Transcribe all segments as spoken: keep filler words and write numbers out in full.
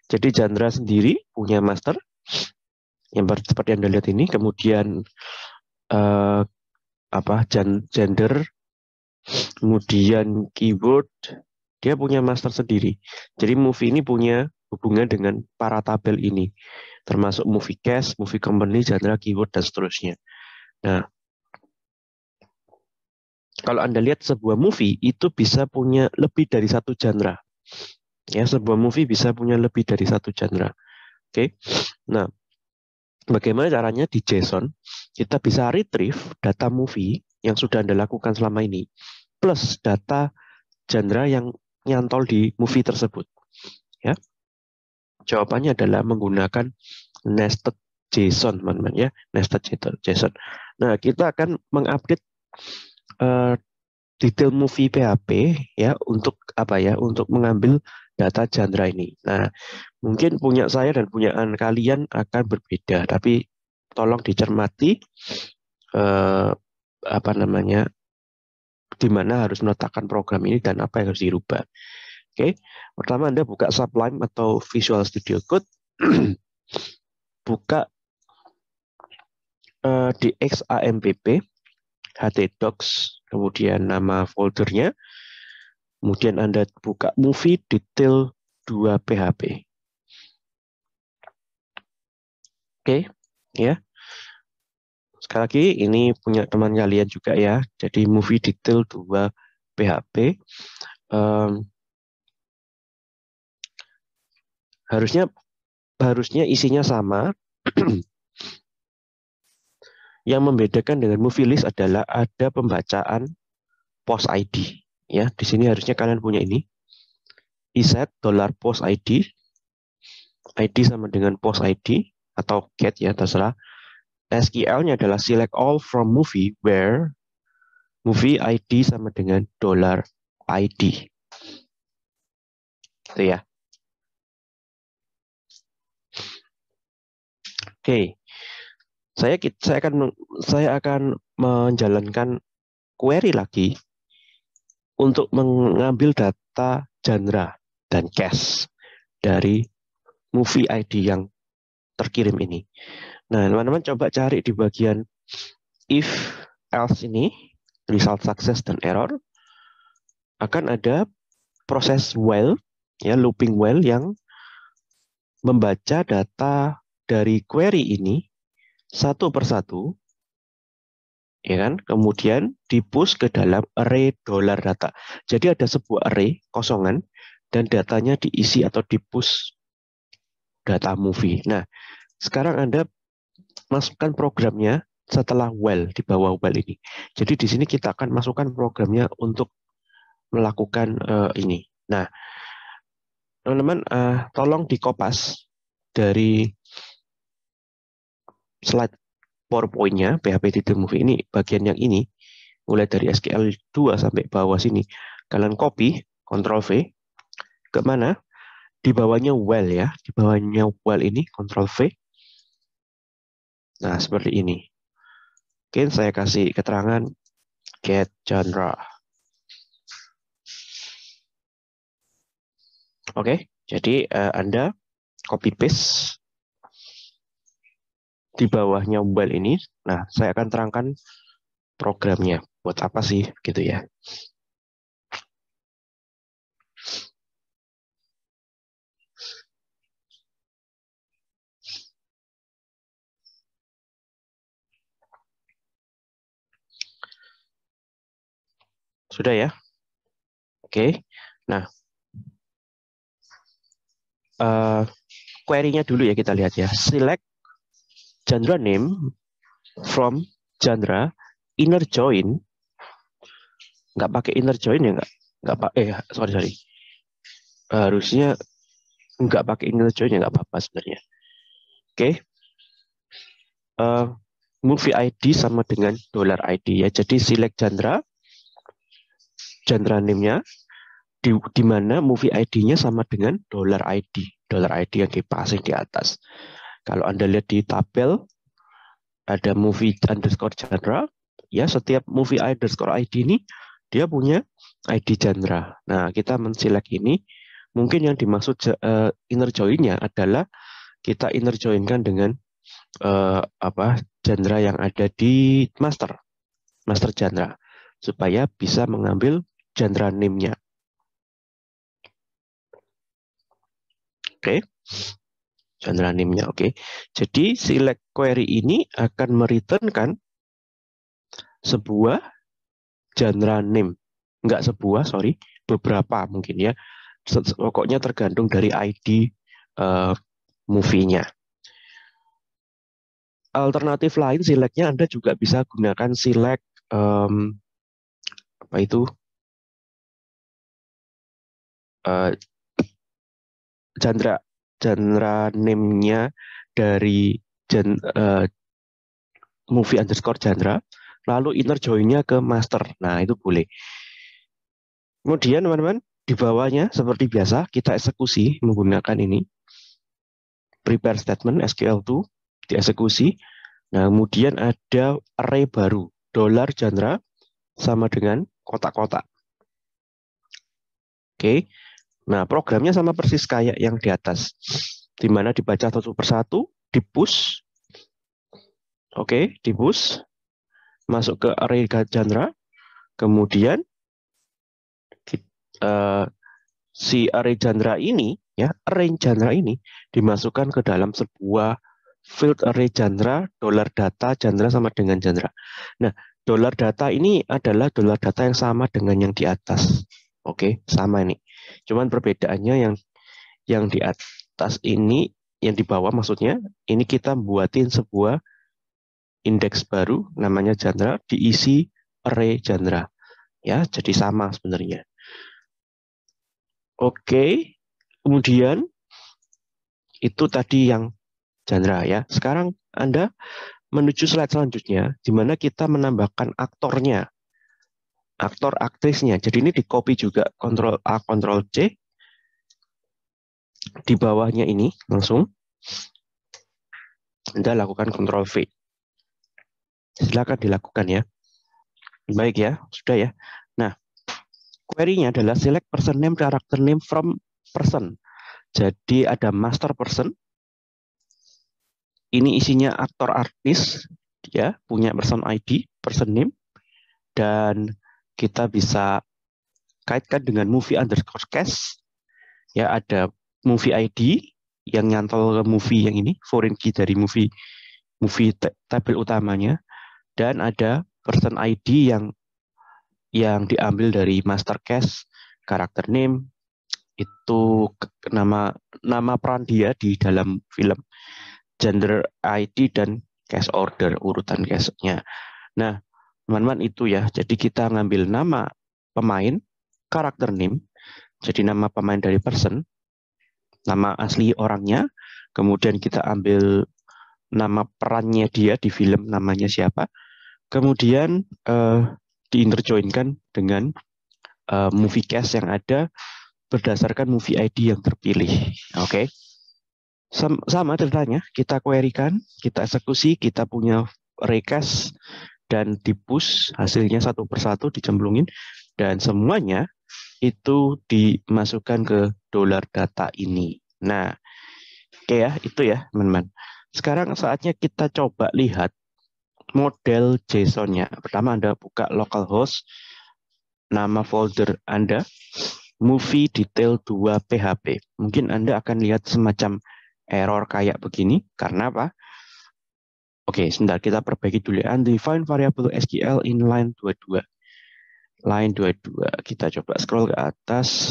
Jadi genre sendiri punya master yang seperti Anda lihat ini, kemudian uh, apa gender, kemudian keyword, dia punya master sendiri. Jadi movie ini punya hubungan dengan para tabel ini, termasuk movie cast, movie company, genre, keyword, dan seterusnya. Nah, kalau Anda lihat sebuah movie itu bisa punya lebih dari satu genre. Ya, sebuah movie bisa punya lebih dari satu genre. Oke. Okay? Nah, bagaimana caranya di JSON kita bisa retrieve data movie yang sudah Anda lakukan selama ini plus data genre yang nyantol di movie tersebut. Ya. Jawabannya adalah menggunakan nested JSON, teman-teman ya, nested JSON. Nah, kita akan mengupdate uh, detail movie P H P ya untuk apa ya? Untuk mengambil data genre ini. Nah, mungkin punya saya dan punya kalian akan berbeda, tapi tolong dicermati eh, apa namanya, di mana harus meletakkan program ini dan apa yang harus dirubah. Oke, pertama Anda buka Sublime atau Visual Studio Code, buka uh, di xampp htdocs, kemudian nama foldernya, kemudian Anda buka movie detail dua P H P. Oke, ya. Sekali lagi, ini punya teman kalian juga ya. Jadi movie detail dua P H P. Um, harusnya harusnya isinya sama. Yang membedakan dengan movie list adalah ada pembacaan post I D. Ya, di sini harusnya kalian punya ini. Iset dollar post I D. I D sama dengan post I D atau get ya, terserah. S Q L-nya adalah select all from movie where movie I D sama dengan dollar I D. Itu ya. Oke. Saya saya akan saya akan menjalankan query lagi untuk mengambil data genre dan cache dari movie I D yang terkirim ini. Nah, teman-teman coba cari di bagian if else ini, result success dan error, akan ada proses while ya, looping while yang membaca data dari query ini satu persatu, ya kan? Kemudian di-push ke dalam array dollar data. Jadi ada sebuah array kosongan dan datanya diisi atau di-push data movie. Nah, sekarang Anda masukkan programnya setelah while, di bawah while ini. Jadi di sini kita akan masukkan programnya untuk melakukan uh, ini. Nah, teman-teman, uh, tolong dikopas dari slide PowerPoint-nya P H P titik movie ini, bagian yang ini, mulai dari S Q L dua sampai bawah sini. Kalian copy, Ctrl V, ke mana? Di bawahnya while ya, di bawahnya while ini, Ctrl V. Nah, seperti ini. Oke, saya kasih keterangan get genre. Oke, jadi uh, Anda copy paste di bawahnya while ini. Nah, saya akan terangkan programnya. Buat apa sih gitu ya. Sudah ya? Oke. Nah, uh, query-nya dulu ya kita lihat ya. Select genre name from genre inner join. Nggak pakai inner join ya nggak? Nggak pakai. Eh, sorry sorry. Harusnya nggak pakai inner join ya nggak apa-apa sebenarnya. Oke. Okay. Uh, movie I D sama dengan dollar I D ya. Jadi select genre, genre name-nya, di, di mana movie I D-nya sama dengan dollar I D. Dollar I D yang dipasang di atas. Kalau Anda lihat di tabel, ada movie underscore genre, ya setiap movie underscore I D ini dia punya I D genre. Nah, kita menselect ini Mungkin yang dimaksud uh, inner join-nya adalah kita inner join-kan dengan uh, apa genre yang ada di master, master genre, supaya bisa mengambil genre name-nya. Oke, okay. Genre name-nya. Oke, okay. Jadi select query ini akan mereturnkan sebuah genre name, nggak sebuah, sorry, beberapa mungkin ya. Pokoknya tergantung dari I D uh, movie-nya. Alternatif lain select-nya Anda juga bisa gunakan select um, apa itu uh, genre genre name-nya dari gen, uh, movie underscore genre, lalu inner join-nya ke master. Nah, itu boleh. Kemudian teman-teman, di bawahnya seperti biasa kita eksekusi menggunakan ini prepare statement S Q L dua dieksekusi. Nah, kemudian ada array baru, dollar genre sama dengan kotak-kotak. Oke. Nah, programnya sama persis kayak yang di atas. Di mana dibaca satu persatu, di push. Oke, di push. Masuk ke array genre. Kemudian uh, si array genre ini, ya, array genre ini dimasukkan ke dalam sebuah field array genre, dollar data, genre sama dengan genre. Nah, dollar data ini adalah dollar data yang sama dengan yang di atas. Oke, sama ini. Cuman perbedaannya yang yang di atas ini, yang di bawah maksudnya, ini kita buatin sebuah indeks baru namanya genre, diisi array genre. Ya, jadi sama sebenarnya. Oke, kemudian itu tadi yang genre ya. Sekarang Anda menuju slide selanjutnya, di mana kita menambahkan aktornya, aktor aktrisnya. Jadi ini di copy juga, Ctrl A, Ctrl C. Di bawahnya ini langsung Anda lakukan Ctrl V. Silakan dilakukan ya. Baik ya, sudah ya. Nah, query-nya adalah select person name, character name from person. Jadi ada master person. Ini isinya aktor artis, ya, punya person I D, person name, dan kita bisa kaitkan dengan movie underscore cast. Ya, ada movie I D yang nyantol ke movie yang ini, foreign key dari movie movie tabel utamanya, dan ada person I D yang yang diambil dari master cast, karakter name, itu nama nama peran dia di dalam film, gender I D dan cast order, urutan castnya. Nah, teman-teman itu ya. Jadi kita ngambil nama pemain, karakter name, jadi nama pemain dari person, nama asli orangnya, kemudian kita ambil nama perannya dia di film, namanya siapa, kemudian uh, diinterjoinkan dengan uh, movie cast yang ada berdasarkan movie I D yang terpilih. Oke, okay? Sama ceritanya, kita query-kan, kita eksekusi, kita punya recast dan di push hasilnya satu persatu dicemplungin, dan semuanya itu dimasukkan ke dollar data ini. Nah, oke ya, itu ya teman-teman. Sekarang saatnya kita coba lihat model JSON-nya. Pertama Anda buka localhost, nama folder Anda, movie detail dua P H P. Mungkin Anda akan lihat semacam error kayak begini. Karena apa? Oke, sebentar kita perbaiki dulu. Undefined variable S Q L in line dua puluh dua. Line dua puluh dua. Kita coba scroll ke atas.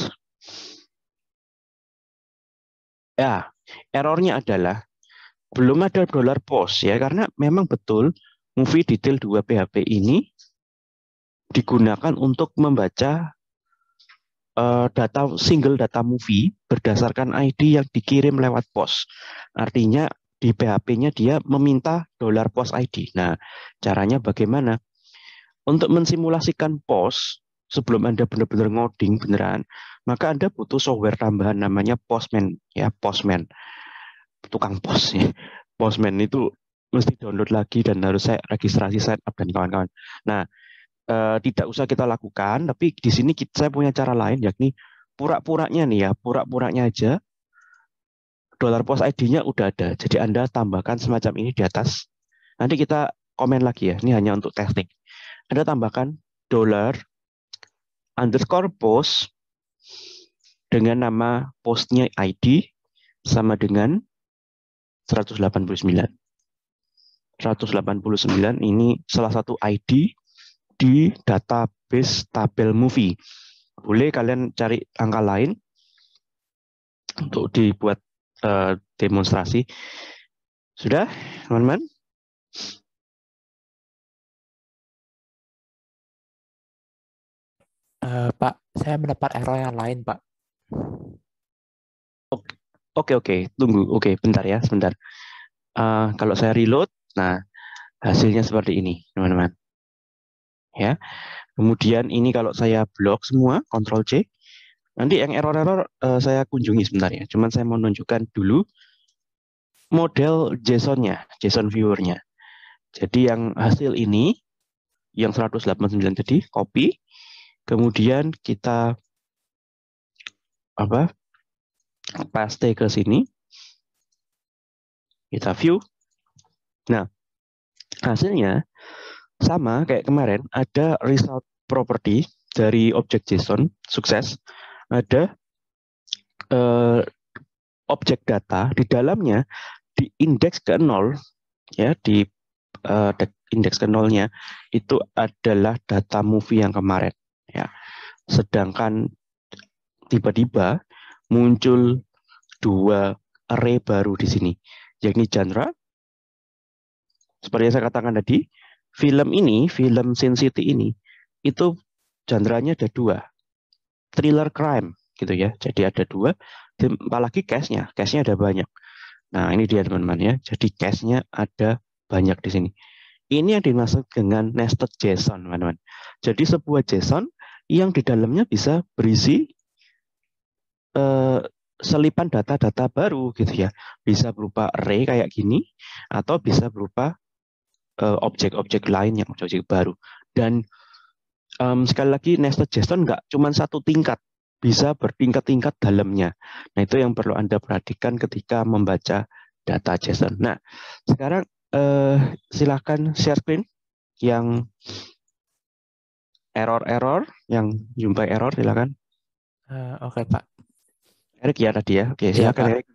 Ya, errornya adalah belum ada dollar post ya, karena memang betul movie detail dua P H P ini digunakan untuk membaca uh, data single data movie berdasarkan I D yang dikirim lewat pos. Artinya di P H P-nya dia meminta dollar post I D. Nah, caranya bagaimana? Untuk mensimulasikan pos sebelum Anda benar-benar ngoding beneran, maka Anda butuh software tambahan namanya Postman ya, Postman. Tukang pos ya. Postman itu mesti download lagi dan harus saya registrasi, sign up dan kawan-kawan. Nah, eh, tidak usah kita lakukan, tapi di sini kita, saya punya cara lain, yakni pura-puranya nih ya, pura-puranya aja, dollar post I D-nya udah ada. Jadi Anda tambahkan semacam ini di atas. Nanti kita komen lagi ya, ini hanya untuk testing. Anda tambahkan dollar underscore post dengan nama postnya I D sama dengan seratus delapan puluh sembilan. seratus delapan puluh sembilan ini salah satu I D di database tabel movie. Boleh kalian cari angka lain untuk dibuat uh, demonstrasi. Sudah, teman-teman? Uh, Pak, saya mendapat error yang lain, Pak. Oke, oke, tunggu. Oke, bentar ya, sebentar. Uh, kalau saya reload, nah hasilnya seperti ini, teman-teman. Ya. Kemudian ini kalau saya blok semua, Ctrl C, nanti yang error-error uh, saya kunjungi sebentar ya. Cuman saya mau menunjukkan dulu model JSON-nya, JSON viewer-nya. Jadi yang hasil ini, yang seratus delapan puluh sembilan tadi, copy, kemudian kita apa paste ke sini, kita view. Nah, hasilnya sama kayak kemarin, ada result property dari objek JSON, sukses, ada eh, objek data, di dalamnya di indeks ke nol, ya, di uh, indeks ke nolnya, itu adalah data movie yang kemarin. Ya. Sedangkan tiba-tiba muncul dua array baru di sini, yakni genre. Seperti yang saya katakan tadi, film ini, film Sin City ini, itu genre-nya ada dua, thriller crime, gitu ya. Jadi ada dua, apalagi case-nya, case-nya ada banyak. Nah ini dia teman-teman ya, jadi case-nya ada banyak di sini. Ini yang dimaksud dengan nested JSON, teman-teman. Jadi sebuah JSON yang di dalamnya bisa berisi eh, selipan data-data baru gitu ya. Bisa berupa array kayak gini, atau bisa berupa eh, objek-objek lain yang objek-objek baru. Dan um, sekali lagi nested JSON nggak cuma satu tingkat, bisa bertingkat-tingkat dalamnya. Nah itu yang perlu Anda perhatikan ketika membaca data JSON. Nah sekarang eh, silakan share screen yang error-error, yang jumpai error silakan. Uh, Oke, okay, Pak. Erik ya tadi ya. Oke, Iya, silakan Pak. Erik.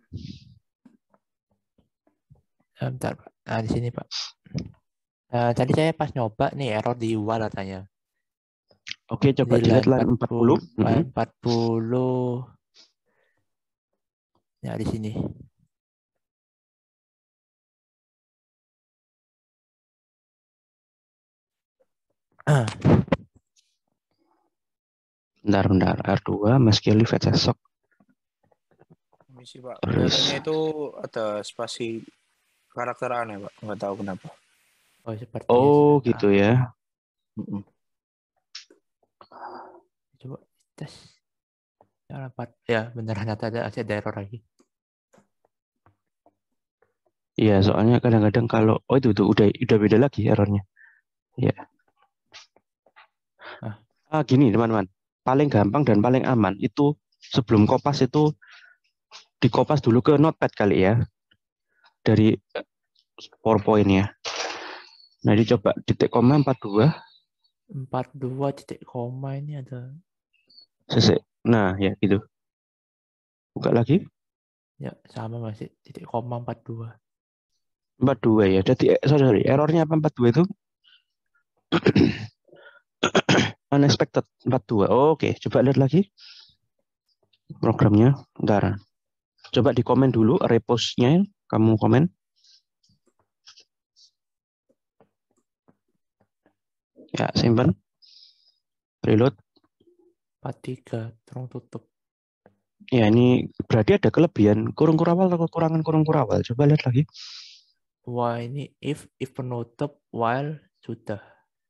Uh, bentar, Pak. Nah, di sini, Pak. Uh, tadi saya pas nyoba nih error di U A R katanya. Oke, coba Di dilihat line line empat puluh. line empat puluh. Ya, di sini. Ah. Bentar, bentar. R dua, meski live at sok. Misi Pak, kelihatannya itu ada spasi karakter aneh Pak, nggak tahu kenapa. Oh, sepertinya. Oh, gitu ya. Mm-mm. Coba tes. Ya, ya beneran ada ada ada error lagi. Iya, soalnya kadang-kadang kalau oh itu tuh udah udah beda lagi errornya. Ya. Ah. ah gini teman-teman, paling gampang dan paling aman itu sebelum kopas itu dikopas dulu ke notepad kali ya, dari PowerPoint ya. Nah, dicoba titik koma empat dua. empat dua titik koma ini ada. Sese. Nah, ya gitu. Buka lagi. Ya, sama masih titik koma empat dua. empat dua ya. Jadi eh, sorry, sorry, errornya apa empat dua itu? Unexpected empat dua. Oh, oke, okay. Coba lihat lagi programnya. Bentar. Coba di komen dulu repost-nya, kamu komen. Ya, simpan. Reload. empat tiga, terung tutup. Ya, ini berarti ada kelebihan kurung kurawal atau kekurangan kurung kurawal. Coba lihat lagi. Wah, ini if if penutup while sudah.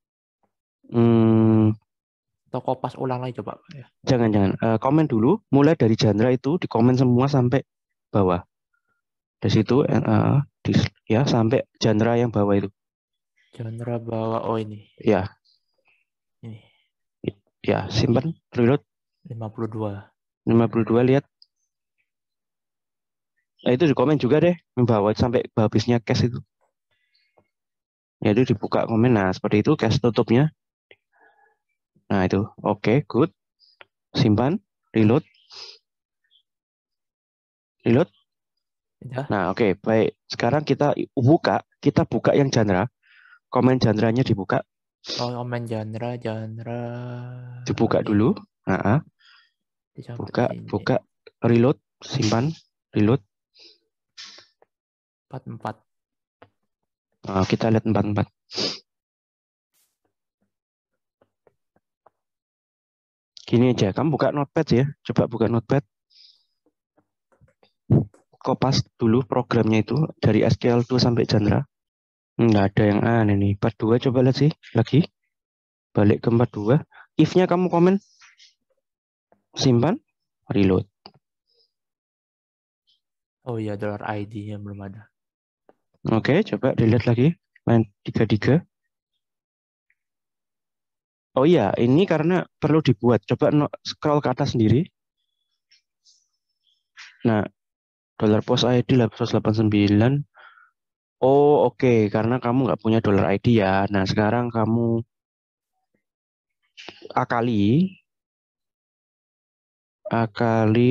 Hmm, Atau kopas ulang lagi coba Pak ya. jangan jangan. Uh, komen dulu. Mulai dari genre itu di komen semua sampai bawah. Dari situ uh, di, ya sampai genre yang bawah itu. Genre bawah, oh ini. Ya. Ini. Ya, simpan. Reload. lima puluh dua. lima puluh dua lihat. Nah, itu di komen juga deh, membawa sampai habisnya cache itu. Ya itu dibuka komen. Nah, seperti itu cache tutupnya. Nah, itu. Oke, good. Simpan, reload. Reload. Udah. Nah, oke, baik. Sekarang kita buka, kita buka yang genre. Komen genre-nya dibuka. Oh, komen genre, genre. Dibuka Ini dulu. Nah, sampai buka, sini. buka, reload, simpan, reload. empat puluh empat. Nah, kita lihat empat puluh empat. Gini aja, kamu buka notepad ya. Coba buka notepad. Kopas dulu programnya itu dari S Q L dua sampai genre. Nggak ada yang aneh nih. empat puluh dua coba lihat sih lagi. Balik ke empat puluh dua. If-nya kamu komen. Simpan, reload. Oh iya, dollar I D-nya belum ada. Oke, coba dilihat lagi. Main tiga tiga. Oh iya, ini karena perlu dibuat. Coba no, scroll ke atas sendiri. Nah, dollar post I D seratus delapan puluh sembilan. Oh, oke. Okay. Karena kamu nggak punya dollar I D ya. Nah, sekarang kamu akali. Akali.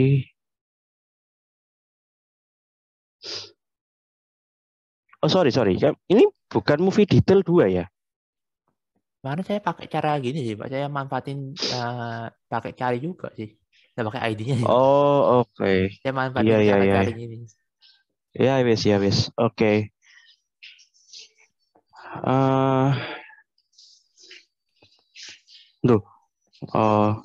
Oh, sorry, sorry. Ini bukan movie detail dua ya? Mana saya pakai cara gini sih, Pak. Saya manfaatin uh, pakai cari juga sih. Saya pakai I D-nya sih, Pak. Oh, oke. Okay. Saya Iya, manfaatin iya, cara iya. cari ini. Ya, wes, ya, wes. Oke. Okay. Uh, Duh. Oh.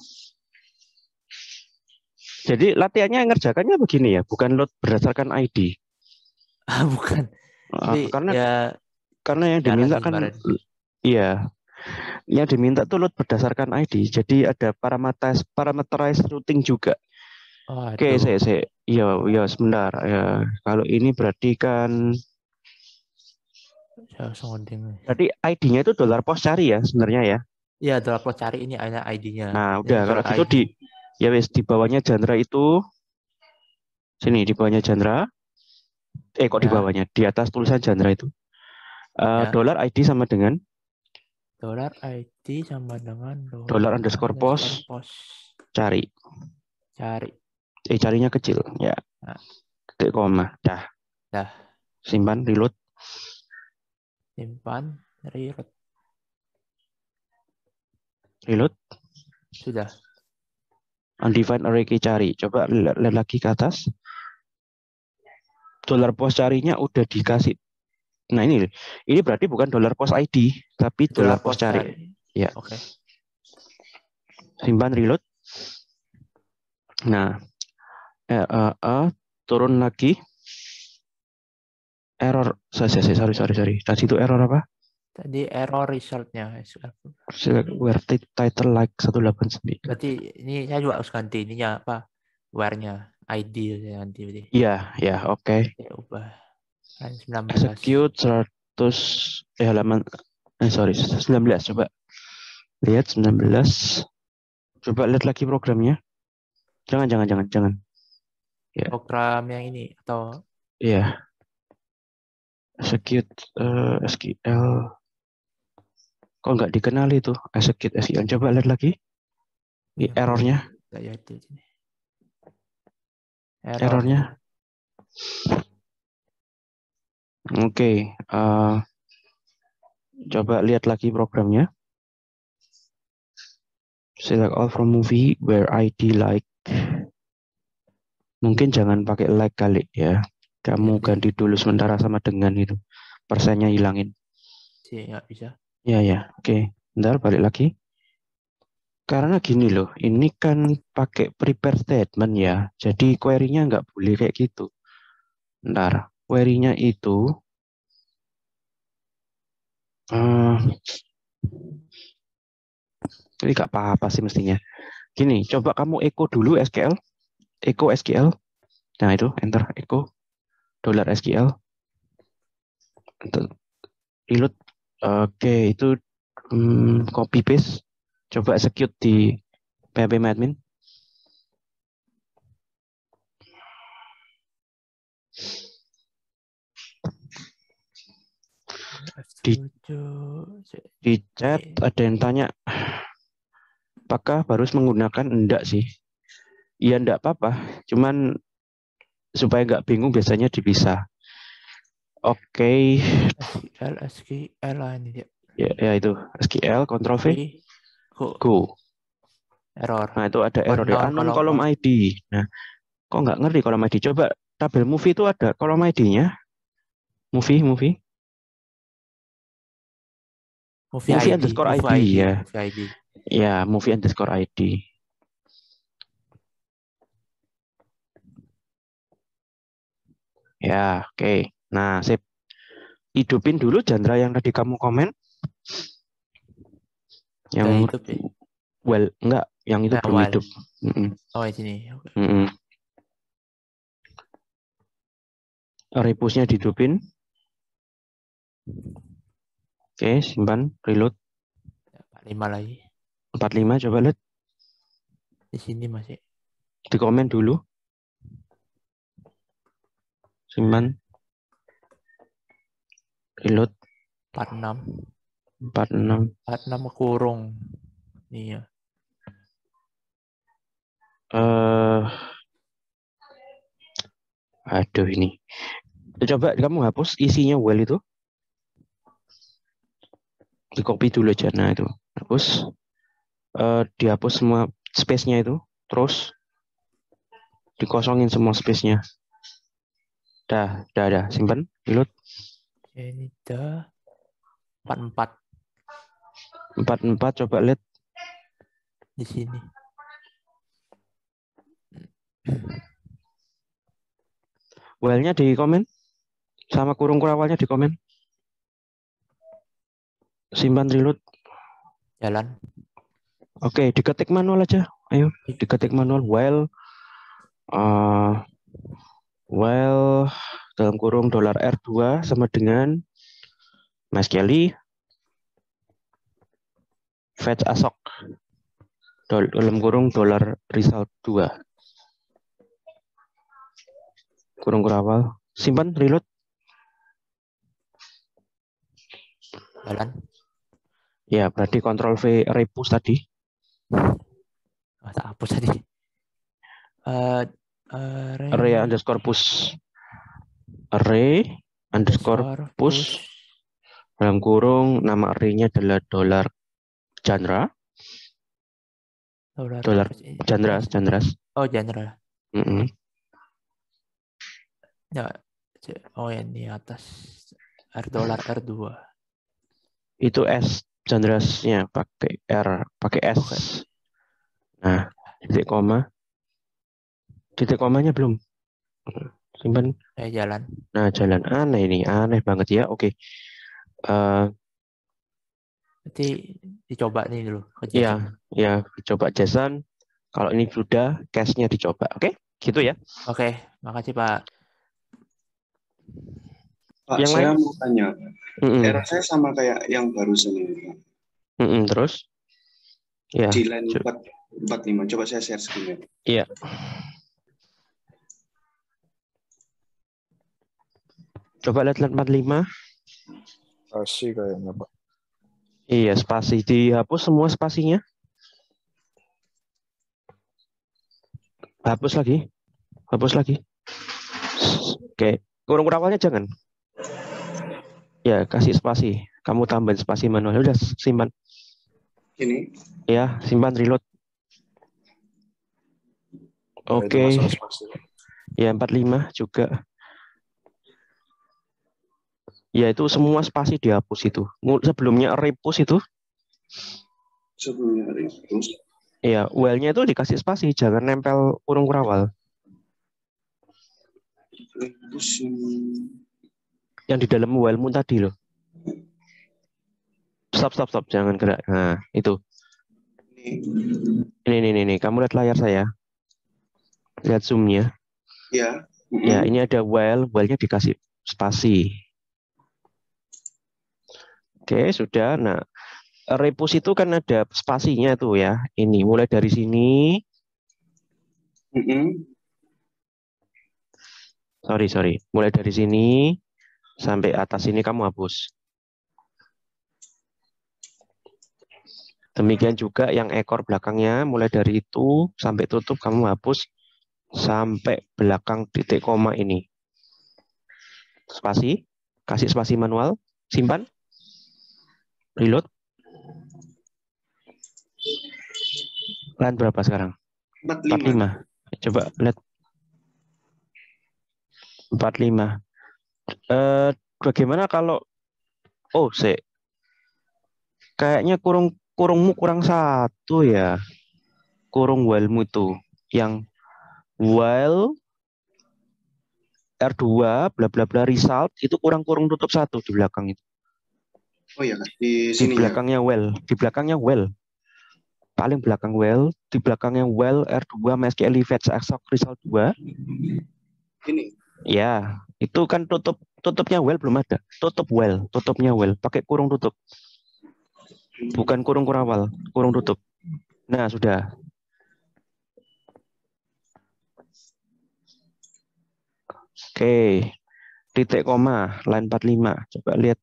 Jadi latihannya ngerjakannya begini ya, bukan load berdasarkan I D. Ah, bukan. Uh, Jadi karena ya karena yang jalan diminta sih kan, kemarin. iya, yang diminta tuh load berdasarkan I D. Jadi ada parameterize parameterize routing juga. Oh, Oke, aduh. saya, saya, iya, iya, sebentar. Ya, kalau ini berarti kan, Saya sounding. berarti I D-nya itu dollar post cari ya, sebenarnya ya. Iya, dollar plus cari ini ada I D-nya. Nah, Ini udah kalau dollar gitu I D. di, ya wes di bawahnya genre itu, sini di bawahnya genre. Eh, kok di Ya, bawahnya? Di atas tulisan genre itu. Uh, ya. dollar I D sama dengan Dollar I D sama dengan dollar dollar underscore underscore post post. cari. Cari. Eh, carinya kecil. Ya. Nah, Titik koma. Dah. dah. Simpan, reload. Simpan, reload. Reload. Sudah. Undefined array key cari. Coba lihat lagi ke atas. Dollar post carinya udah dikasih. Nah, ini ini berarti bukan dollar post I D, tapi dollar Dollar post post cari. cari. Ya. Oke. Okay. Simpan, reload. Nah, eh, uh, uh, turun lagi. Error. Sorry, sorry, sorry, sorry. Tadi itu error apa? Tadi error result-nya. Select where title like seratus delapan puluh sembilan. Berarti ini saya juga harus ganti ininya apa? Where-nya. I D saya ganti berarti. Iya, ya, oke. Okay. Ya, ubah. sembilan belas. Execute seratus eh halaman eh sorry sembilan belas coba. Lihat sembilan belas. Coba lihat lagi programnya. Jangan jangan jangan jangan. Ya. Program yang ini atau Iya. Execute uh, S Q L. Kok nggak dikenali tuh execute S Q L. Coba lihat lagi. ya, Errornya. ya itu ini. Error. Errornya. Oke. Okay. Uh, coba lihat lagi programnya. Select all from movie where I D like. Mungkin jangan pakai like kali ya. Kamu Ya, ganti dulu sementara sama dengan itu. Persennya hilangin. sih nggak bisa. Ya ya. Oke. Okay. Bentar balik lagi. Karena gini loh, ini kan pakai prepare statement ya. Jadi query-nya nggak boleh kayak gitu. Bentar, query-nya itu uh, ini nggak apa-apa sih mestinya. Gini, coba kamu echo dulu S Q L. Echo S Q L. Nah itu, enter echo dollar S Q L. Reload. Oke, itu um, copy paste. Coba execute di P H P admin. Di, di chat ada yang tanya, apakah harus menggunakan? Enggak sih. Iya enggak apa-apa. Cuman supaya nggak bingung biasanya dipisah. Oke. S Q L, S Q L ini dia. Ya, ya itu S Q L, Ctrl V, go. go. Error. Nah itu ada error ya, unknown column I D. Nah, kok nggak ngerti kolom I D? Coba tabel movie itu ada kolom I D-nya. Movie, movie. Movie, movie I D, underscore movie I D, I D ya. Movie I D. Ya, movie underscore I D. Ya, oke. Okay. Nah, sip. Hidupin dulu genre yang tadi kamu komen. Yang Udah hidup ya? Well, enggak, yang itu nah, belum well. hidup. Mm -mm. Oh, di sini. Okay. Mm -mm. Rebusnya dihidupin. Oke, okay, simpan, reload. empat puluh lima lagi. empat puluh lima coba lihat. Di sini masih. Di komen dulu. Simpan. Reload. empat puluh enam. empat puluh enam. empat puluh enam kurung. Iya. Eh uh, Aduh ini. Coba kamu hapus isinya well itu. Di copy dulu aja. Nah itu. Hapus. Uh, dihapus semua space-nya itu. Terus dikosongin semua space-nya. Dah, dah, dah. Simpan. Reload. Ini dah. empat puluh empat. empat puluh empat coba lihat. Di sini. Well-nya di komen. Sama kurung kurawalnya di komen. Simpan, reload. Jalan. Oke, diketik manual aja. Ayo, diketik manual. Well, uh, well, dalam kurung dolar R dua sama dengan Mas Kelly, fetch asok. Dalam kurung dolar result dua. Kurung kurawal. Simpan, reload. Jalan. Ya, berarti Ctrl V rebus tadi. Oh, tak hapus tadi. Uh, uh, array underscore push. Array underscore, underscore push. push. Dalam kurung nama array-nya adalah dolar genre. Dolar, dolar genre, genre. Oh, genre. Mm -hmm. Ya, oh yang di atas R dolar R dua. Itu S genre-nya pakai R, pakai S. Okay. Nah, titik koma. Titik komanya belum. Simpan. Eh, jalan. Nah, jalan. Aneh ini, aneh banget ya. Oke. Okay. Uh, Nanti dicoba nih dulu. Iya, ya, coba Jason. Kalau ini sudah, cache-nya dicoba. Oke, okay? Gitu ya. Oke, okay. Makasih Pak. Pak, yang saya lain? mau tanya. Mm -mm. Error saya sama kayak yang barusan ini. Mm -mm, terus? Ya. Di line empat puluh lima. Coba saya share screen-nya. Iya. Coba lihat line empat puluh lima. Spasi kayaknya, Pak. Iya, spasi. Dihapus semua spasinya. Hapus lagi. Hapus lagi. Oke. Kurung kurawalnya jangan. Ya, kasih spasi. Kamu tambahin spasi manual. Udah, simpan. Ini? Ya, simpan, reload. Oke. Okay. Ya, empat puluh lima juga. Ya, itu semua spasi dihapus itu. Sebelumnya rebus itu. Sebelumnya rebus. Iya, well-nya itu dikasih spasi. Jangan nempel kurung kurawal. Rebus yang di dalam well-mu tadi loh. Stop, stop, stop. Jangan gerak. Nah, itu. Ini, ini, ini. ini. Kamu lihat layar saya. Lihat zoom-nya. Ya. Mm-hmm. Ya, ini ada well. Well-nya dikasih spasi. Oke, sudah. Nah, rebus itu kan ada spasinya tuh ya. Ini, mulai dari sini. Mm-hmm. Sorry, sorry. Mulai dari sini. Sampai atas ini kamu hapus. Demikian juga yang ekor belakangnya, mulai dari itu sampai tutup kamu hapus sampai belakang titik koma ini. Spasi, kasih spasi manual, simpan, reload. Line berapa sekarang? empat empat puluh lima. lima. Coba lihat. empat puluh lima. Eh, bagaimana kalau oh, se kayaknya kurung kurungmu kurang satu ya. Kurung while-mu itu yang while R dua bla bla bla result itu kurang kurung tutup satu di belakang itu. Oh ya, di Di sini ya. belakangnya well, di belakangnya well. Paling belakang well, di belakangnya well R dua MySQL Events Exoc result dua. Ini. Ya, itu kan tutup tutupnya well belum ada. Tutup well, tutupnya well pakai kurung tutup. Bukan kurung kurawal, kurung tutup. Nah, sudah. Oke. Titik koma, line empat puluh lima. Coba lihat.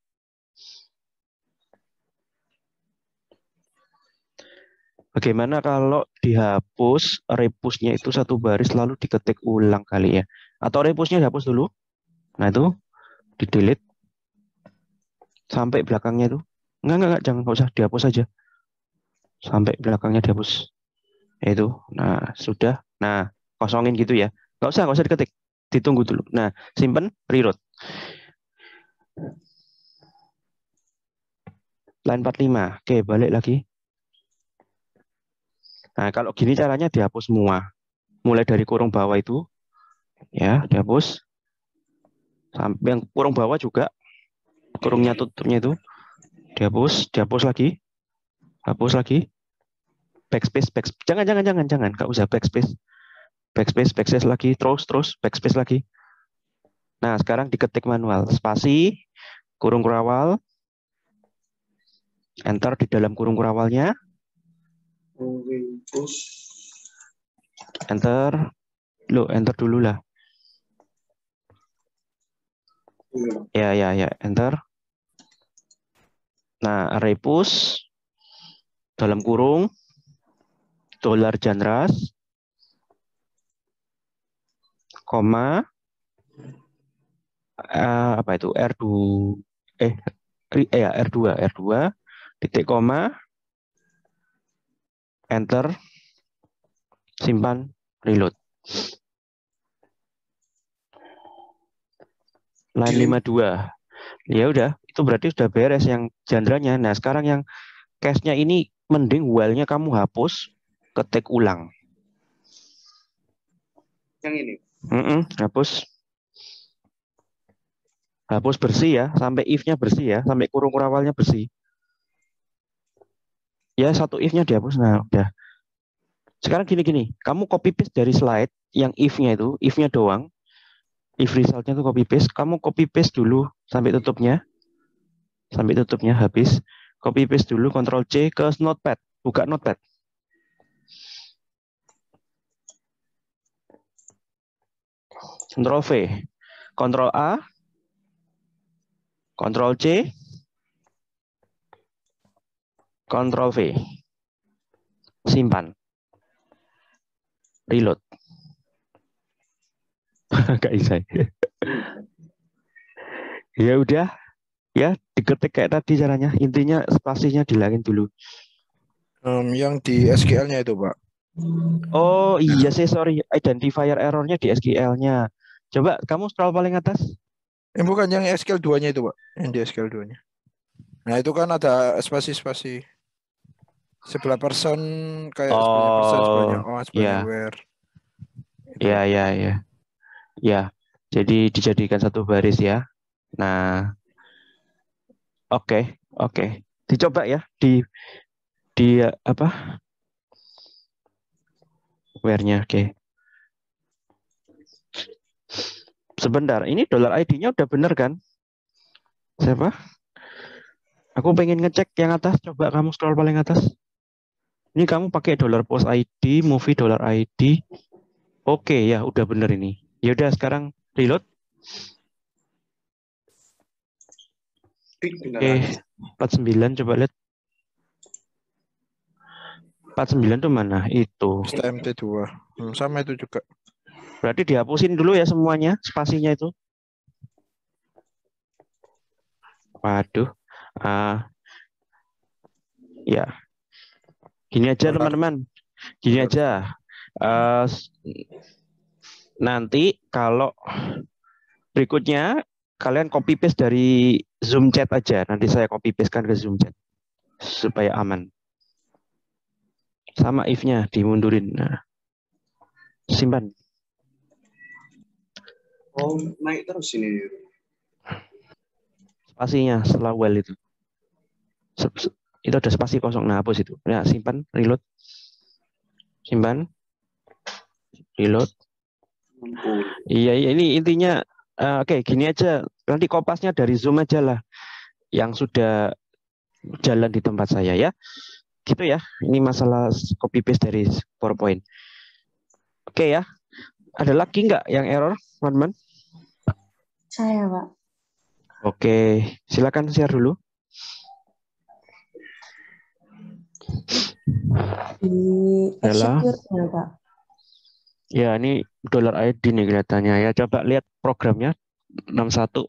Bagaimana kalau dihapus rebusnya itu satu baris lalu diketik ulang kali ya? Atau rebusnya dihapus dulu? Nah itu di delete sampai belakangnya itu. Enggak, enggak, enggak, jangan, enggak usah dihapus aja. Sampai belakangnya dihapus. Itu. Nah, sudah. Nah, kosongin gitu ya. Enggak usah, enggak usah diketik. Ditunggu dulu. Nah, simpen, reload. Line empat puluh lima. Oke, balik lagi. Nah, kalau gini caranya dihapus semua. Mulai dari kurung bawah itu, ya, dihapus. Sampai yang kurung bawah juga, kurungnya tutupnya itu, dihapus, dihapus lagi, hapus lagi, backspace, backspace. Jangan, jangan, jangan, jangan, nggak usah backspace, backspace, backspace lagi, terus, terus, backspace lagi. Nah, sekarang diketik manual, spasi, kurung kurawal, enter di dalam kurung kurawalnya, enter, lo enter dulu lah. Ya, ya, ya, enter. Nah, rebus dalam kurung dolar janras, koma, uh, apa itu R dua, eh, eh ya R dua, R dua, titik koma, enter, simpan, reload. Line lima puluh dua. Ya udah, itu berarti sudah beres yang jandranya. Nah, sekarang yang cache-nya ini mending while-nya kamu hapus, ketik ulang. Yang ini. Mm-mm, hapus. Hapus bersih ya, sampai if-nya bersih ya, sampai kurung kurawalnya bersih. Ya, satu if-nya dihapus. Nah, udah. Sekarang gini-gini, kamu copy paste dari slide yang if-nya itu, if-nya doang. If result-nya itu copy paste, kamu copy paste dulu sampai tutupnya. Sampai tutupnya habis. Copy paste dulu, Ctrl C ke Notepad. Buka Notepad. Ctrl V. Ctrl A. Ctrl C. Ctrl V. Simpan. Reload. Gak bisa. Ya udah. Ya, diketik kayak tadi caranya. Intinya spasinya dihilangin dulu. Um, yang di S Q L-nya itu, Pak. Oh iya sih, sorry. Identifier error-nya di S Q L-nya. Coba kamu scroll paling atas. Eh, bukan yang S Q L dua-nya itu, Pak. Yang di S Q L dua-nya. Nah, itu kan ada spasi-spasi. Sebelah person, kayak sebelahnya person, sebelahnya Oh, on, sebelahnya ya, where. Itu, ya, Pak. ya, ya, ya. Jadi dijadikan satu baris ya. Nah, oke, okay, oke. Okay. Dicoba ya di di apa? Where-nya, oke. Okay. Sebentar, ini dollar I D-nya udah bener kan? Siapa? Aku pengen ngecek yang atas. Coba kamu scroll paling atas. Ini kamu pakai dollar post I D, movie dollar I D. Oke ya, udah bener ini. Ya udah sekarang reload. Oke, empat puluh sembilan coba lihat. empat puluh sembilan itu mana? Itu. S T M T dua. Hmm, sama itu juga. Berarti dihapusin dulu ya semuanya, spasinya itu. Waduh. Uh, ya. Gini aja teman-teman. Gini aja. Uh, nanti kalau berikutnya kalian copy paste dari Zoom chat aja. Nanti saya copy pastekan ke Zoom chat supaya aman. Sama if-nya dimundurin. Nah. Simpan. Oh, naik terus ini. Spasinya setelah well itu. Itu ada spasi kosong. Nah, hapus itu. Ya, simpan, reload. Simpan. Reload. Iya, iya, ini intinya uh, oke, okay, gini aja. Nanti kopasnya dari Zoom aja lah. Yang sudah jalan di tempat saya ya. Gitu ya. Ini masalah copy paste dari PowerPoint. Oke okay, ya. Ada lagi nggak yang error, teman-teman? Saya, Pak. Oke, silakan share dulu. Di execute ya, Pak. Ya, ini dollar I D nih kelihatannya ya. Coba lihat programnya enam satu.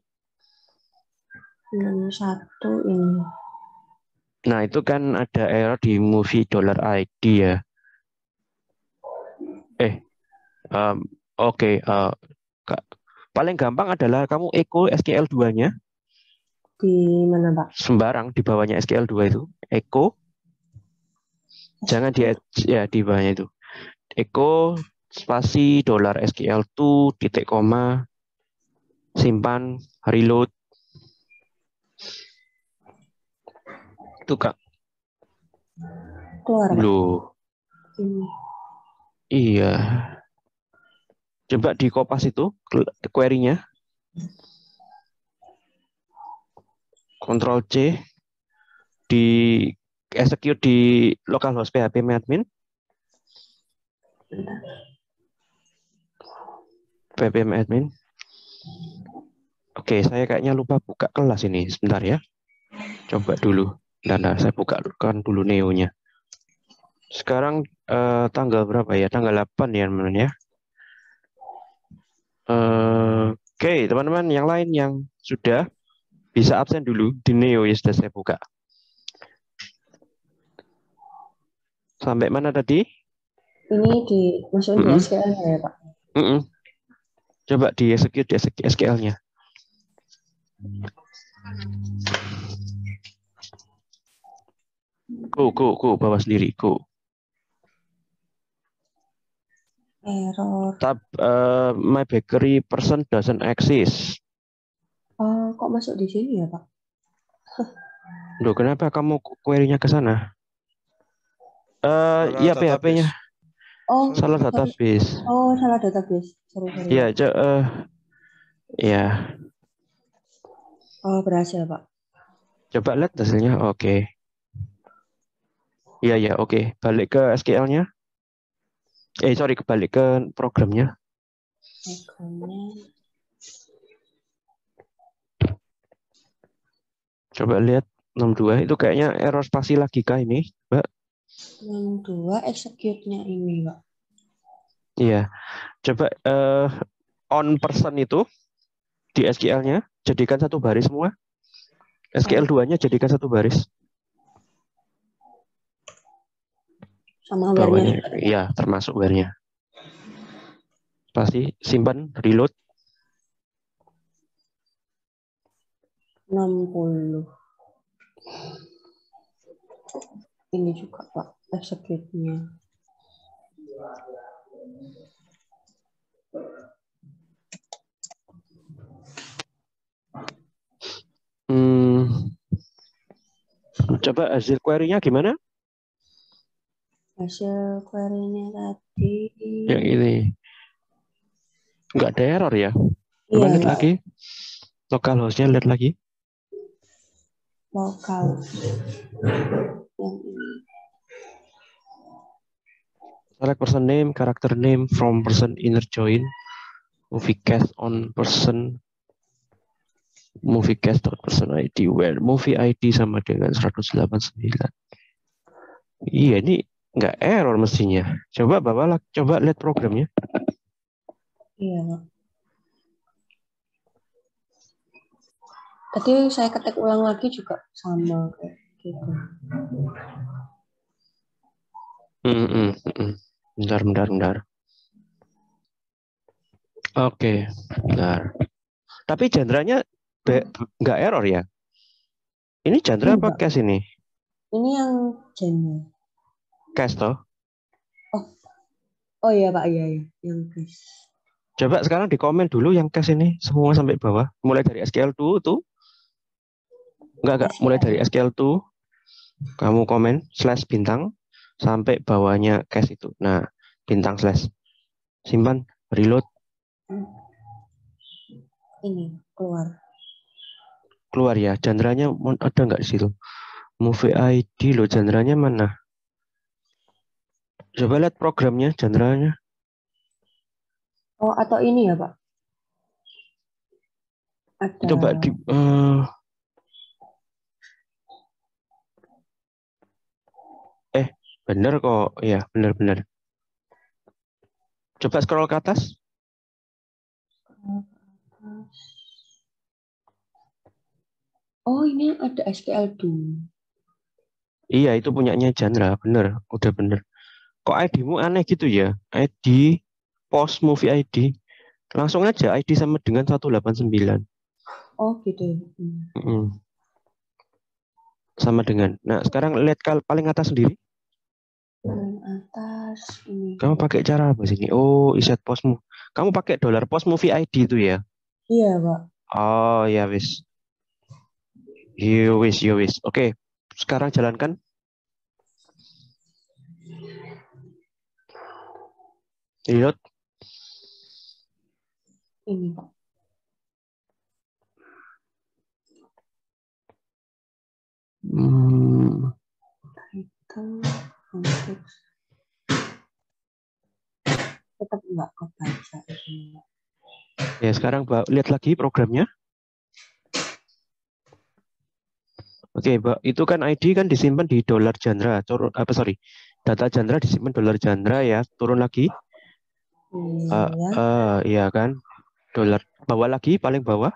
enam satu ini. Nah, itu kan ada error di movie dollar I D ya. Eh, um, oke. Okay, uh, paling gampang adalah kamu echo S Q L dua-nya. Di mana, Pak? Sembarang di bawahnya S Q L dua itu. Echo. Jangan di ya di bawahnya itu. Echo spasi dollar S Q L dua titik koma simpan reload. Itu Kak. Keluar. Loh. Ini. Iya. Coba di kopas itu query-nya. Ctrl C di execute di localhost phpMyAdmin. phpMyAdmin. Oke, saya kayaknya lupa buka kelas ini. Sebentar ya. Coba dulu. Nah, nah, saya bukakan dulu Neo-nya. Sekarang eh, tanggal berapa ya? Tanggal delapan ya, teman-teman ya. Uh, Oke, okay, teman-teman yang lain yang sudah bisa absen dulu di Neo ya sudah saya buka. Sampai mana tadi? Ini di masukin mm -hmm. di S Q L-nya ya, Pak? Mm -mm. Coba di execute di S Q L-nya. Go, go, go, bawa sendiri, go. Error. Tab uh, my bakery person doesn't exist. Oh, kok masuk di sini ya, Pak? Loh, kenapa kamu query-nya ke sana? Uh, iya P H P-nya. Oh, salah database. Oh, salah database. Sorry, sorry. Iya, ya, uh, ya. Oh, berhasil, Pak. Coba lihat hasilnya. Oke. Okay. Iya, ya, oke. Okay. Balik ke S Q L-nya. Eh, sorry, kebalik ke programnya. Programnya. Coba lihat enam dua itu kayaknya error spasi lagi kah ini, Mbak? enam dua execute-nya ini, Pak. Iya. Coba uh, on person itu di S Q L-nya jadikan satu baris semua. S Q L dua-nya jadikan satu baris. Sama where-nya. Iya, termasuk where-nya. Pasti simpan, reload. enam puluh. Ini juga, Pak, execute-nya. Hmm. Coba hasil query-nya gimana? Hasil query-nya tadi. Yang ini. Nggak ada error ya? Iya, lihat lagi. Localhost-nya lihat lagi. Lokal. Yang ini. Select person name, character name from person inner join. Movie cast on person. Movie cast dot person I D where movie I D sama dengan seratus delapan puluh sembilan. Iya, ini nggak error mestinya. Coba bawa, coba lihat programnya. Iya, Pak. Tadi saya ketik ulang lagi juga sama kayak gitu. Hmm, hmm, hmm. Bentar, bentar, bentar. Oke, bentar. Tapi genre-nya nggak error ya? Ini genre apa Enggak. cache ini? Ini yang genre. Cache toh? Oh, oh iya Pak, iya iya, yang cache. Coba sekarang di komen dulu yang cache ini semua sampai bawah. Mulai dari S Q L dua tuh. Enggak, enggak. Mulai dari S Q L dua. Kamu komen slash bintang sampai bawahnya cache itu. Nah, bintang slash. Simpan, reload. Ini keluar. Keluar ya. Genre-nya ada nggak di situ? Movie I D loh, genre-nya mana? Coba lihat programnya, genre-nya. Oh, atau ini ya Pak? Ada. Coba di... Uh, eh, bener kok. Ya, bener-bener. Coba scroll ke atas. Oh, ini ada S Q L dua. Iya, itu punyanya genre. Bener, udah bener. Kok I D-mu aneh gitu ya? I D, post movie I D. Langsung aja I D sama dengan seratus delapan puluh sembilan. Oh, gitu ya. Hmm. Mm-mm. Sama dengan. Nah, sekarang lihat kal paling atas sendiri. Paling atas ini. Kamu pakai cara apa sini? Oh, iset postmu. Kamu pakai dollar post movie I D itu ya? Iya, Pak. Oh, ya wis. Yo wis, yo wis. Oke, sekarang jalankan. Reload. Ini, Pak. Hmm. Itu untuk tetap enggak kebaca ini. Ya, sekarang lihat lagi programnya. Oke, Mbak, itu kan I D kan disimpan di dollar genre. Turun apa sorry. Data genre disimpan dollar genre ya. Turun lagi. Iya. Uh, uh, iya kan. Dolar bawah lagi paling bawah.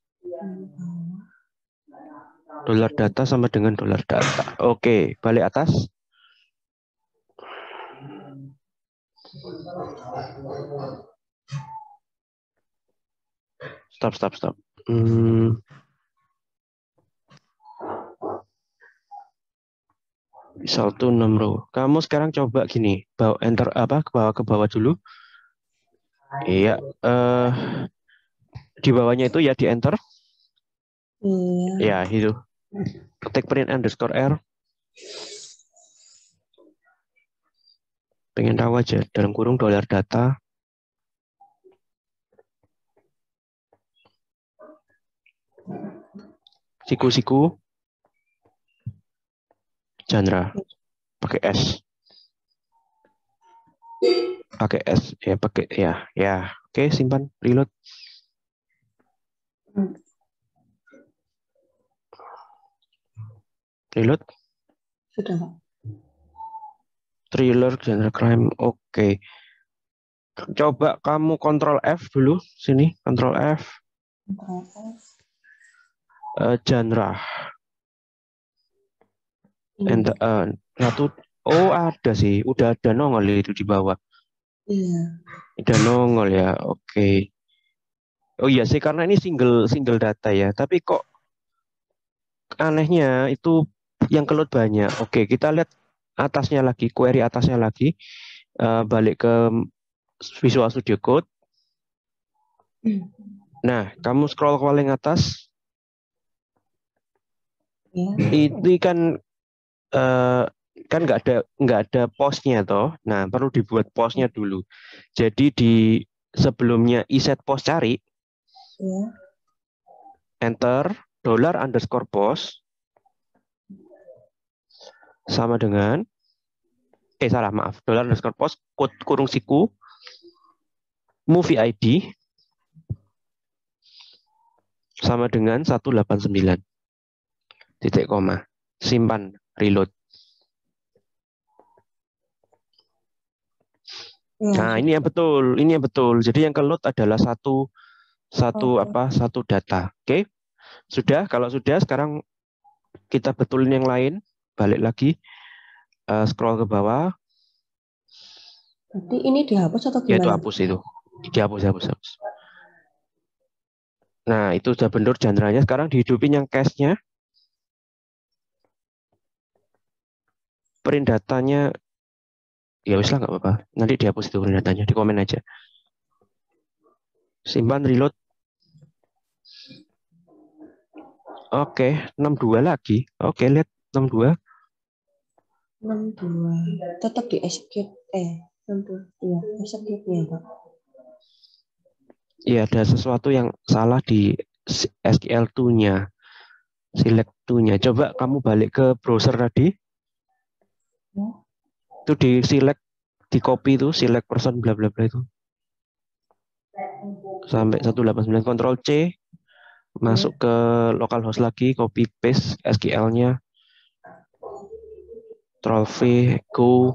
Dolar data sama dengan dolar data. Oke, balik atas. Stop, stop, stop. Hmm. Satu enam row. Kamu sekarang coba gini, bawa enter apa ke bawah ke bawah dulu. Iya. Uh, di bawahnya itu ya di enter. Iya. Ya itu. Ketik print underscore r. Pengen tahu aja dalam kurung dolar data. Siku-siku. Genre. Pakai S. Pakai S ya pakai ya ya. Oke, simpan reload. Reload. Sudah, Pak. Thriller, genre crime. Oke. Okay. Coba kamu kontrol F dulu. Sini, kontrol F. Kontrol F. Uh, genre. Enter, uh, satu. Oh, ada sih. Udah ada nongol itu di bawah. Iya. Udah nongol ya. Oke. Okay. Oh iya sih, karena ini single single data ya. Tapi kok anehnya itu yang keload banyak. Oke, okay, kita lihat atasnya lagi, query atasnya lagi. Uh, balik ke Visual Studio Code. Nah, kamu scroll ke paling atas. Ya. Ini kan uh, kan nggak ada nggak ada postnya toh. Nah, perlu dibuat postnya dulu. Jadi di sebelumnya iset post cari, Ya. enter dollar underscore post sama dengan eh salah maaf dollar underscore post kode kurung siku movie I D sama dengan seratus delapan puluh sembilan titik koma, simpan reload. Ya, Nah, ini yang betul, ini yang betul. Jadi yang ke-load adalah satu satu oke. apa? Satu data. Oke. Sudah, kalau sudah sekarang kita betulin yang lain. Balik lagi, uh, scroll ke bawah. Berarti ini dihapus atau Ya itu gimana? hapus itu. Dihapus, hapus, hapus. Nah, itu sudah benar genre-nya. Sekarang dihidupin yang cache-nya. Print datanya ya wis lah nggak apa-apa. Nanti dihapus itu print datanya, di komen aja. Simpan, reload. Oke, enam puluh dua lagi. Oke, lihat enam puluh dua. enam puluh dua. Tetap di execute. Eh, enam puluh. Iya, execute ya, Pak. Iya, ada sesuatu yang salah di S Q L dua-nya. Select dua-nya. Coba kamu balik ke browser tadi. Ya. Itu di select, di copy itu, select person bla bla bla itu. Sampai seratus delapan puluh sembilan, Ctrl C. Masuk ke localhost lagi, copy paste S Q L-nya. Ctrl V, go.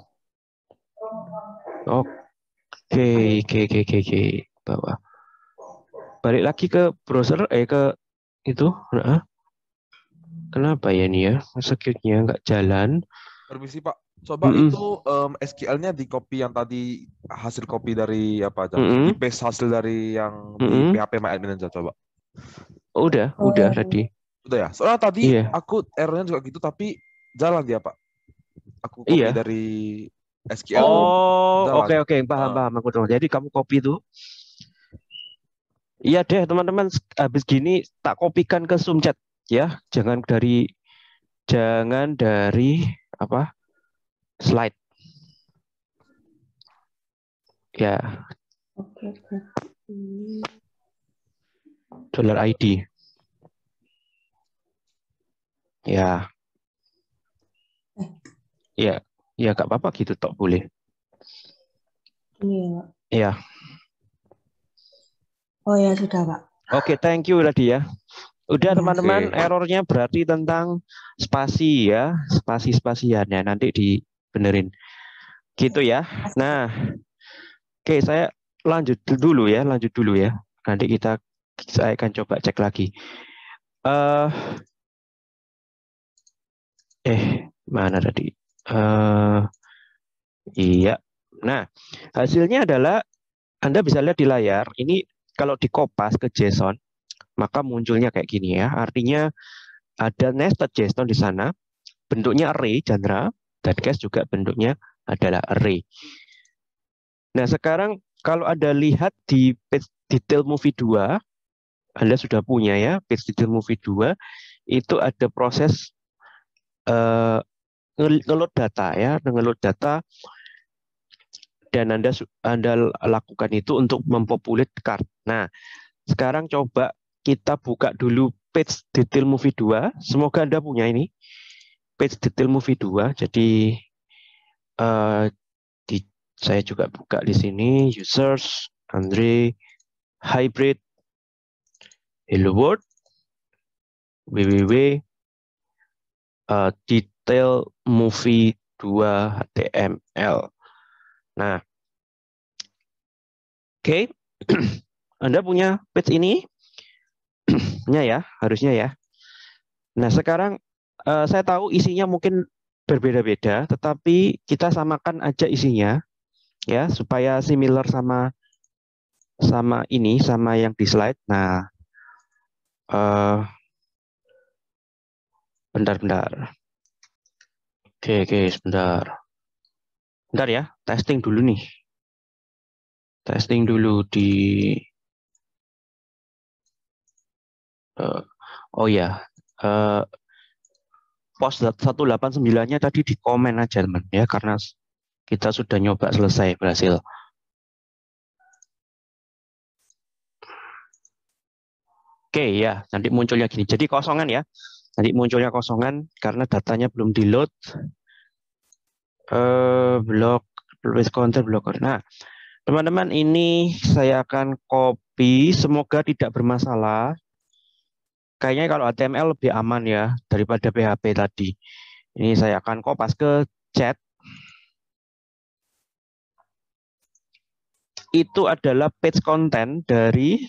Oke, oke, oke, oke, oke. Bawah. Balik lagi ke browser, eh ke itu. Nah. Kenapa ya nih ya? Execute-nya nggak jalan. Permisi Pak, coba Mm-mm. itu um, S Q L-nya di copy yang tadi hasil copy dari apa aja? Mm-mm. Di paste hasil dari yang di Mm-mm. P H P MyAdmin aja coba. Oh, udah, Oh. udah tadi. Udah ya. Soalnya tadi Iya. aku errornya juga gitu tapi jalan dia Pak. Aku copy Iya. dari S Q L. Oh, jalan. oke oke, paham Ah. paham aku dong. Jadi kamu copy itu. Iya deh teman-teman, habis gini tak kopikan ke Zoom chat ya. Jangan dari jangan dari apa? Slide. Ya, Oke, oke. Hmm. dollar I D. Ya. Ya, ya gak apa-apa gitu tok boleh. Ini ya, Pak. Ya. Oh ya, sudah, Pak. Oke, thank you tadi ya. Udah Ya. teman-teman, Oke. errornya berarti tentang spasi ya, spasi-spasian ya, nanti dibenerin. Gitu ya. Nah, oke saya lanjut dulu ya, lanjut dulu ya. Nanti kita saya akan coba cek lagi. Uh, eh, mana tadi? Uh, iya. Nah, hasilnya adalah Anda bisa lihat di layar. Ini kalau dikopas ke JSON, maka munculnya kayak gini ya. Artinya ada nested JSON di sana. Bentuknya array, genre, dan cache juga bentuknya adalah array. Nah, sekarang kalau Anda lihat di page detail movie dua, Anda sudah punya ya, page detail movie dua, itu ada proses uh, ngeload data ya, ngeload data, dan Anda Anda lakukan itu untuk mempopulate card. Nah, sekarang coba kita buka dulu page detail movie dua. Semoga Anda punya ini. Page detail movie dua. Jadi uh, di, saya juga buka di sini users Andre hybrid hello world www uh, detail movie dua H T M L. Nah, oke. Okay. Anda punya page ini? Nya ya, harusnya ya. Nah, sekarang uh, saya tahu isinya mungkin berbeda-beda, tetapi kita samakan aja isinya ya supaya similar sama sama ini, sama yang di slide. Nah, uh, bentar-bentar. Oke, oke, sebentar. Bentar ya, testing dulu nih. Testing dulu di uh, oh ya, uh, post seratus delapan puluh sembilan-nya tadi di komen aja teman ya, karena kita sudah nyoba selesai berhasil. Oke ya, nanti munculnya gini. Jadi kosongan ya. Nanti munculnya kosongan karena datanya belum di load. Uh, blok, list counter, blok. Nah, teman-teman ini saya akan copy. Semoga tidak bermasalah. Kayaknya kalau H T M L lebih aman ya daripada P H P tadi. Ini saya akan kopas ke chat. itu adalah page content dari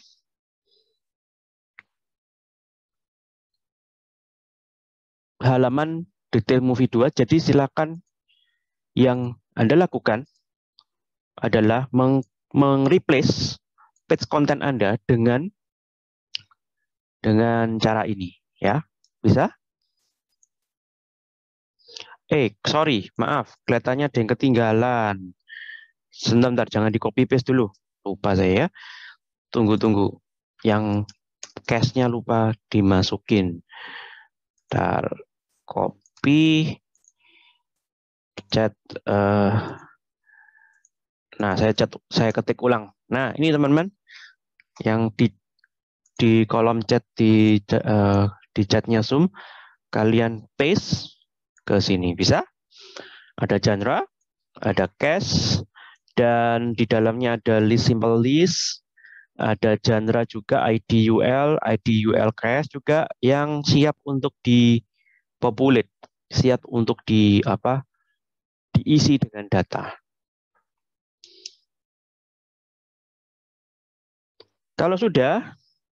halaman detail movie dua. Jadi silakan yang Anda lakukan adalah meng-replace page content Anda dengan dengan cara ini, ya. Bisa? Eh, sorry, maaf, kelihatannya ada yang ketinggalan. Sebentar, jangan di copy paste dulu. Lupa saya ya. Tunggu-tunggu. Yang cache-nya lupa dimasukin. Ntar, copy, chat. Uh, nah, saya chat, saya ketik ulang. Nah, ini teman-teman, yang di di kolom chat di uh, di chatnya Zoom, kalian paste ke sini. Bisa? Ada genre, ada cache, dan di dalamnya ada list simple list, ada genre juga I D U L, I D U L cache juga yang siap untuk dipopulate, siap untuk di apa? diisi dengan data. Kalau sudah,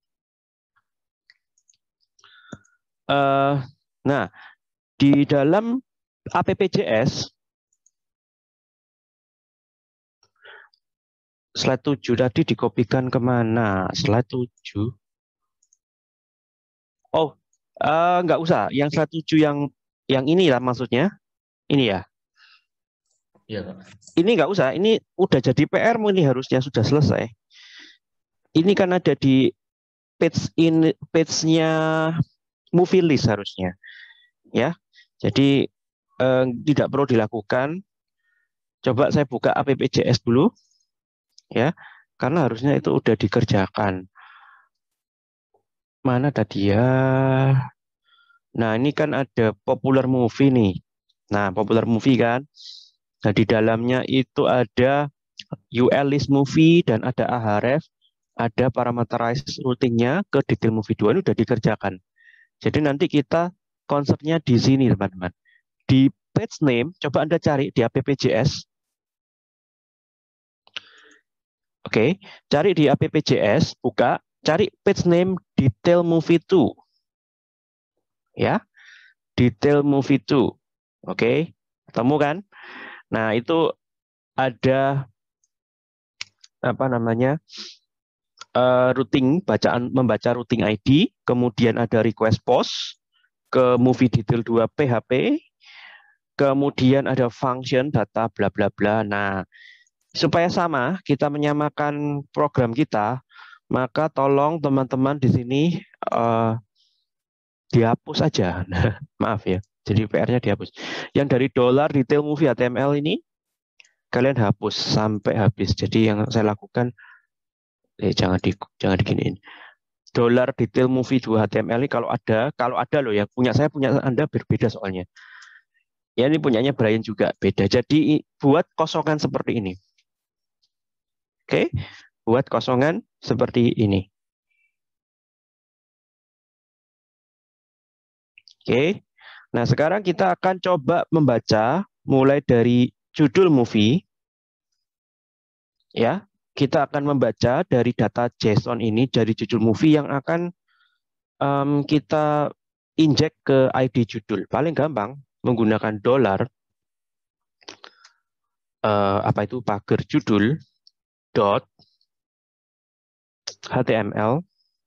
uh, nah di dalam app.js slide tujuh tadi dikopikan kemana? Slide tujuh. Oh, uh, nggak usah. Yang slide tujuh yang yang ini lah maksudnya. Ini ya. Iya, Pak. Ini nggak usah. Ini udah jadi P R-mu ini harusnya sudah selesai. Ini kan ada di page in page-nya movie list harusnya. Ya. Jadi eh, tidak perlu dilakukan. Coba saya buka app.js dulu. Ya. Karena harusnya itu udah dikerjakan. Mana tadi ya? Nah, ini kan ada popular movie nih. Nah, popular movie kan. Nah, di dalamnya itu ada U L list movie dan ada Ahref, ada parameterize routingnya ke detail movie dua ini udah dikerjakan. Jadi nanti kita konsepnya di sini, teman-teman. Di page name, coba Anda cari di app.js. Oke, cari di app.js, buka, cari page name detail movie dua. Ya, detail movie dua. Oke, ketemu kan? Nah, itu ada apa namanya? Uh, routing, bacaan membaca routing I D, kemudian ada request post ke movie detail dua P H P, kemudian ada function data bla bla bla. Nah, supaya sama, kita menyamakan program kita, maka tolong teman-teman di sini uh, dihapus aja. Nah, maaf ya. Jadi P R-nya dihapus. Yang dari dollar detail movie H T M L ini kalian hapus sampai habis. Jadi yang saya lakukan eh jangan di jangan diginiin. Dollar detail movie dua H T M L ini kalau ada, kalau ada loh ya, punya saya punya Anda berbeda soalnya. Ya ini punyanya Brian juga beda. Jadi buat kosongan seperti ini. Oke, buat kosongan seperti ini. Oke. Nah, sekarang kita akan coba membaca mulai dari judul movie. Ya, kita akan membaca dari data JSON ini, dari judul movie yang akan um, kita injek ke I D judul. Paling gampang menggunakan dollar uh, apa itu pagar judul dot html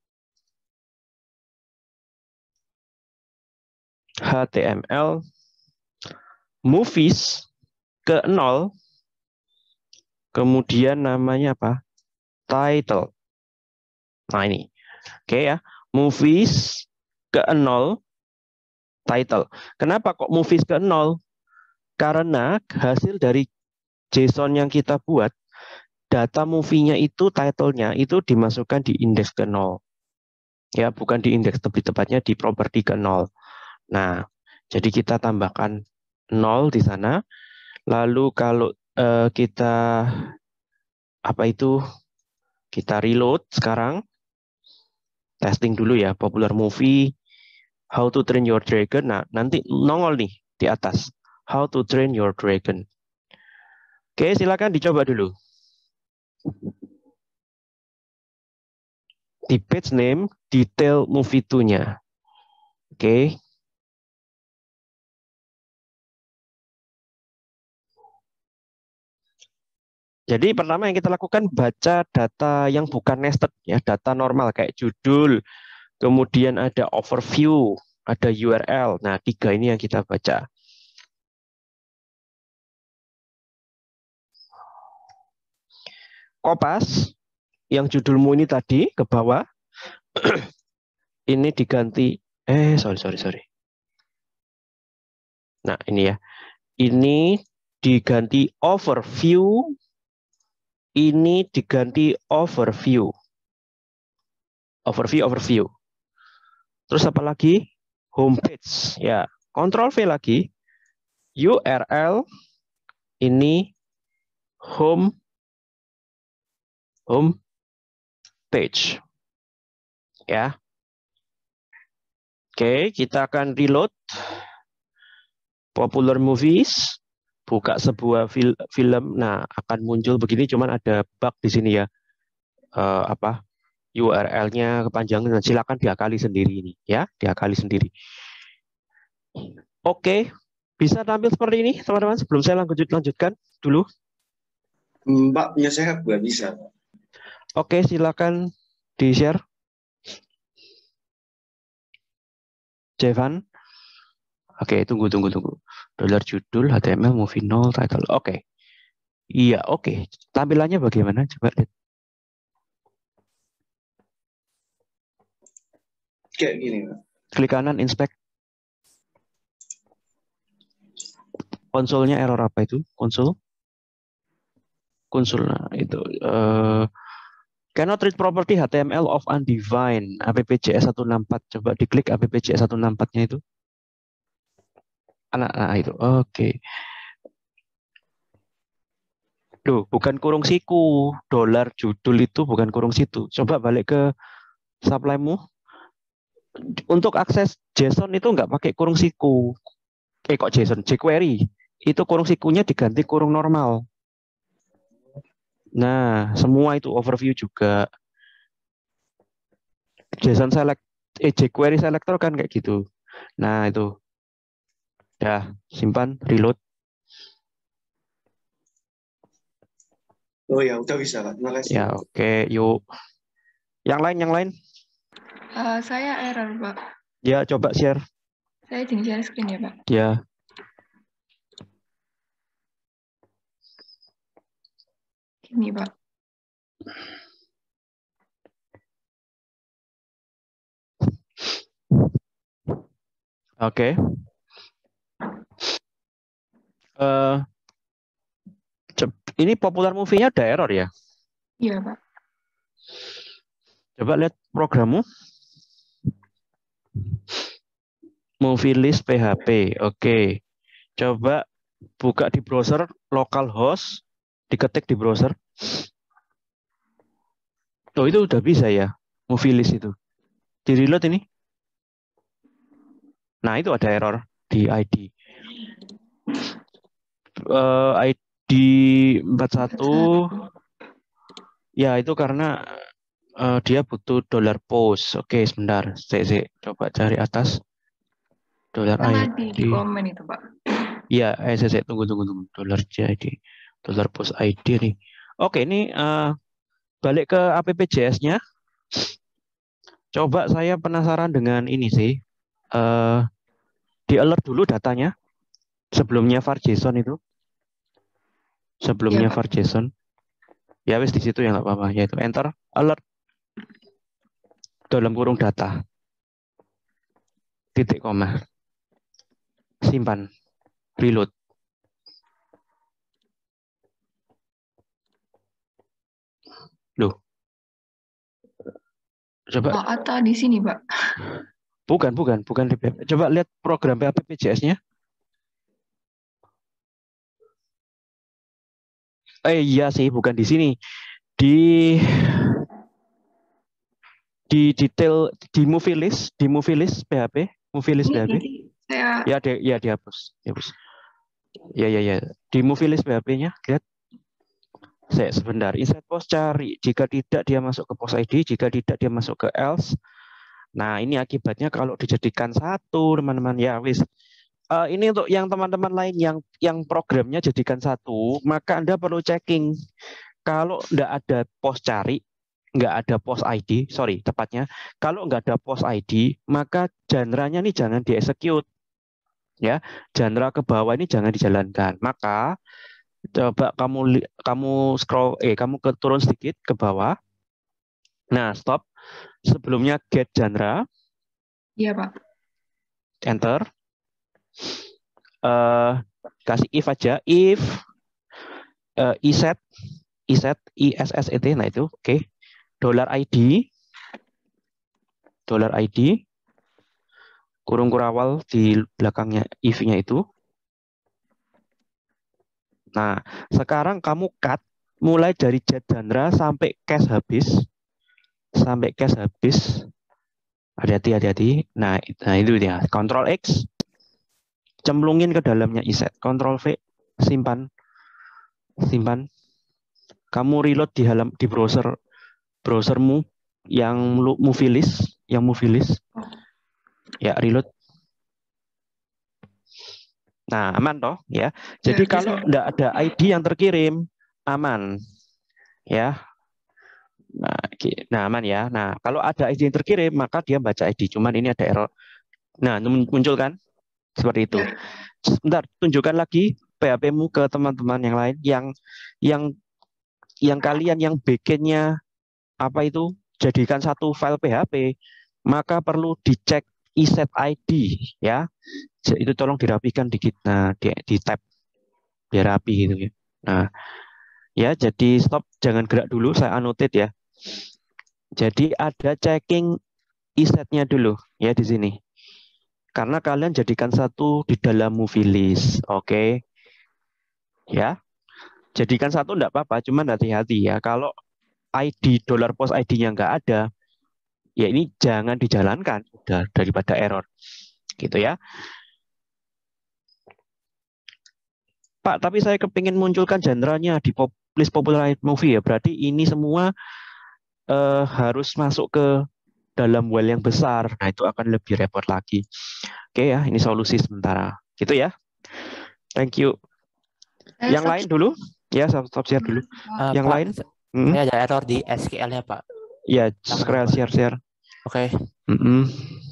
html movies ke nol, kemudian namanya apa? Title. Nah ini, oke okay, ya, movies ke nol, title. Kenapa kok movies ke nol? Karena hasil dari JSON yang kita buat, data movie-nya itu, title-nya itu dimasukkan di indeks ke nol. Ya, bukan di indeks, lebih tepatnya di properti ke nol. Nah, jadi kita tambahkan nol di sana. Lalu kalau uh, kita apa itu kita reload sekarang, testing dulu ya, popular movie, how to train your dragon. Nah, nanti nongol nih di atas, how to train your dragon. Oke, silakan dicoba dulu. di page name detail movie to-nya. Oke. Okay. Jadi pertama yang kita lakukan baca data yang bukan nested ya, data normal kayak judul, kemudian ada overview, ada U R L. Nah, tiga ini yang kita baca. Kopas yang judulmu ini tadi ke bawah ini diganti eh sorry sorry sorry. Nah, ini ya. Ini diganti overview. Ini diganti overview. Overview, overview. Terus apa lagi? Homepage. Ya, Ctrl V lagi. U R L. Ini home. Home page. Ya. Oke, kita akan reload. Popular movies. Buka sebuah fil film, nah akan muncul begini, cuman ada bug di sini ya, uh, apa U R L-nya kepanjangan, dan silakan diakali sendiri ini, ya, diakali sendiri. Oke, bisa tampil seperti ini, teman-teman. Sebelum saya lanjut lanjutkan dulu. Mbak punya saya nggak bisa. Oke, silakan di share. Jevan. Oke, tunggu, tunggu, tunggu. Dolar judul, H T M L, movie null, title. Oke. Iya, oke. Tampilannya bagaimana? Coba lihat. Kayak gini, Pak. Klik kanan, inspect. Konsolnya error apa itu? Konsol? Konsol, nah itu. Uh, cannot read property H T M L of undefined. A P P J S seratus enam puluh empat. Coba diklik A P P J S seratus enam puluh empat-nya itu. Anak, nah itu, oke. Okay. Loh, bukan kurung siku. Dolar judul itu bukan kurung situ. Coba balik ke supply-mu. Untuk akses JSON itu nggak pakai kurung siku. Eh kok JSON? jQuery. Itu kurung sikunya diganti kurung normal. Nah, semua itu overview juga. JSON select, eh jQuery selector kan kayak gitu. Nah, itu. Dah, simpan, reload. Oh ya, udah bisa, Pak. Terima kasih. Ya, oke, okay, yuk. Yang lain, yang lain? Uh, saya error, Pak. Ya, coba share. Saya izin share screen ya, Pak. Ya. Ini, Pak. Oke. Okay. Uh, ini popular movie-nya ada error ya? Iya, Pak. Coba lihat programmu. Movie list P H P. Oke. Okay. Coba buka di browser localhost, diketik di browser. Oh, itu udah bisa ya, movie list itu. Di reload ini. Nah, itu ada error di I D. Uh, I D empat puluh satu. Ya, itu karena uh, dia butuh dollar post. Oke, sebentar. Saya, saya coba cari atas. Dollar I D. Di komen itu, Pak. Iya, eh, saya, saya tunggu, tunggu, tunggu. Dollar I D. Dollar post I D nih. Oke, ini uh, balik ke A P P J S-nya. Coba saya penasaran dengan ini sih. Uh, di alert dulu datanya. Sebelumnya var JSON itu. Sebelumnya ya, var JSON. Ya wis di situ ya nggak apa-apa. Yaitu enter alert dalam kurung data. Titik koma. Simpan. Reload. Loh. Coba. Oh, atau di sini, Pak. Bukan, bukan, bukan di P H P. Coba lihat program P H P J S-nya. Eh iya sih, bukan di sini. Di di detail di movie list, di movie list P H P, movie list P H P. Saya... Ya, di, ya dihapus, dihapus. Ya, ya, ya. Di movie list P H P-nya, lihat. Saya sebentar, insert post cari. Jika tidak dia masuk ke post I D, jika tidak dia masuk ke else. Nah, ini akibatnya kalau dijadikan satu, teman-teman ya wis. Uh, ini untuk yang teman-teman lain yang yang programnya jadikan satu, maka Anda perlu checking. Kalau nggak ada post cari, nggak ada post I D, sorry tepatnya, kalau nggak ada post I D, maka genre-nya nih jangan di-execute. Ya, genre ke bawah ini jangan dijalankan. Maka coba kamu kamu scroll eh kamu ke turun sedikit ke bawah. Nah, stop. Sebelumnya get genre. Iya, Pak. Enter. Uh, kasih if aja, if uh, iset iset isset, nah itu oke. Okay. Dollar I D dollar I D kurung kurawal di belakangnya if-nya itu. Nah, sekarang kamu cut mulai dari jet genre sampai cache habis. Sampai cache habis. Hati-hati, hati-hati. Nah, nah itu dia. Control X. Cemplungin ke dalamnya iset. Control V. Simpan. Simpan. Kamu reload di dalam di browser browsermu yang movie list, yang movie list. Ya, reload. Nah, aman toh ya. Jadi ya, kalau tidak ada I D yang terkirim, aman. Ya. Nah, nah, aman ya. Nah, kalau ada I D yang terkirim, maka dia baca I D. Cuman ini ada error. Nah, muncul kan? Seperti itu. Ya. Sebentar, tunjukkan lagi P H P-mu ke teman-teman yang lain yang yang yang kalian yang backend-nya apa itu jadikan satu file P H P, maka perlu dicek iset I D ya. Itu tolong dirapikan dikit. Nah, di, di tab biar rapi gitu ya. Nah, ya jadi stop, jangan gerak dulu, saya annotate ya. Jadi ada checking isetnya dulu ya di sini. Karena kalian jadikan satu di dalam movie list, oke? Okay? Ya, jadikan satu enggak apa-apa, cuman hati-hati ya. Kalau I D dollar post I D-nya nggak ada, ya ini jangan dijalankan, udah daripada error, gitu ya. Pak, tapi saya kepingin munculkan genre-nya di pop, list popular movie ya. Berarti ini semua uh, harus masuk ke dalam well yang besar. Nah, itu akan lebih repot lagi. Oke ya, ini solusi sementara. Gitu ya. Thank you. Eh, yang lain dulu? Ya, stop, stop share dulu. Uh, yang Pak, lain? Hmm? Saya ada error di S Q L-nya, Pak. Ya, share, share, share. Oke. Okay. Mm -mm.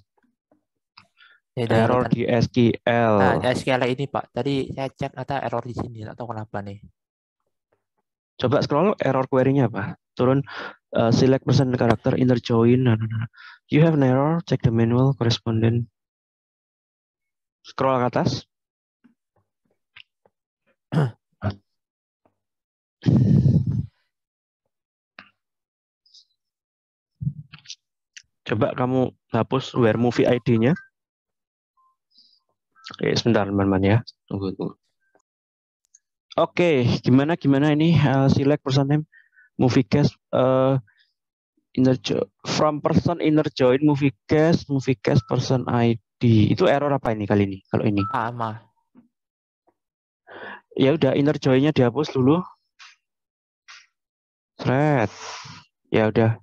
Ya, error di S Q L. Nah, S Q L ini Pak, tadi saya cek ada error di sini, nggak tahu kenapa nih. Coba scroll error query-nya apa? Turun uh, select person character inner join. Nah, nah, nah. You have an error, check the manual correspondent. Scroll ke atas. Coba kamu hapus where movie I D-nya. Oke, sebentar teman-teman ya. Tunggu, tunggu. Oke, gimana gimana ini uh, select person name movie cast uh, inner from person inner join movie cast movie cast person I D. Itu error apa ini kali ini? Kalau ini sama. Ya udah inner join-nya dihapus dulu. Thread. Ya udah.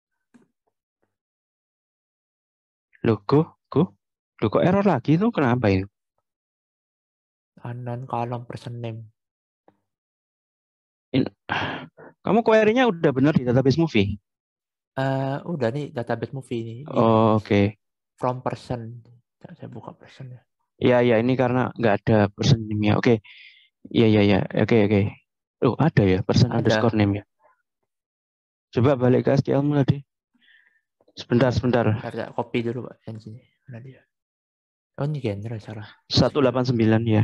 Loh, kok, kok, loh, kok error lagi tuh? Kenapa ini? Unknown column person name. In, kamu query-nya udah benar di database movie? Uh, udah nih database movie ini. Oh, oke. Okay. From person. Saya buka person ya. Ya, ya, ini karena nggak ada person name-nya. Oke. Okay. Iya, iya, iya. Oke, okay, oke. Okay. Oh, ada ya person ada. Underscore name ya. Coba balik ke S Q L-mu tadi. Sebentar, sebentar. Saya copy dulu Pak yang sini. Mana dia? Oh, ini genre salah. seratus delapan puluh sembilan ya.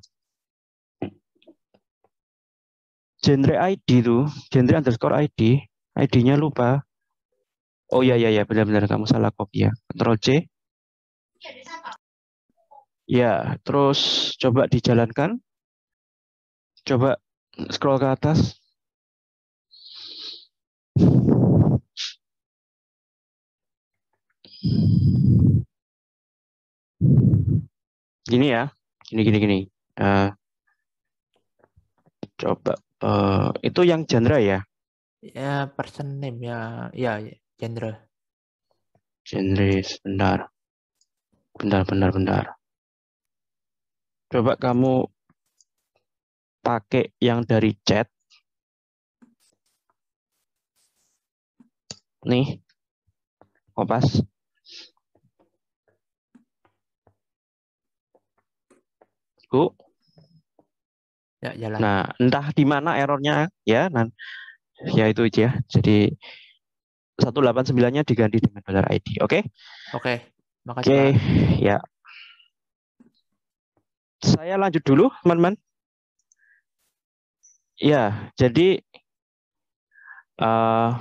Genre I D tuh, genre underscore I D, I D-nya lupa. Oh iya iya ya, benar-benar kamu salah copy ya. Ctrl C. Ya, terus coba dijalankan. Coba scroll ke atas. Gini ya, gini gini gini. Uh, coba Uh, itu yang genre ya? Ya, person name ya, ya, ya, genre. Genre, bentar. Bentar, bentar, bentar. Coba kamu pakai yang dari chat. Nih. Kopas. Bu. Ya, jalan. Nah, entah di mana errornya ya, nah, ya itu aja. Jadi seratus delapan puluh sembilan-nya diganti dengan dollar I D, oke? Okay? Oke, makasih Oke, Pak. ya. Saya lanjut dulu, teman-teman. Ya, jadi uh,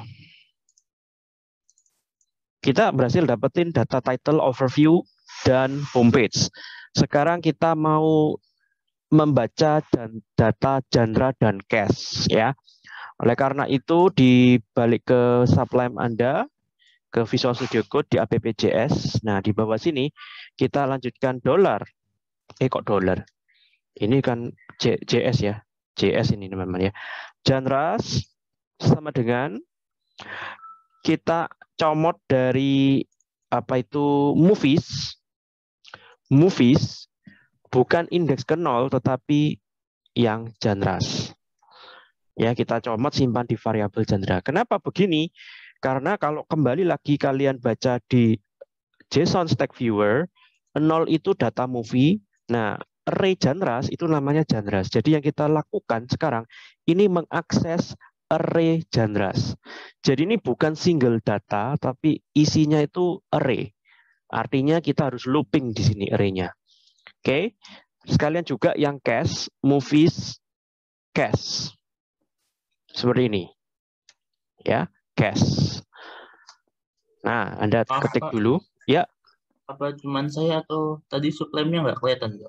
kita berhasil dapetin data title, overview, dan homepage. Sekarang kita mau membaca dan data genre dan cache ya. Oleh karena itu di balik ke Sublime Anda ke Visual Studio Code di app.js. Nah, di bawah sini kita lanjutkan dolar. Eh kok dolar? Ini kan J, JS ya. J S ini teman-teman ya. Genres sama dengan kita comot dari apa itu movies. Movies bukan indeks ke nol tetapi yang genres. Ya, kita comot simpan di variabel genre. Kenapa begini? Karena kalau kembali lagi kalian baca di JSON Stack Viewer, nol itu data movie. Nah, array genres itu namanya genres. Jadi yang kita lakukan sekarang ini mengakses array genres. Jadi ini bukan single data, tapi isinya itu array. Artinya kita harus looping di sini array-nya. Oke, okay? Sekalian juga yang cache, movies, cache. Seperti ini. Ya, cache. Nah, Anda Maaf, ketik Pak. dulu. Ya. Apa cuman saya atau tadi sublime-nya nggak kelihatan, Pak?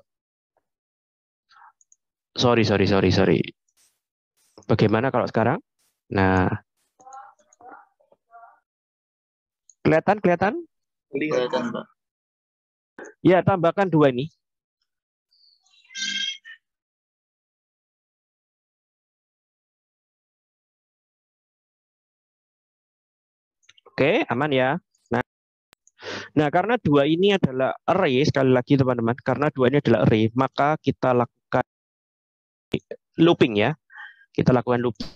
Sorry, sorry, sorry, sorry. Bagaimana kalau sekarang? Nah, kelihatan, kelihatan? Kelihatan, Pak. Ya, tambahkan dua ini. Oke, aman ya. Nah, nah, karena dua ini adalah array, sekali lagi teman-teman, karena dua ini adalah array, maka kita lakukan looping ya. Kita lakukan looping.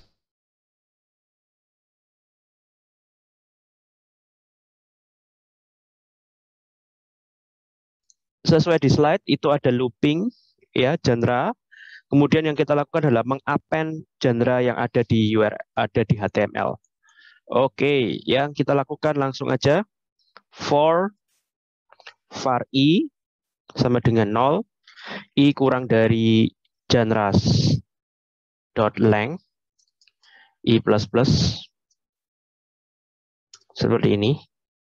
Sesuai di slide itu ada looping ya, genre. Kemudian yang kita lakukan adalah mengappend genre yang ada di U R L, ada di H T M L. Oke, yang kita lakukan langsung aja for var i sama dengan nol, i kurang dari genres dot length i plus plus seperti ini.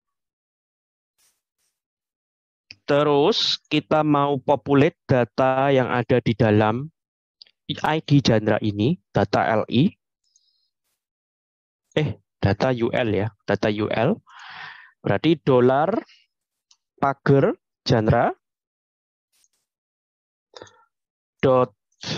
Terus kita mau populate data yang ada di dalam I D genre ini, data li, eh data ul ya, data ul. Berarti dolar pagar genre dot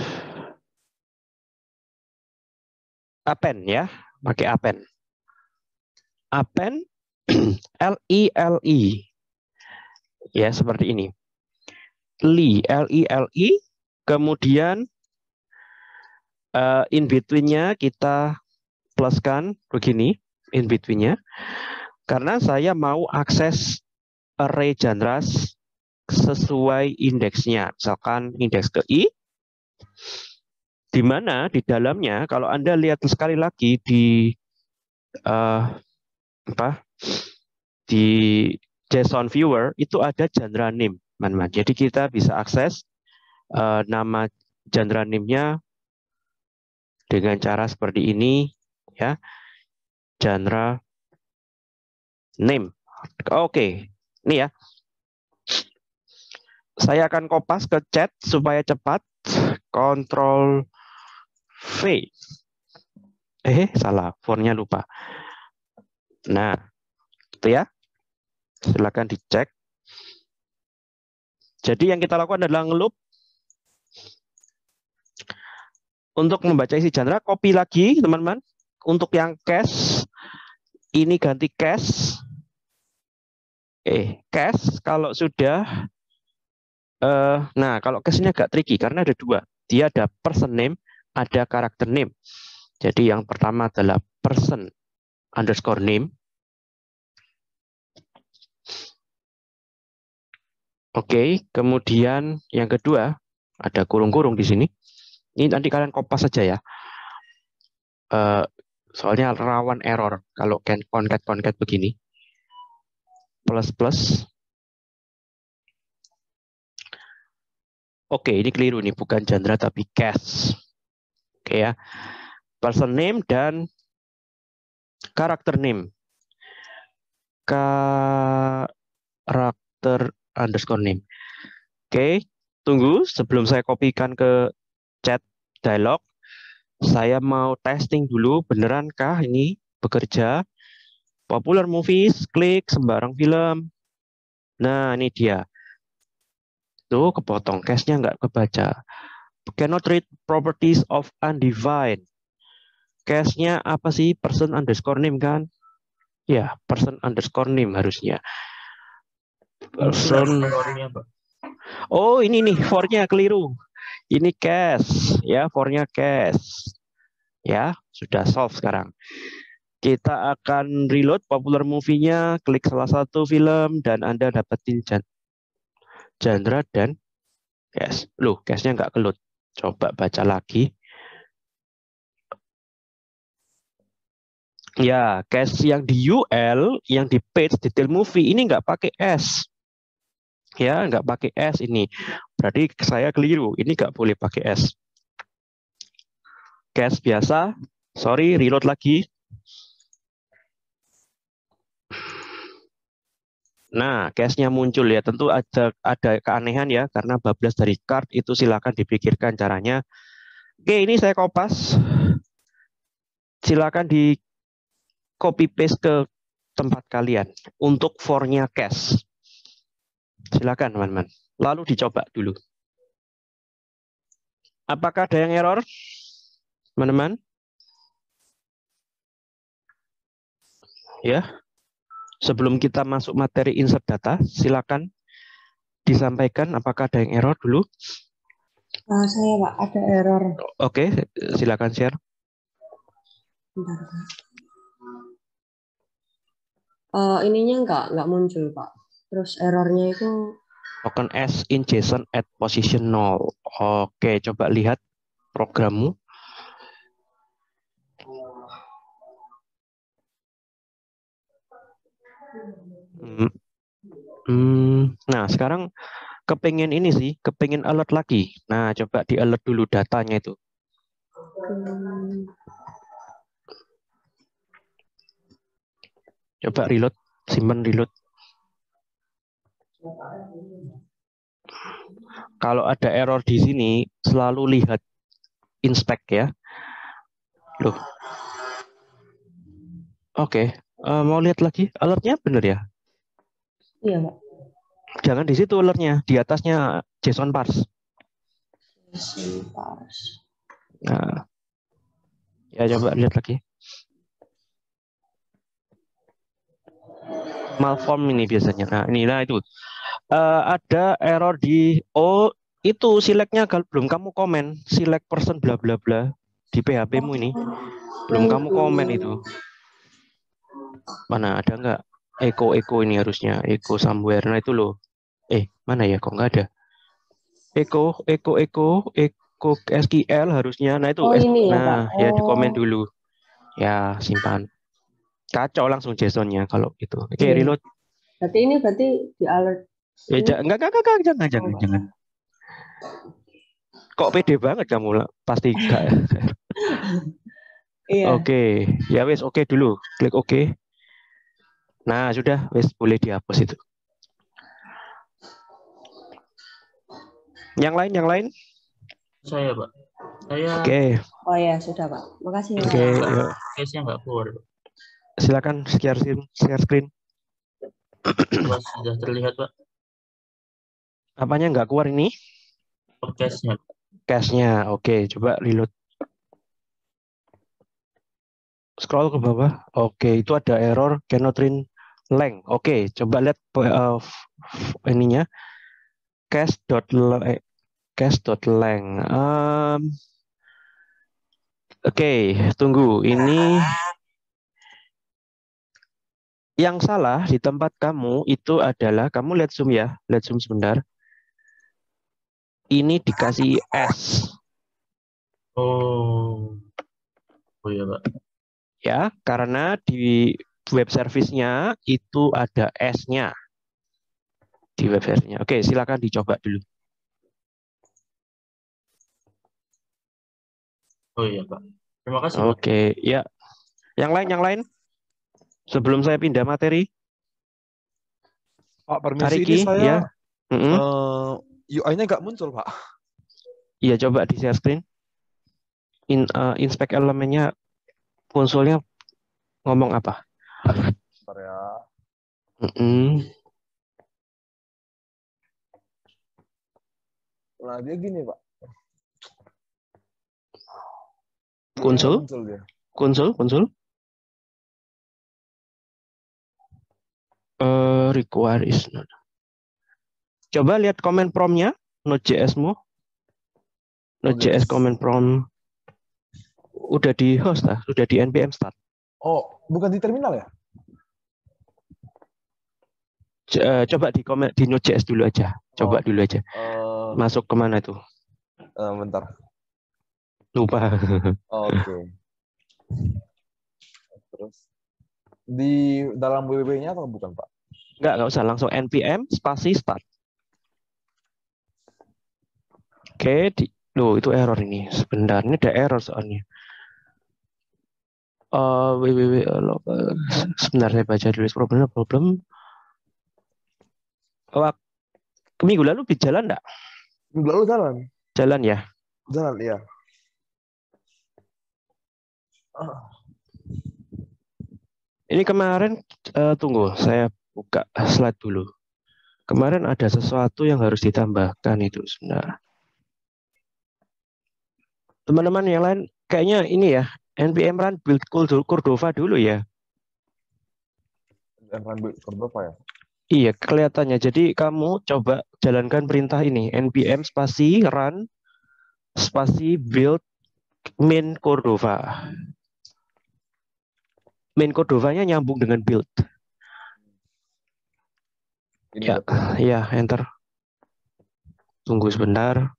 append ya, pakai append. Append li li ya seperti ini. Li li li kemudian uh, in between-nya kita pluskan begini in between-nya karena saya mau akses array genres sesuai indeksnya. Misalkan indeks ke i, di mana di dalamnya kalau Anda lihat sekali lagi di uh, apa di JSON viewer itu ada genre name, teman-teman. Jadi kita bisa akses uh, nama genre name-nya dengan cara seperti ini ya, genre name. Oke, ini ya. Saya akan kopas ke chat supaya cepat. Ctrl V. Eh, salah. Font-nya lupa. Nah, itu ya. Silakan dicek. Jadi yang kita lakukan adalah ngeloop. Untuk membaca isi genre, copy lagi, teman-teman. Untuk yang cache, ini ganti cache. Eh, cache kalau sudah, uh, nah kalau cache ini agak tricky karena ada dua. Dia ada person name, ada character name. Jadi yang pertama adalah person underscore name. Oke, kemudian yang kedua ada kurung-kurung di sini. Ini nanti kalian kopas saja ya. Uh, soalnya rawan error kalau concat-concat begini. Plus plus. Oke, ini keliru nih, bukan genre tapi cache. Oke ya. Person name dan karakter name. Karakter underscore name. Oke, tunggu sebelum saya kopikan ke chat dialog. Saya mau testing dulu, benerankah ini bekerja? Popular movies, klik sembarang film. Nah, ini dia. Tuh, kepotong. Cache-nya nggak kebaca. Cannot read properties of undefined. Cache-nya apa sih? Person underscore name kan? Ya, person underscore name harusnya. Person. Oh, ini nih, for-nya keliru. Ini cache, ya, for-nya cache. Ya, sudah solve sekarang. Kita akan reload popular movie-nya, klik salah satu film, dan Anda dapetin genre dan cache. Loh, cache-nya nggak keload. Coba baca lagi. Ya, cache yang di U L, yang di page detail movie, ini nggak pakai S. Ya, nggak pakai S ini. Berarti saya keliru. Ini nggak boleh pakai S. Cache biasa. Sorry, reload lagi. Nah, cache-nya muncul ya. Tentu ada ada keanehan ya, karena bablas dari card itu silakan dipikirkan caranya. Oke, ini saya kopas. Silakan di copy paste ke tempat kalian untuk for-nya cache. Silakan teman-teman. Lalu dicoba dulu. Apakah ada yang error? Teman-teman? Ya. Sebelum kita masuk materi insert data, silakan disampaikan apakah ada yang error dulu. Uh, saya Pak, ada error. Oke, silakan share. Bentar, Pak. Uh, ininya enggak, enggak muncul Pak. Terus errornya itu Token S in JSON at position nol. Oke, coba lihat programmu. Hmm. Hmm. Nah, sekarang kepengen ini sih, kepengen alert lagi. Nah, coba di alert dulu datanya itu. Hmm. Coba reload, simpan reload. Kalau ada error di sini, selalu lihat inspect ya. Loh. Oke, uh, mau lihat lagi alertnya bener ya? Iya Pak. Jangan di situ alertnya, di atasnya JSON parse. JSON parse. Nah, ya coba lihat lagi. Malform ini biasanya. Nah, ini nah itu. Uh, ada error di oh itu select-nya belum kamu komen, select person bla bla bla di P H P-mu ini. Belum kamu komen itu. Mana ada nggak? Echo echo ini harusnya echo somewhere. Nah itu loh. Eh, mana ya kok nggak ada? Echo echo echo echo S Q L harusnya. Nah itu Oh, ini ya, nah Pak. ya Oh. di komen dulu. Ya, simpan. Kacau langsung JSON-nya kalau itu. Oke, okay, reload. Berarti ini berarti di alert. Eh, enggak, enggak, enggak, enggak, jangan, jangan, oh. jangan. Kok pede banget kamu? Pasti enggak. Iya. Oke, okay. Ya wes oke okay dulu. Klik oke. Okay. Nah, sudah wes boleh dihapus itu. Yang lain, yang lain? Saya, Pak. Saya. Oke. Okay. Oh ya, sudah, Pak. Makasih. Oke, okay, yuk. Case-nya enggak keluar, Pak. Silakan share screen, share screen. Mas, sudah terlihat, Pak. Apanya nggak keluar ini? Cache-nya. Cache-nya, oke. Okay, coba reload. Scroll ke bawah. Oke, itu ada error cannot read length. Oke, coba lihat uh, ininya cache.length. Cache.length. Um, Oke, tunggu. Ini yang salah di tempat kamu itu adalah, kamu lihat zoom ya, lihat zoom sebentar. Ini dikasih S. Oh. Oh iya, Pak. Ya, karena di web service-nya itu ada S-nya. Di web service-nya. Oke, silakan dicoba dulu. Oh iya, Pak. Terima kasih, Pak. Oke, ya. Yang lain, yang lain? Sebelum saya pindah materi. Pak, permisi Ariki, ini saya ya. Mm-mm. uh, U I-nya nggak muncul, Pak. Iya, coba di share screen. In, uh, inspect elemennya, konsolnya ngomong apa? Bentar ya. Mm-mm. Nah, dia gini, Pak. Konsol? Muncul dia. Konsol, konsol. Uh, require is not. Coba lihat comment prompt-nya, Node.js-mu. Node.js comment prompt. Udah di host lah, udah di npm start. Oh, bukan di terminal ya? C- uh, coba di comment di Node.js dulu aja. Coba Oh, dulu aja. uh, Masuk kemana itu? uh, bentar. Lupa. Oh, oke. Okay. Terus di dalam W W W-nya atau bukan, Pak? Enggak, enggak usah, langsung npm spasi start. Oke, di loh itu error ini. Sebenarnya ada error soalnya. Uh, www sebentar saya baca dulu problem problem. Oh, minggu lalu berjalan enggak? Minggu lalu jalan. Jalan ya? Jalan, iya. Ah. Ini kemarin uh, tunggu, saya buka slide dulu. Kemarin ada sesuatu yang harus ditambahkan itu sebenarnya. Teman-teman yang lain kayaknya ini ya, npm run build Cordova dulu ya. npm run build Cordova ya? Iya, kelihatannya. Jadi kamu coba jalankan perintah ini, npm spasi run spasi build main Cordova. Main Cordova-nya nyambung dengan build. Ini Ya, ya, enter. Tunggu sebentar.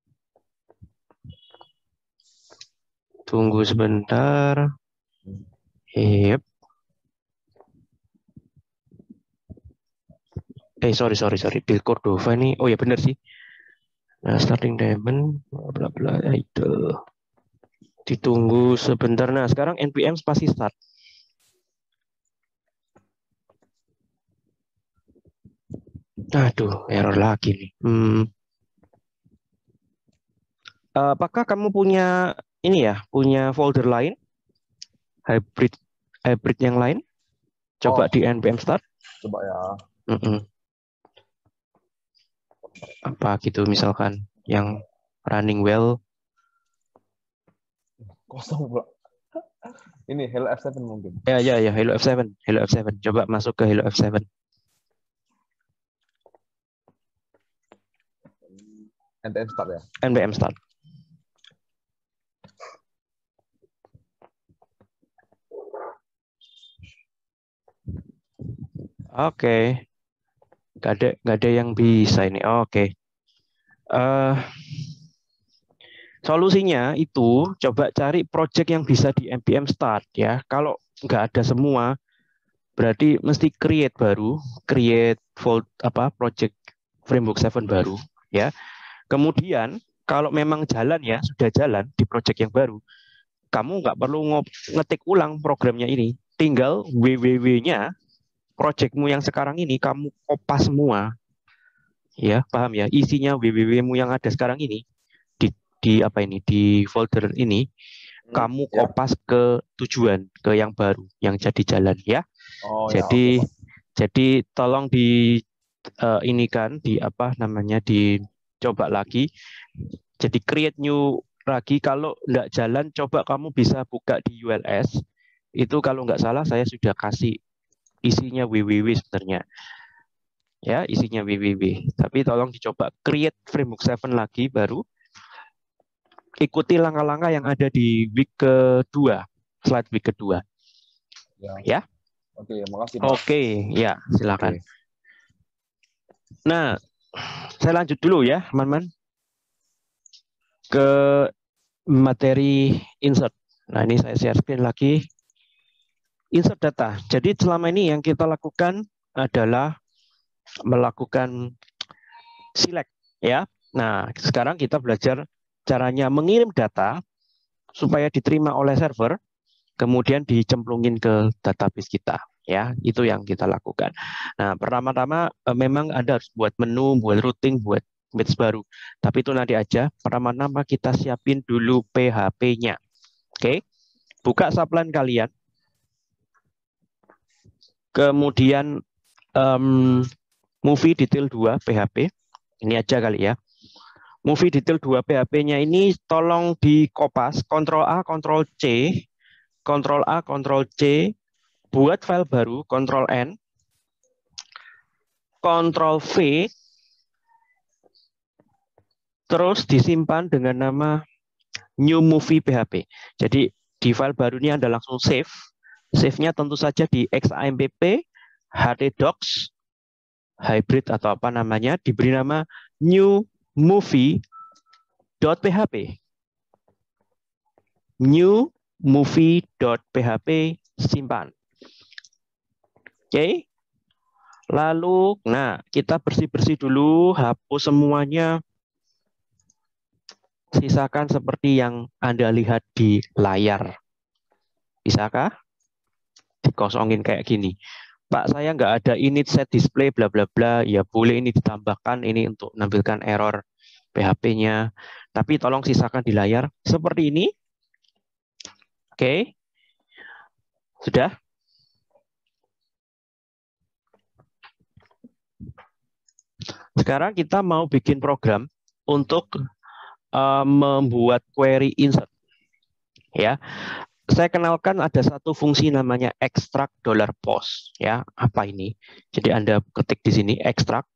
Tunggu sebentar. Yep. Eh, sorry, sorry, sorry. Build Cordova ini. Oh ya, benar sih. Nah, starting diamond, bla bla itu. Ditunggu sebentar. Nah, sekarang npm spasi start. Aduh, error lagi nih. Hmm. Apakah kamu punya ini ya, punya folder lain? Hybrid hybrid yang lain? Coba oh. di npm start. Coba ya. Mm -mm. Apa gitu misalkan yang running well. Kosong pula. Ini Hello F tujuh mungkin. Ya ya ya Hello F tujuh. Hello F tujuh. Coba masuk ke Hello F tujuh. npm start ya? npm start. Oke. Okay. Gak ada, gak ada yang bisa ini. Oke. Okay. Uh, solusinya itu coba cari project yang bisa di npm start ya. Kalau nggak ada semua, berarti mesti create baru, create fold apa project framework tujuh baru ya. Kemudian kalau memang jalan ya, sudah jalan di project yang baru, kamu nggak perlu ngetik ulang programnya ini. Tinggal www-nya projectmu yang sekarang ini kamu kopas semua. Ya, paham ya? Isinya www-mu yang ada sekarang ini di di apa ini? Di folder ini hmm, kamu kopas ya. Ke tujuan, ke yang baru, yang jadi jalan ya. Oh, jadi ya, okay. Jadi tolong di uh, ini kan di apa namanya dicoba lagi. Jadi create new lagi. Kalau nggak jalan, coba kamu bisa buka di U L S. Itu kalau nggak salah saya sudah kasih isinya www sebenarnya. Ya, isinya www. Tapi tolong dicoba create framework tujuh lagi baru. Ikuti langkah-langkah yang ada di week kedua, slide week kedua. Ya. Ya. Oke, makasih Pak. Oke, ya, silakan. Oke. Nah, saya lanjut dulu ya, teman-teman. Ke materi insert. Nah, ini saya share screen lagi. Insert data. Jadi selama ini yang kita lakukan adalah melakukan select ya. Nah, sekarang kita belajar caranya mengirim data supaya diterima oleh server, kemudian dicemplungin ke database kita. Ya, itu yang kita lakukan. Nah, pertama-tama memang Anda harus buat menu, buat routing, buat batch baru. Tapi itu nanti aja. Pertama-tama kita siapin dulu P H P-nya. Oke. Buka subline kalian. Kemudian um, movie detail dua P H P. Ini aja kali ya. Movie detail dua P H P-nya ini tolong dikopas, Ctrl A, Ctrl C, Ctrl A, Ctrl C, buat file baru, Ctrl N, Ctrl V, terus disimpan dengan nama new movie P H P. Jadi di file baru ini Anda langsung save. Save-nya tentu saja di xampp, htdocs, hybrid atau apa namanya, diberi nama new movie.php. New movie.php simpan. Oke. Okay. Lalu, nah, kita bersih-bersih dulu, hapus semuanya. Sisakan seperti yang Anda lihat di layar. Bisakah? Dikosongin kayak gini. Pak, saya nggak ada init set display bla bla bla. Ya boleh ini ditambahkan ini untuk menampilkan error P H P-nya. Tapi tolong sisakan di layar seperti ini. Oke. Okay. Sudah? Sekarang kita mau bikin program untuk uh, membuat query insert. Ya. Saya kenalkan ada satu fungsi namanya extract dollar post ya. Apa ini? Jadi Anda ketik di sini extract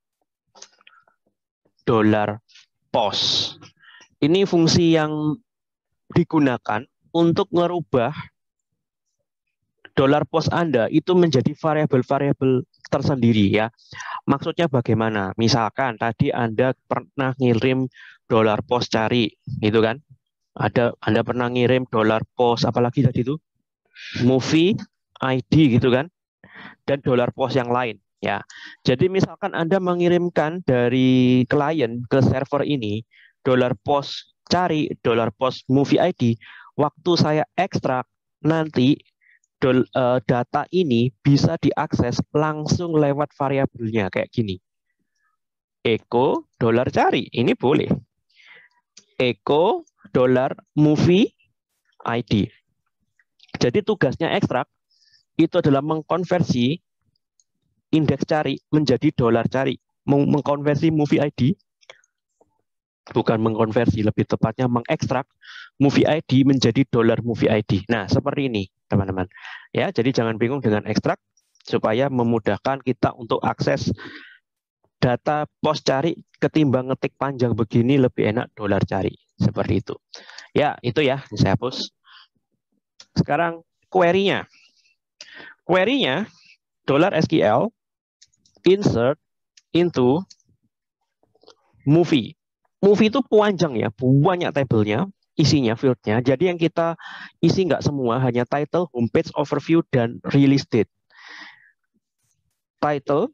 dollar post. Ini fungsi yang digunakan untuk merubah dollar post Anda itu menjadi variabel-variabel tersendiri ya. Maksudnya bagaimana? Misalkan tadi Anda pernah ngirim dollar post cari, gitu kan? Ada Anda pernah ngirim dollar post apalagi tadi itu movie I D gitu kan, dan dollar post yang lain ya. Jadi misalkan Anda mengirimkan dari klien ke server ini dollar post cari, dollar post movie I D, waktu saya ekstrak nanti dol, uh, data ini bisa diakses langsung lewat variabelnya kayak gini. Echo dollar cari ini boleh. Echo dollar movie I D. Jadi tugasnya ekstrak itu adalah mengkonversi indeks cari menjadi dolar cari, mengkonversi movie I D, bukan mengkonversi, lebih tepatnya mengekstrak movie I D menjadi dolar movie I D. Nah, seperti ini, teman-teman. Ya, jadi jangan bingung dengan ekstrak supaya memudahkan kita untuk akses data pos cari ketimbang ngetik panjang begini lebih enak dolar cari. Seperti itu. Ya, itu ya. Saya hapus. Sekarang query-nya. Query-nya dollar S Q L insert into movie. Movie itu panjang ya, banyak tabelnya, isinya, field-nya. Jadi yang kita isi nggak semua, hanya title, homepage, overview, dan release date. Title,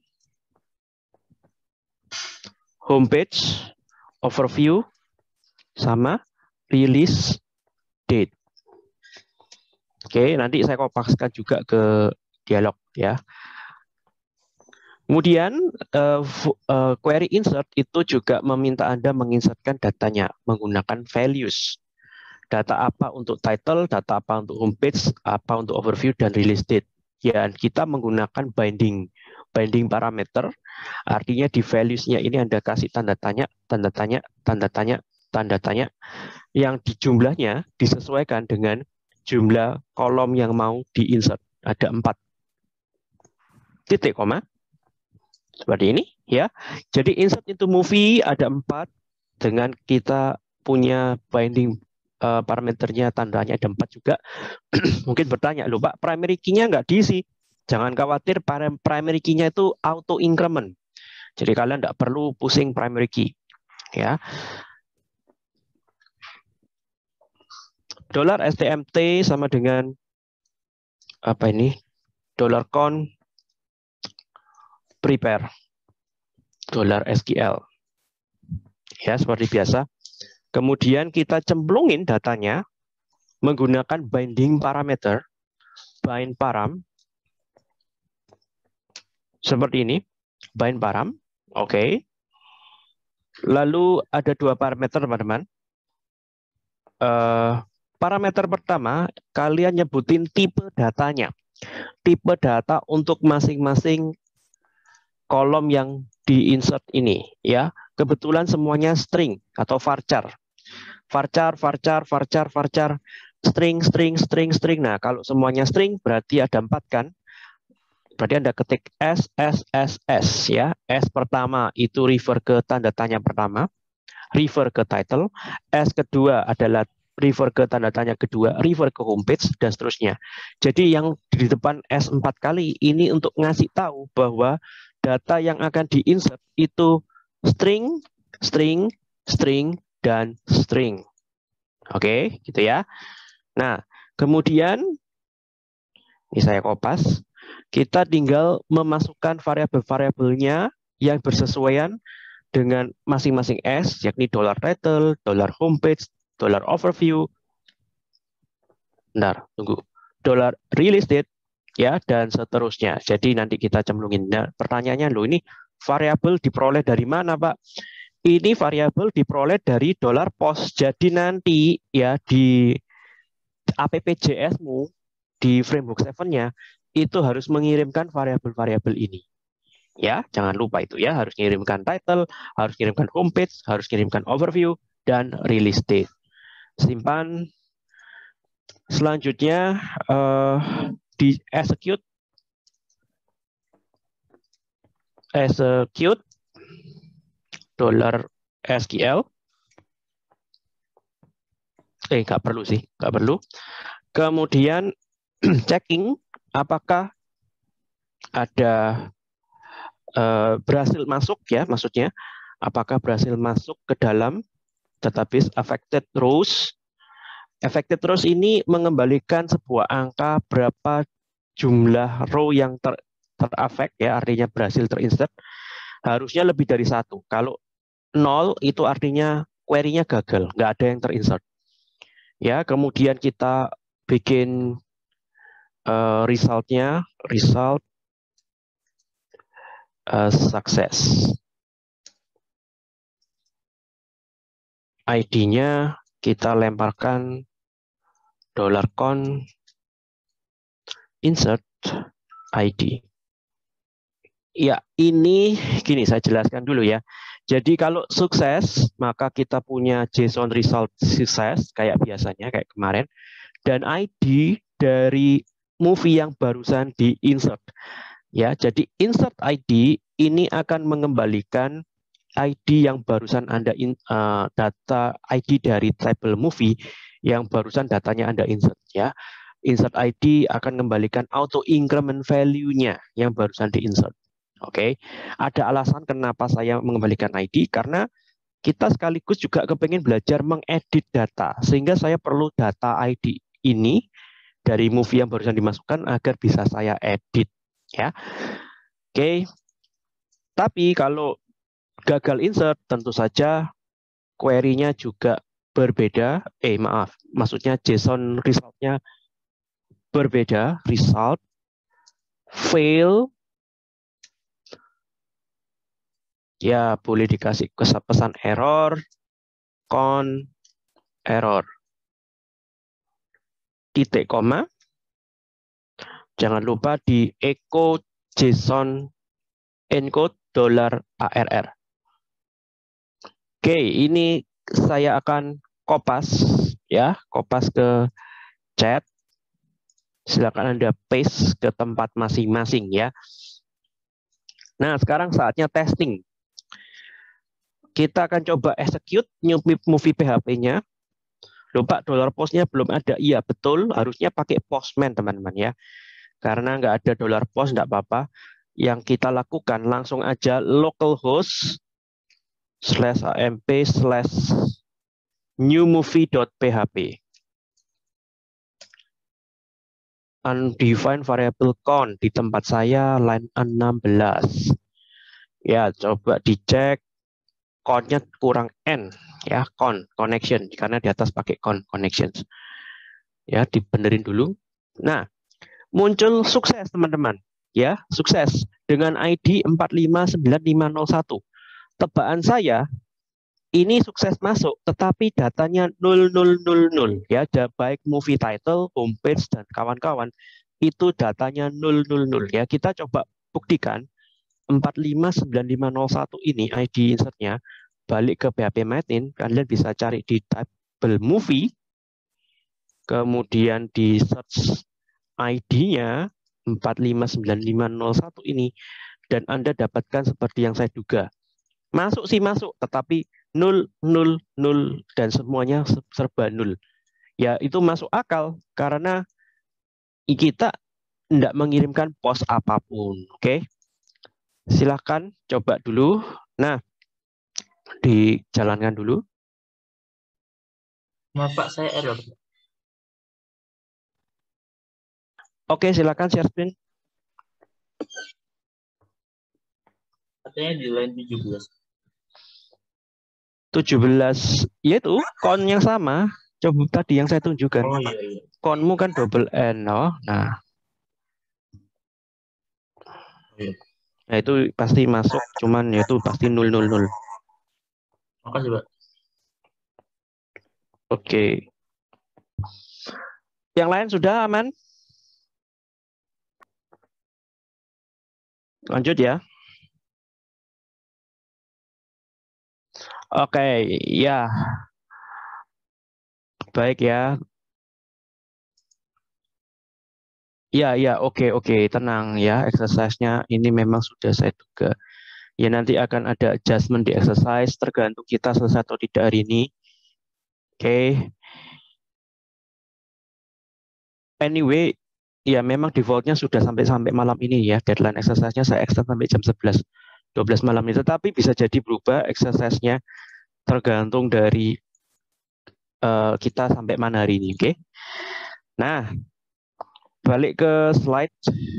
homepage, overview, sama release date. Oke, nanti saya kopaskan juga ke dialog ya. Kemudian uh, uh, query insert itu juga meminta Anda menginsertkan datanya menggunakan values. Data apa untuk title, data apa untuk homepage, apa untuk overview dan release date. Ya, kita menggunakan binding binding parameter. Artinya di values-nya ini Anda kasih tanda tanya, tanda tanya, tanda tanya, tanda tanya yang di jumlahnya disesuaikan dengan jumlah kolom yang mau di-insert. Ada empat. Titik koma. Seperti ini ya. Jadi insert into movie ada empat. Dengan kita punya binding uh, parameternya, tandanya ada empat juga. Mungkin bertanya, loh Pak, primary key-nya nggak diisi. Jangan khawatir, primary key-nya itu auto increment. Jadi kalian nggak perlu pusing primary key. Ya. Dolar stmt sama dengan apa ini? Dolar con prepare. Dolar sql. Ya, seperti biasa. Kemudian kita cemplungin datanya menggunakan binding parameter, bind param. Seperti ini, bind param. Oke. Okay. Lalu ada dua parameter, teman-teman. Uh, parameter pertama, kalian nyebutin tipe datanya. Tipe data untuk masing-masing kolom yang di-insert ini, ya. Kebetulan semuanya string atau varchar. Varchar, varchar, varchar, varchar, string, string, string, string. Nah, kalau semuanya string berarti ada empat kan? Berarti Anda ketik S, S, S, S, ya. S pertama itu refer ke tanda tanya pertama, refer ke title. S kedua adalah refer ke tanda tanya kedua, refer ke homepage, dan seterusnya. Jadi yang di depan S empat kali ini untuk ngasih tahu bahwa data yang akan di-insert itu string, string, string, dan string. Oke, gitu ya. Nah, kemudian, ini saya kopas, kita tinggal memasukkan variabel-variabelnya yang bersesuaian dengan masing-masing S, yakni dollar title, dollar homepage, dollar overview, bentar, tunggu, dollar release date, ya, dan seterusnya. Jadi nanti kita cemplungin. Nah, pertanyaannya, loh ini variabel diperoleh dari mana, Pak? Ini variabel diperoleh dari dollar post. Jadi nanti ya di app.js-mu di framework tujuh-nya itu harus mengirimkan variabel-variabel ini. Ya, jangan lupa itu ya, harus mengirimkan title, harus mengirimkan homepage, harus mengirimkan overview, dan release date. Simpan. Selanjutnya uh, di execute execute dollar sql. Eh, nggak perlu sih, nggak perlu. Kemudian checking apakah ada uh, berhasil masuk ya, maksudnya apakah berhasil masuk ke dalam database affected rows. Affected rows ini mengembalikan sebuah angka berapa jumlah row yang ter teraffect ya, artinya berhasil terinsert. Harusnya lebih dari satu. Kalau nol itu artinya query-nya gagal, nggak ada yang terinsert. Ya, kemudian kita bikin uh, result-nya, result uh, success. I D-nya kita lemparkan dollar con insert I D. Ya, ini gini saya jelaskan dulu ya. Jadi kalau sukses, maka kita punya JSON result sukses kayak biasanya kayak kemarin, dan I D dari movie yang barusan di insert. Ya, jadi insert I D ini akan mengembalikan I D yang barusan Anda in, uh, data I D dari table movie yang barusan datanya Anda insert ya. Insert I D akan mengembalikan auto increment value-nya yang barusan di insert. Oke, okay. Ada alasan kenapa saya mengembalikan I D, karena kita sekaligus juga kepengen belajar mengedit data, sehingga saya perlu data I D ini dari movie yang barusan dimasukkan agar bisa saya edit, ya. Oke, okay. Tapi kalau gagal insert, tentu saja query-nya juga berbeda. Eh maaf, maksudnya JSON result-nya berbeda. Result fail. Ya, boleh dikasih pesan error, con error, titik koma. Jangan lupa di echo JSON encode dollar arr. Oke, ini saya akan kopas ya, kopas ke chat Silakan Anda paste ke tempat masing-masing ya. Nah, sekarang saatnya testing. Kita akan coba execute new movie P H P-nya. Loh Pak, dollar post-nya belum ada. Iya, betul. Harusnya pakai Postman, teman-teman ya. Karena nggak ada dollar post, nggak apa-apa. Yang kita lakukan langsung aja localhost slash amp slash newmovie.php. Undefined variable count di tempat saya line enam belas. Ya, coba dicek. Count-nya kurang n ya, count connection karena di atas pakai count connections. Ya, dibenerin dulu. Nah, muncul sukses teman-teman. Ya, sukses dengan I D empat lima sembilan lima nol satu. Tebakan saya ini sukses masuk, tetapi datanya nol nol nol nol ya, ada baik movie title, homepage dan kawan-kawan itu datanya nol nol nol ya. Kita coba buktikan empat lima sembilan lima nol satu ini I D insertnya balik ke P H P Matin, kalian bisa cari di table movie, kemudian di search I D-nya empat lima sembilan lima nol satu ini, dan Anda dapatkan seperti yang saya duga. Masuk sih masuk, tetapi nol nol nol dan semuanya serba nol. Ya, itu masuk akal karena kita tidak mengirimkan post apapun. Oke. Silahkan coba dulu. Nah, dijalankan dulu. Maaf Pak, saya error. Oke, silakan share screen. Katanya di line tujuh belas. tujuh belas, yaitu kon yang sama. Coba tadi yang saya tunjukkan. Oh iya iya. Konmu kan double N, oh. Nah. Iya. Nah, itu pasti masuk, cuman ya itu pasti nol nol nol. Makasih Pak. Oke. Yang lain sudah aman? Lanjut ya. Oke, ya. Baik ya. Ya, ya, oke, oke, tenang ya. Exercise-nya ini memang sudah saya duga. Ya, nanti akan ada adjustment di exercise, tergantung kita selesai atau tidak hari ini. Oke. Anyway, ya memang defaultnya sudah sampai sampai malam ini ya. Deadline exercise-nya saya extend sampai jam sebelas dua belas malam ini. Tetapi bisa jadi berubah exercise-nya tergantung dari uh, kita sampai mana hari ini. Oke. Nah, balik ke slide.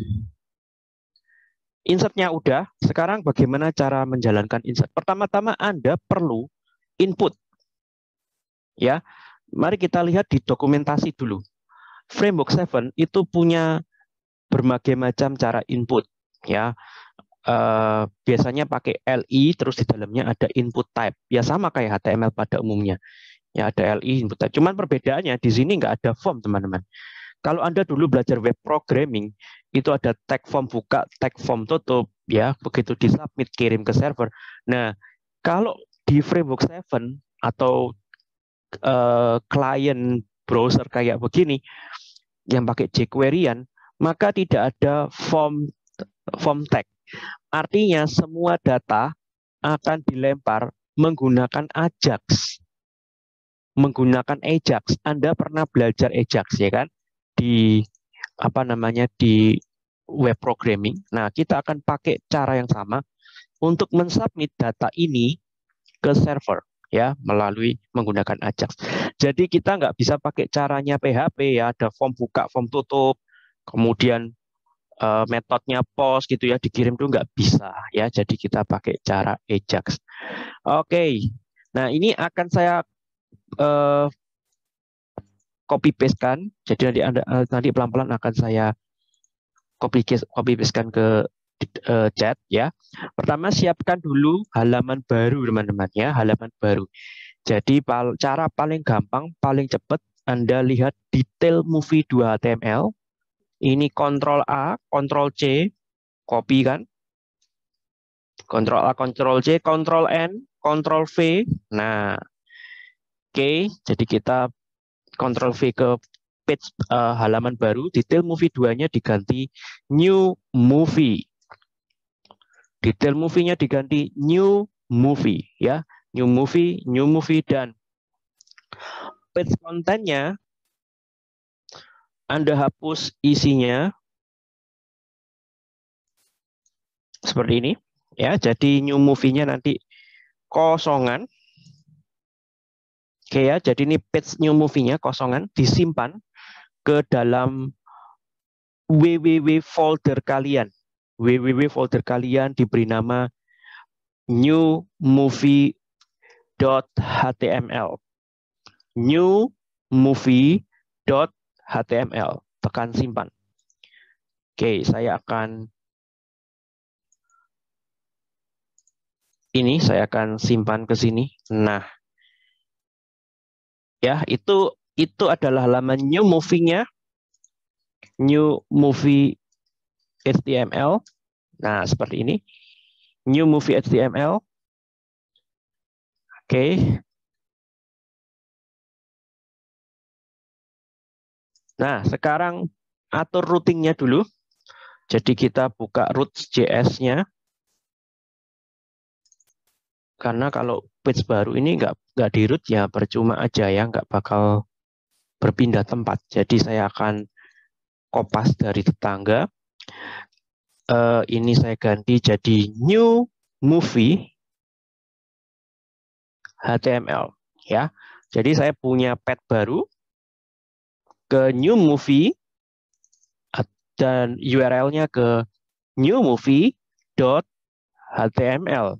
Insertnya udah. Sekarang bagaimana cara menjalankan insert? Pertama-tama Anda perlu input. Ya, mari kita lihat di dokumentasi dulu. Framework tujuh itu punya berbagai macam cara input. Ya, uh, biasanya pakai L I, terus di dalamnya ada input type. Ya sama kayak H T M L pada umumnya. Ya ada L I input type. Cuman perbedaannya di sini nggak ada form, teman-teman. Kalau Anda dulu belajar web programming, itu ada tag form buka, tag form tutup, ya, begitu disubmit kirim ke server. Nah, kalau di framework tujuh atau uh, klien browser kayak begini, yang pakai jQuery-an, maka tidak ada form form tag. Artinya semua data akan dilempar menggunakan Ajax. Menggunakan Ajax. Anda pernah belajar Ajax ya kan? Di apa namanya di web programming. Nah, kita akan pakai cara yang sama untuk mensubmit data ini ke server ya melalui menggunakan Ajax. Jadi kita nggak bisa pakai caranya P H P ya, ada form buka, form tutup, kemudian uh, metodenya post gitu ya, dikirim tuh nggak bisa ya. Jadi kita pakai cara Ajax. Oke. Nah, ini akan saya uh, copy paste kan, jadi nanti anda nanti pelan-pelan akan saya copy copy paste kan ke uh, chat ya. Pertama siapkan dulu halaman baru teman-teman ya, halaman baru. Jadi pal cara paling gampang, paling cepat Anda lihat detail movie dua H T M L. Ini Ctrl A, Ctrl C, copy kan. Ctrl A, Ctrl C, Ctrl N, Ctrl V. Nah, oke, okay. Jadi kita Ctrl V ke page uh, halaman baru, detail movie dua-nya diganti new movie. Detail movie-nya diganti new movie ya. New movie, new movie, dan page kontennya Anda hapus isinya seperti ini ya. Jadi new movie-nya nanti kosongan. Oke ya, jadi ini page new movie-nya kosongan, disimpan ke dalam www folder kalian. www folder kalian diberi nama new movie dot h t m l. new movie dot h t m l. Tekan simpan. Oke, saya akan ini saya akan simpan ke sini. Nah, ya, itu itu adalah halaman new movie-nya, new movie H T M L. Nah, seperti ini. New movie H T M L. Oke. Nah, sekarang atur routingnya dulu. Jadi kita buka root.js-nya. Karena kalau page baru ini nggak nggak di root ya percuma aja ya, nggak bakal berpindah tempat. Jadi saya akan kopas dari tetangga. Uh, ini saya ganti jadi new movie H T M L ya. Jadi saya punya path baru ke new movie dan U R L-nya ke new movie dot h t m l.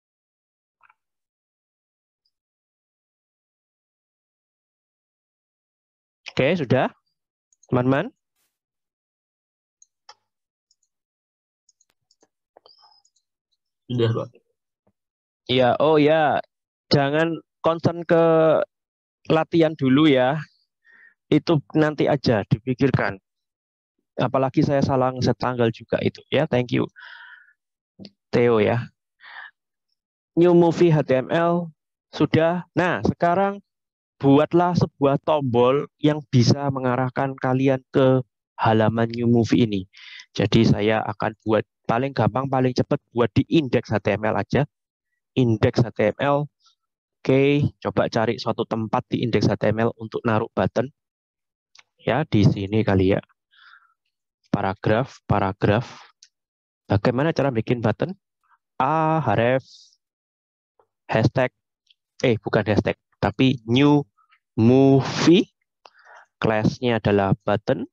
Oke, sudah, teman-teman? Sudah, Pak. Ya, oh ya, jangan concern ke latihan dulu ya. Itu nanti aja dipikirkan. Apalagi saya salah ngeset tanggal juga itu ya. Thank you, Theo ya. New movie H T M L sudah. Nah, sekarang buatlah sebuah tombol yang bisa mengarahkan kalian ke halaman new movie ini. Jadi saya akan buat paling gampang, paling cepat buat di index H T M L aja. Index H T M L. Oke, coba cari suatu tempat di index H T M L untuk naruh button. Ya, di sini kali ya. Paragraf, paragraf. Bagaimana cara bikin button? A, href, hashtag, eh bukan hashtag, tapi new movie, class-nya adalah button,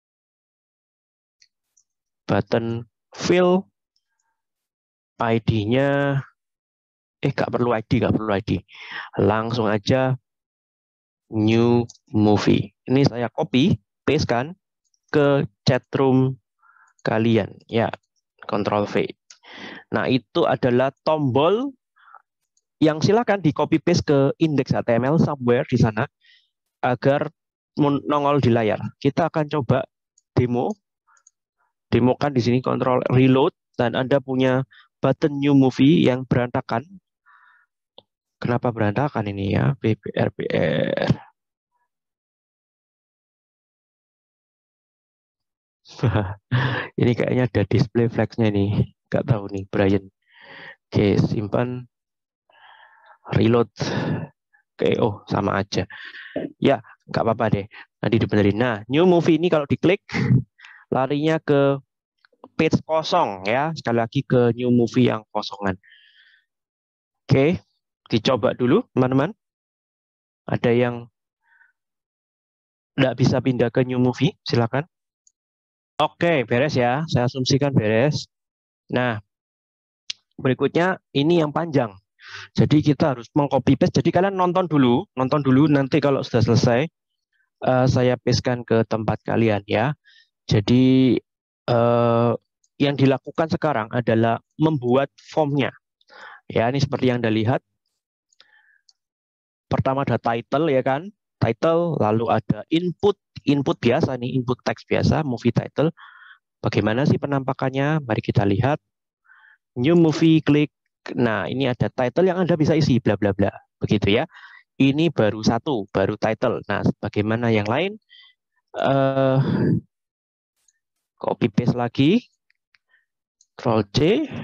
button fill, I D-nya, eh nggak perlu I D, nggak perlu I D, langsung aja new movie. Ini saya copy, paste kan ke chatroom kalian, ya, Control V. Nah itu adalah tombol yang silakan di copy paste ke index H T M L somewhere di sana agar nongol di layar. Kita akan coba demo, demokan di sini Control reload dan Anda punya button new movie yang berantakan. Kenapa berantakan ini ya? B B R B R. Ini kayaknya ada display flags-nya nih. Nggak tahu nih, Brian. Oke, simpan. Reload. Oke, oh sama aja. Ya, nggak apa-apa deh. Nanti dibenerin. Nah, new movie ini kalau diklik, larinya ke page kosong ya. Sekali lagi ke new movie yang kosongan. Oke, dicoba dulu teman-teman. Ada yang nggak bisa pindah ke new movie? Silakan. Oke, beres ya. Saya asumsikan beres. Nah, berikutnya ini yang panjang. Jadi kita harus mengcopy paste. Jadi kalian nonton dulu, nonton dulu. Nanti kalau sudah selesai, uh, saya pastekan ke tempat kalian ya. Jadi uh, yang dilakukan sekarang adalah membuat formnya. Ya, ini seperti yang Anda lihat. Pertama ada title ya kan, title. Lalu ada input, input biasa nih, input teks biasa, movie title. Bagaimana sih penampakannya? Mari kita lihat. New movie, klik. Nah, ini ada title yang Anda bisa isi, bla bla bla. Begitu ya. Ini baru satu, baru title. Nah, bagaimana yang lain? uh, copy paste lagi, Ctrl C,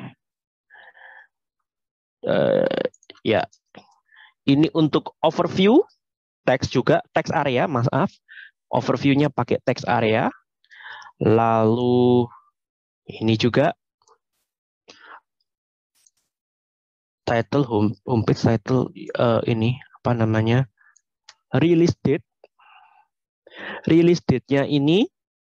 uh, ya, ini untuk overview teks juga, teks area, maaf, overview-nya pakai teks area, lalu ini juga title home homepage title uh, ini apa namanya release date, release date-nya ini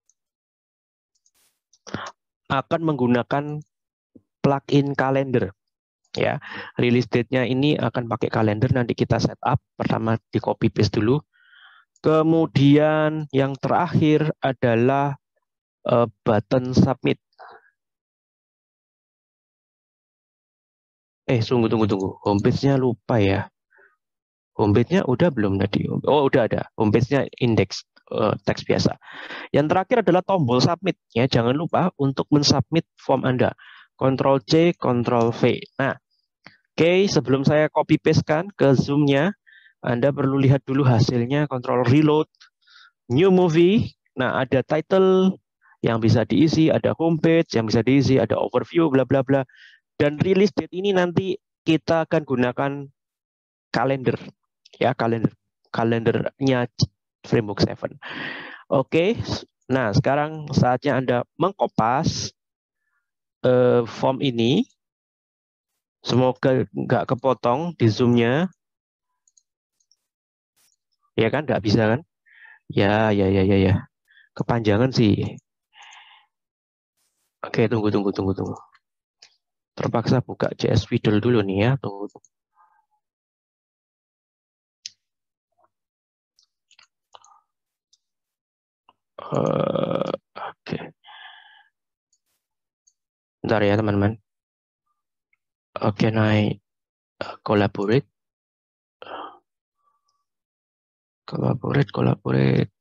akan menggunakan plugin kalender. Ya, release date-nya ini akan pakai kalender, nanti kita setup. Pertama di copy paste dulu. Kemudian yang terakhir adalah uh, button submit. Eh, tunggu tunggu tunggu. Homepage-nya lupa ya. Homepage-nya udah belum tadi? Oh, udah ada. Homepage-nya index uh, teks biasa. Yang terakhir adalah tombol submit. Ya, jangan lupa untuk mensubmit form Anda. Ctrl C, Ctrl V. Nah, oke, okay, sebelum saya copy paste-kan ke Zoom-nya, Anda perlu lihat dulu hasilnya, Ctrl reload, new movie. Nah, ada title yang bisa diisi, ada homepage yang bisa diisi, ada overview, bla bla bla. Dan release date ini nanti kita akan gunakan kalender. Ya, kalender. Kalendernya Framework tujuh. Oke, okay. Nah sekarang saatnya Anda mengkopas uh, form ini. Semoga nggak kepotong di zoom-nya. Ya kan, nggak bisa kan? Ya, ya, ya, ya, ya. Kepanjangan sih. Oke, tunggu, tunggu, tunggu, tunggu. Terpaksa buka J S Fiddle dulu nih ya. Tunggu, tunggu. Uh, Oke. Bentar ya teman-teman. Oke, naik. Collaborate. Collaborate, collaborate.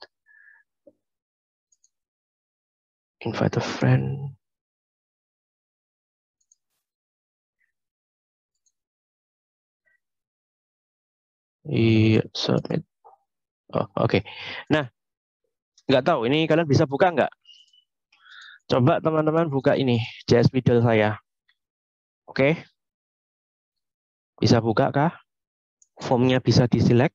Invite a friend. Iya, submit. Oh, oke. Okay. Nah, nggak tahu ini kalian bisa buka nggak? Coba teman-teman buka ini J S Fiddle saya. Oke. Okay. Bisa buka kah? Formnya bisa diselect.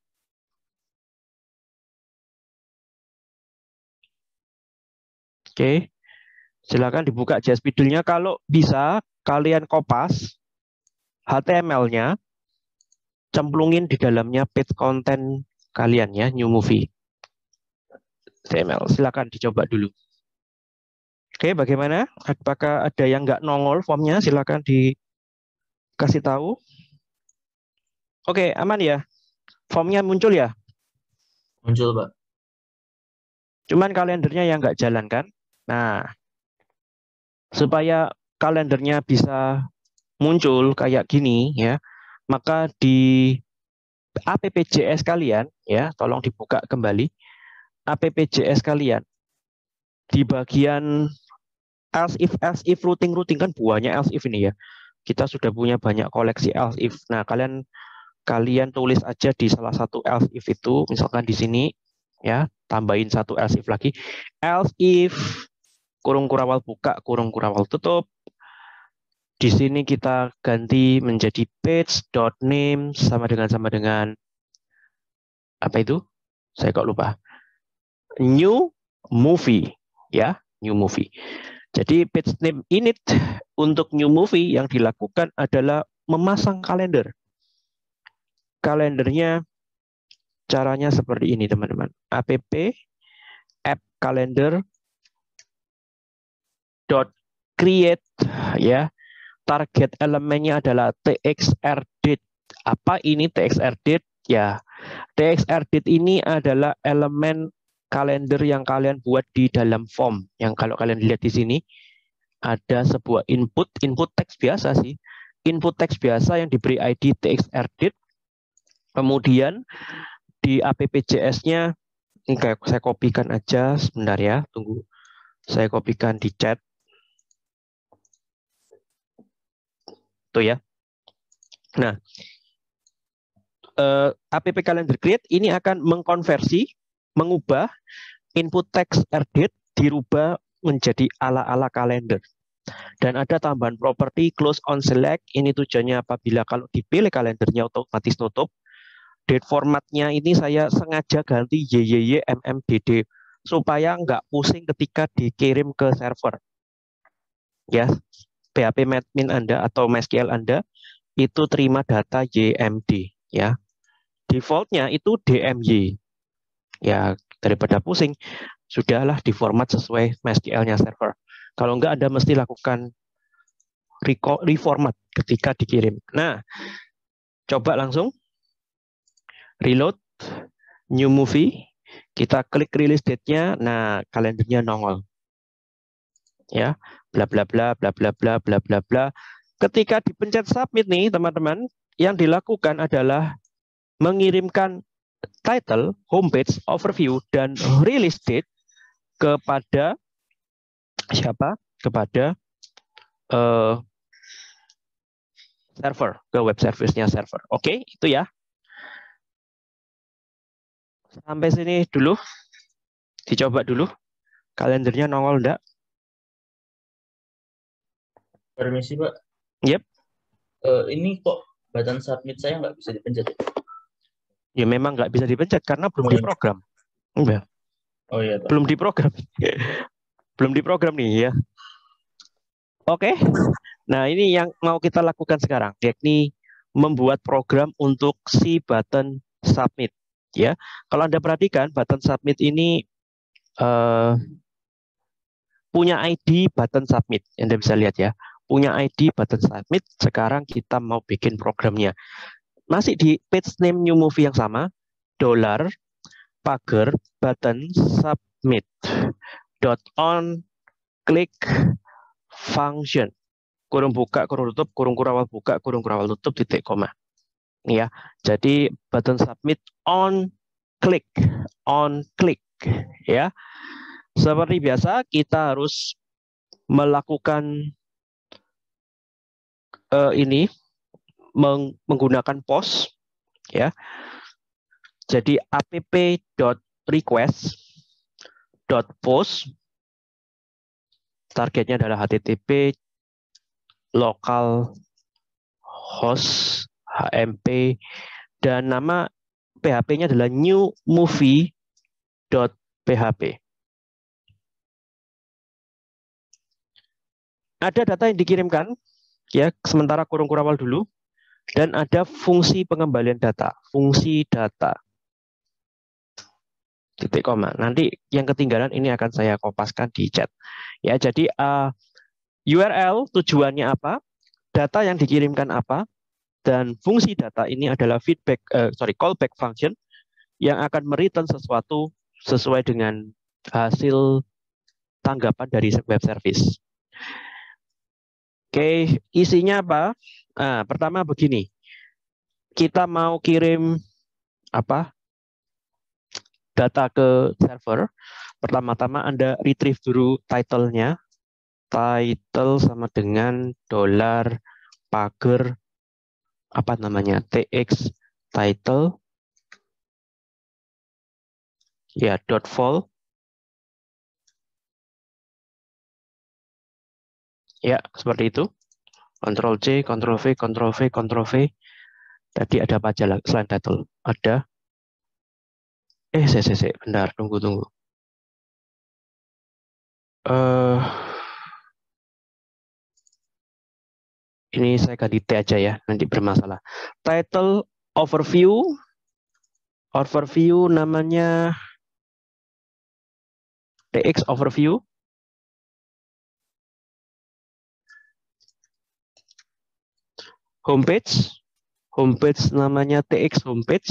Oke. Okay. Silakan dibuka J S Fiddle-nya. Kalau bisa kalian kopas H T M L-nya, cemplungin di dalamnya page content kalian ya, new movie. H T M L, silakan dicoba dulu. Oke, bagaimana? Apakah ada yang nggak nongol formnya? Silakan dikasih tahu. Oke, aman ya? Formnya muncul ya? Muncul, Pak. Cuman kalendernya yang nggak jalan kan? Nah, supaya kalendernya bisa muncul kayak gini ya, maka di appjs kalian ya, tolong dibuka kembali appjs kalian di bagian else if else if routing routing kan banyak else if ini ya, kita sudah punya banyak koleksi else if. Nah kalian kalian tulis aja di salah satu else if itu, misalkan di sini ya, tambahin satu else if lagi, else if kurung kurawal buka kurung kurawal tutup. Di sini kita ganti menjadi page.name sama dengan sama dengan apa itu? Saya kok lupa. New movie ya, new movie. Jadi page name init untuk new movie yang dilakukan adalah memasang kalender. Kalendernya caranya seperti ini teman-teman. App app calendar dot create ya. Target elemennya adalah txrdate. Apa ini txrdate? Ya, txrdate ini adalah elemen kalender yang kalian buat di dalam form. Yang kalau kalian lihat di sini ada sebuah input, input teks biasa sih. Input teks biasa yang diberi I D txrdate. Kemudian di appjs-nya ini kayak saya kopikan aja sebentar ya, tunggu. Saya kopikan di chat. Tuh ya. Nah, uh, app calendar create ini akan mengkonversi, mengubah input text rdate dirubah menjadi ala-ala kalender. Dan ada tambahan properti close on select. Ini tujuannya apabila kalau dipilih kalendernya otomatis tutup. Date formatnya ini saya sengaja ganti Y Y Y M M D D supaya nggak pusing ketika dikirim ke server. Ya, P H P admin Anda atau MySQL Anda itu terima data Y M D. Ya, defaultnya itu D M Y. Ya, daripada pusing, sudahlah diformat sesuai MySQL-nya server. Kalau enggak, Anda mesti lakukan reformat ketika dikirim. Nah, coba langsung reload, new movie, kita klik release date-nya, nah kalendernya nongol. Ya, bla bla bla bla bla bla bla bla bla. Ketika dipencet submit nih, teman-teman, yang dilakukan adalah mengirimkan title, homepage, overview, dan release date kepada siapa? Kepada uh, server, ke web service-nya server. Oke, itu ya. Sampai sini dulu. Dicoba dulu. Kalendernya nongol enggak? Permisi, Pak. Yep. Uh, ini kok button submit saya nggak bisa dipencet? Ya memang nggak bisa dipencet karena belum Oh, diprogram. Enggak. Oh iya, Pak. Belum diprogram. Belum diprogram nih ya. Oke. Nah, ini yang mau kita lakukan sekarang, yakni membuat program untuk si button submit. Ya, kalau Anda perhatikan button submit ini uh, punya I D button submit. Anda bisa lihat ya, punya I D button submit. Sekarang kita mau bikin programnya. Masih di page name new movie yang sama, dollar pagar button submit dot on click function kurung buka kurung tutup kurung kurawal buka kurung kurawal tutup titik koma. Ya, jadi button submit on click on click ya. Seperti biasa kita harus melakukan uh, ini meng menggunakan post ya. Jadi app.request.post targetnya adalah H T T P lokal host H M P dan nama P H P-nya adalah new movie.php. Ada data yang dikirimkan ya, sementara kurung kurawal dulu, dan ada fungsi pengembalian data, fungsi data. Titik koma. Nanti yang ketinggalan ini akan saya kopaskan di chat. Ya, jadi uh, U R L tujuannya apa, data yang dikirimkan apa, dan fungsi data ini adalah feedback, uh, sorry, callback function yang akan mereturn sesuatu sesuai dengan hasil tanggapan dari web service. Oke, isinya apa? Nah, pertama begini, kita mau kirim apa? Data ke server. Pertama-tama Anda retrieve dulu title-nya. Title sama dengan dollar pagar apa namanya? tx title ya dot vol. Ya, seperti itu. Ctrl C, Ctrl V, Ctrl V, Ctrl V. Tadi ada apa aja selain title? Ada Eh, saya, saya, saya, bentar, tunggu, tunggu. Uh, ini saya ganti T aja ya, nanti bermasalah. Title overview, overview namanya tx overview. Homepage, homepage namanya tx homepage.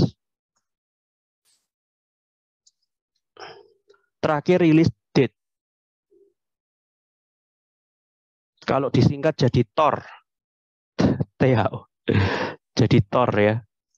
Terakhir release date. Kalau disingkat jadi tor. T H O. Jadi tor ya.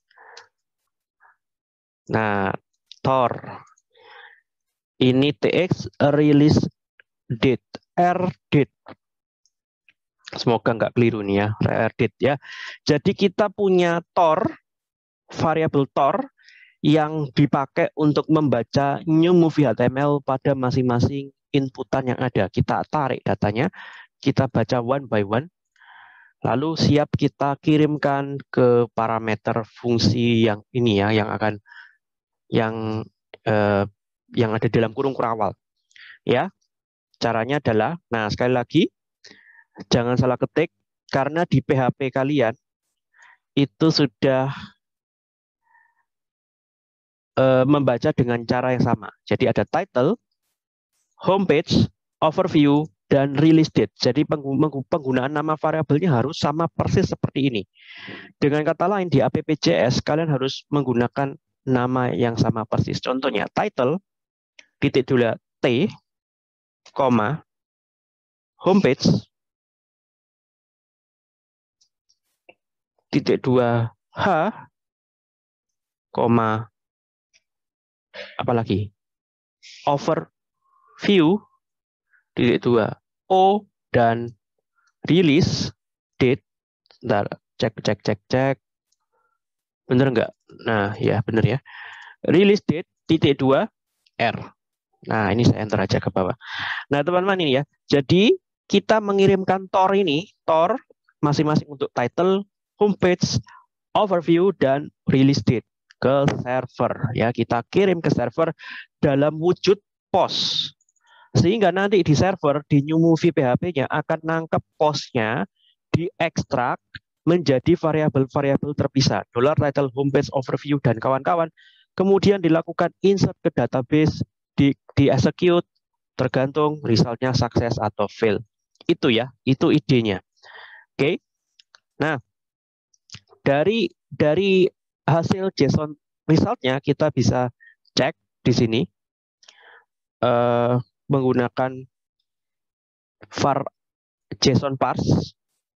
Nah, tor. Ini tx release date, r date. Semoga nggak keliru nih ya, r date ya. Jadi kita punya tor, variabel tor yang dipakai untuk membaca new movie H T M L pada masing-masing inputan yang ada. Kita tarik datanya, kita baca one by one, lalu siap kita kirimkan ke parameter fungsi yang ini ya, yang akan yang eh, yang ada dalam kurung kurawal. Ya, caranya adalah, nah sekali lagi, jangan salah ketik karena di P H P kalian itu sudah uh, membaca dengan cara yang sama. Jadi ada title, homepage, overview, dan release date. Jadi penggunaan nama variabelnya harus sama persis seperti ini. Dengan kata lain di app J S kalian harus menggunakan nama yang sama persis. Contohnya title titik dua t, koma, homepage titik dua h, koma, apalagi overview titik dua o dan release date. Bentar, cek cek cek cek bener nggak? Nah ya bener ya, release date titik dua r. Nah ini saya enter aja ke bawah. Nah teman-teman ini ya, jadi kita mengirimkan tor ini, tor masing-masing untuk title, homepage, overview, dan release date ke server ya. Kita kirim ke server dalam wujud post, sehingga nanti di server di new movie P H P-nya akan nangkep postnya, diekstrak menjadi variabel-variabel terpisah, dollar title, homepage, overview, dan kawan-kawan. Kemudian dilakukan insert ke database, di, di execute, tergantung resultnya sukses atau fail. Itu ya, itu idenya. Oke. Nah, dari dari hasil JSON resultnya kita bisa cek di sini uh, menggunakan var JSON parse,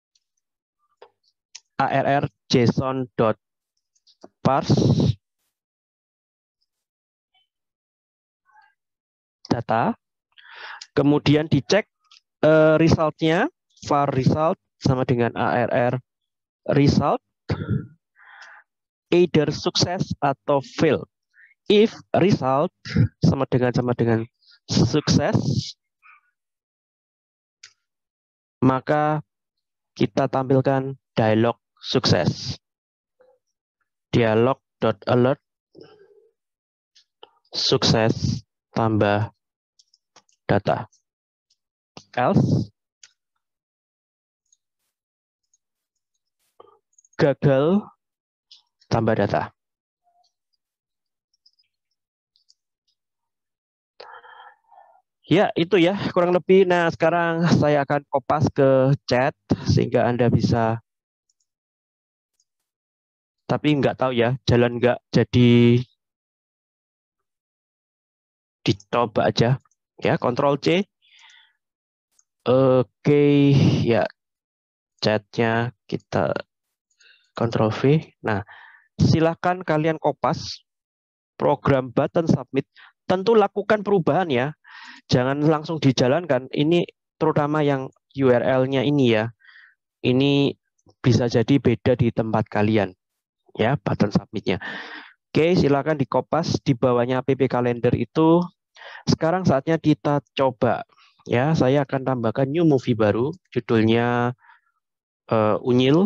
arr json.parse data, kemudian dicek uh, resultnya, var result sama dengan arr result either sukses atau fail. If result sama dengan sama dengan sukses, maka kita tampilkan dialog sukses. Dialog.alert sukses tambah data. Else gagal tambah data. Ya, itu ya kurang lebih. Nah, sekarang saya akan kopas ke chat sehingga Anda bisa, tapi nggak tahu ya, jalan nggak, jadi dicoba aja. Ya, Ctrl C. Oke, ya, chatnya kita Ctrl V. Nah, silakan kalian kopas program button submit. Tentu lakukan perubahan ya. Jangan langsung dijalankan. Ini terutama yang U R L-nya ini ya. Ini bisa jadi beda di tempat kalian. Ya, button submit-nya. Oke, silakan dikopas di bawahnya app calendar itu. Sekarang saatnya kita coba. Ya, saya akan tambahkan new movie baru. Judulnya uh, Unyil.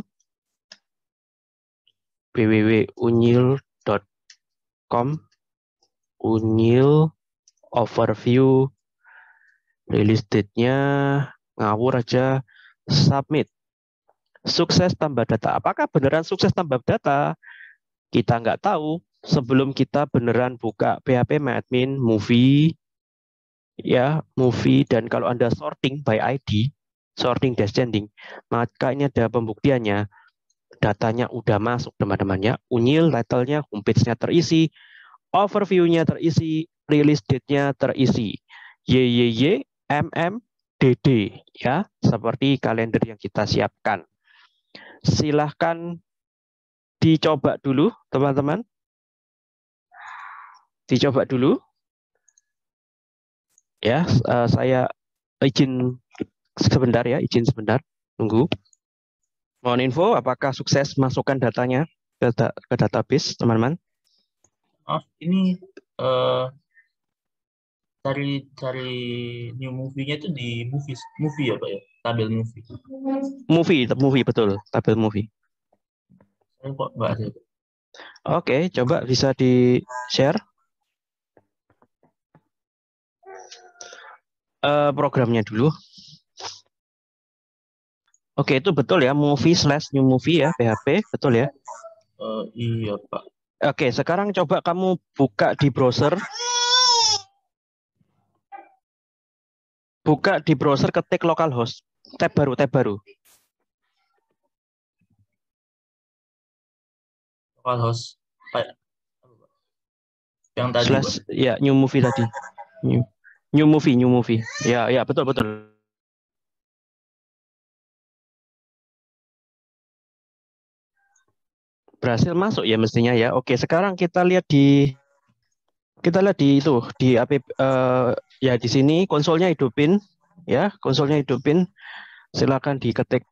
w w w titik unyil titik com. Unyil overview, release date-nya ngawur aja, submit. Sukses tambah data. Apakah beneran sukses tambah data? Kita nggak tahu sebelum kita beneran buka P H P MyAdmin movie, ya movie, dan kalau Anda sorting by I D, sorting descending, maka ini ada pembuktiannya. Datanya udah masuk teman-teman ya. Unyil, title-nya, homepage-nya terisi, overview-nya terisi, release date-nya terisi. Y Y Y M M D D ya, seperti kalender yang kita siapkan. Silahkan dicoba dulu teman-teman. Dicoba dulu. Ya, uh, saya izin sebentar ya, izin sebentar. Tunggu. Mohon info apakah sukses masukkan datanya ke, da ke database, teman-teman. Maaf, ini eh cari cari new movie-nya itu di movies movie ya Pak ya, tabel movie. Movie, movie betul, tabel movie. Saya kok nggak ada. Oke, coba bisa di-share uh, programnya dulu. Oke, itu betul ya, movie slash new movie ya, P H P, betul ya? Uh, iya Pak. Oke, sekarang coba kamu buka di browser. Buka di browser, ketik localhost. Tab baru, tab baru. Localhost. Yang tadi, slash, ya, new movie tadi. New, new movie, new movie. Ya, ya, betul, betul. Berhasil masuk ya mestinya ya. Oke, sekarang kita lihat di kita lihat di itu di app uh, ya di sini konsolnya hidupin ya, konsolnya hidupin. Silakan diketik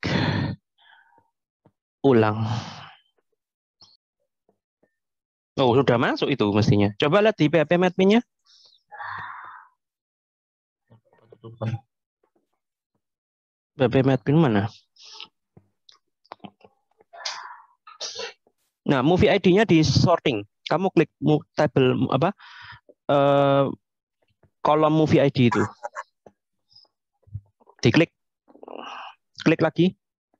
ulang. Oh, sudah masuk itu mestinya. Coba lihat di P H P admin-nya. P H P admin mana? Nah, movie I D-nya di sorting. Kamu klik table apa? Uh, kolom movie I D itu. Diklik. Klik lagi.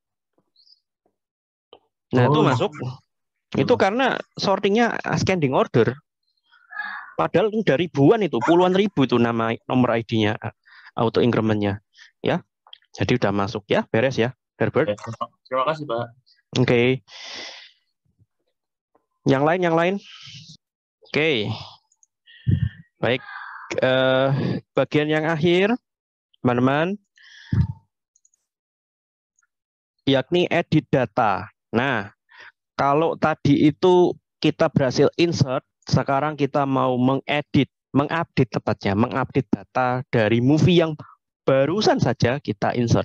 Nah, oh, itu masuk. Itu karena sortingnya ascending order. Padahal udah ribuan itu, puluhan ribu itu nama nomor I D-nya, auto increment-nya. Ya. Jadi udah masuk ya, beres ya, Herbert. Terima kasih, Pak. Oke. Okay. Yang lain, yang lain. Oke. Okay. Baik. Uh, bagian yang akhir, teman-teman, yakni edit data. Nah, kalau tadi itu kita berhasil insert, sekarang kita mau mengedit, mengupdate tepatnya, mengupdate data dari movie yang barusan saja kita insert.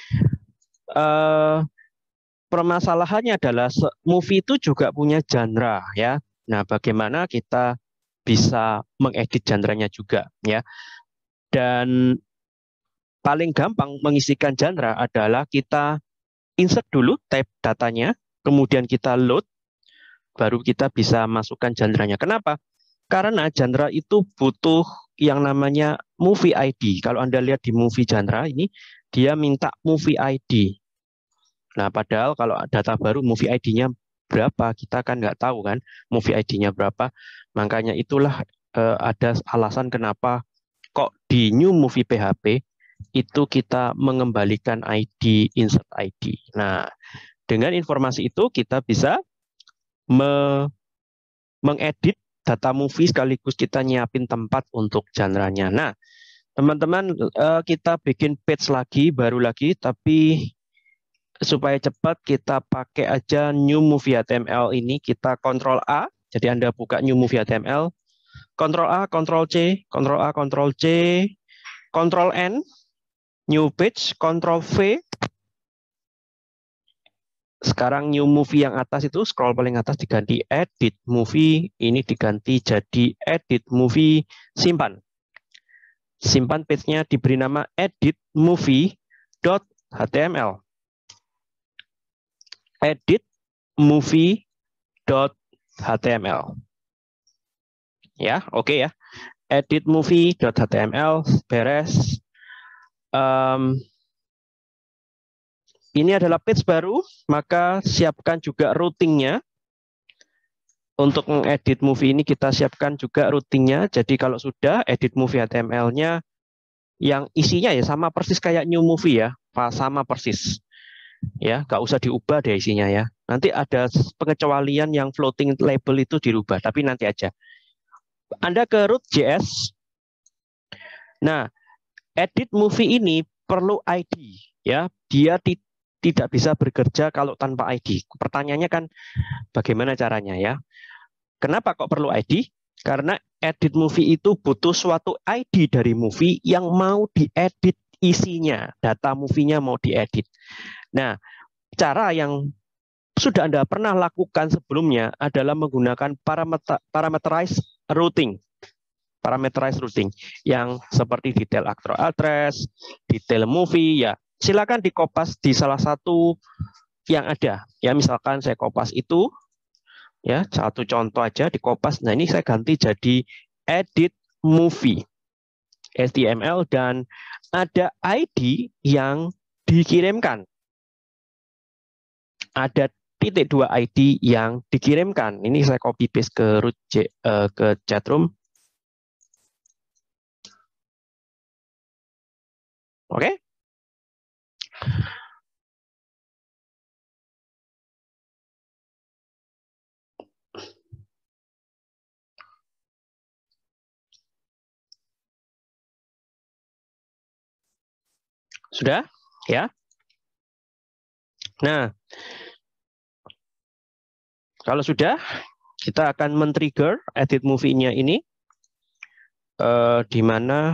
Uh, permasalahannya adalah movie itu juga punya genre ya. Nah, bagaimana kita bisa mengedit genre-nya juga ya. Dan paling gampang mengisikan genre adalah kita insert dulu tab datanya, kemudian kita load, baru kita bisa masukkan genre-nya. Kenapa? Karena genre itu butuh yang namanya movie I D. Kalau Anda lihat di movie genre ini, dia minta movie I D. Nah, padahal kalau data baru movie I D-nya berapa, kita kan nggak tahu kan movie I D-nya berapa. Makanya itulah eh, ada alasan kenapa kok di new movie P H P itu kita mengembalikan I D, insert I D. Nah, dengan informasi itu kita bisa me mengedit data movie sekaligus kita nyiapin tempat untuk genre-nya. Nah, teman-teman eh, kita bikin page lagi, baru lagi, tapi supaya cepat kita pakai aja new movie H T M L ini, kita Ctrl A, jadi Anda buka new movie H T M L, Ctrl A, Ctrl C, Ctrl A, Ctrl C, Ctrl N, new page, Ctrl V. Sekarang new movie yang atas itu scroll paling atas diganti edit movie, ini diganti jadi edit movie, simpan. Simpan page-nya diberi nama edit movie.html. edit movie.html. Ya, oke okay ya. Edit movie.html beres. Um, ini adalah page baru, maka siapkan juga routingnya. Untuk mengedit movie ini kita siapkan juga routingnya. Jadi kalau sudah edit movie H T M L-nya yang isinya ya sama persis kayak new movie ya, sama persis. Ya, nggak usah diubah deh isinya ya. Nanti ada pengecualian yang floating label itu dirubah, tapi nanti aja. Anda ke root.js. Nah, edit movie ini perlu I D ya. Dia tidak bisa bekerja kalau tanpa I D. Pertanyaannya kan bagaimana caranya ya? Kenapa kok perlu I D? Karena edit movie itu butuh suatu I D dari movie yang mau diedit isinya, data movie-nya mau diedit. Nah, cara yang sudah Anda pernah lakukan sebelumnya adalah menggunakan parameter parameterized routing. Parameterized routing yang seperti detail actor address, detail movie, ya silakan dikopas di salah satu yang ada. Ya misalkan saya kopas itu, ya satu contoh aja dikopas. Nah ini saya ganti jadi edit movie, H T M L, dan ada I D yang dikirimkan. Ada titik dua I D yang dikirimkan. Ini saya copy paste ke root uh, ke chatroom. Oke. Okay? Sudah? Ya. Nah, kalau sudah, kita akan men-trigger edit movie-nya ini, uh, di mana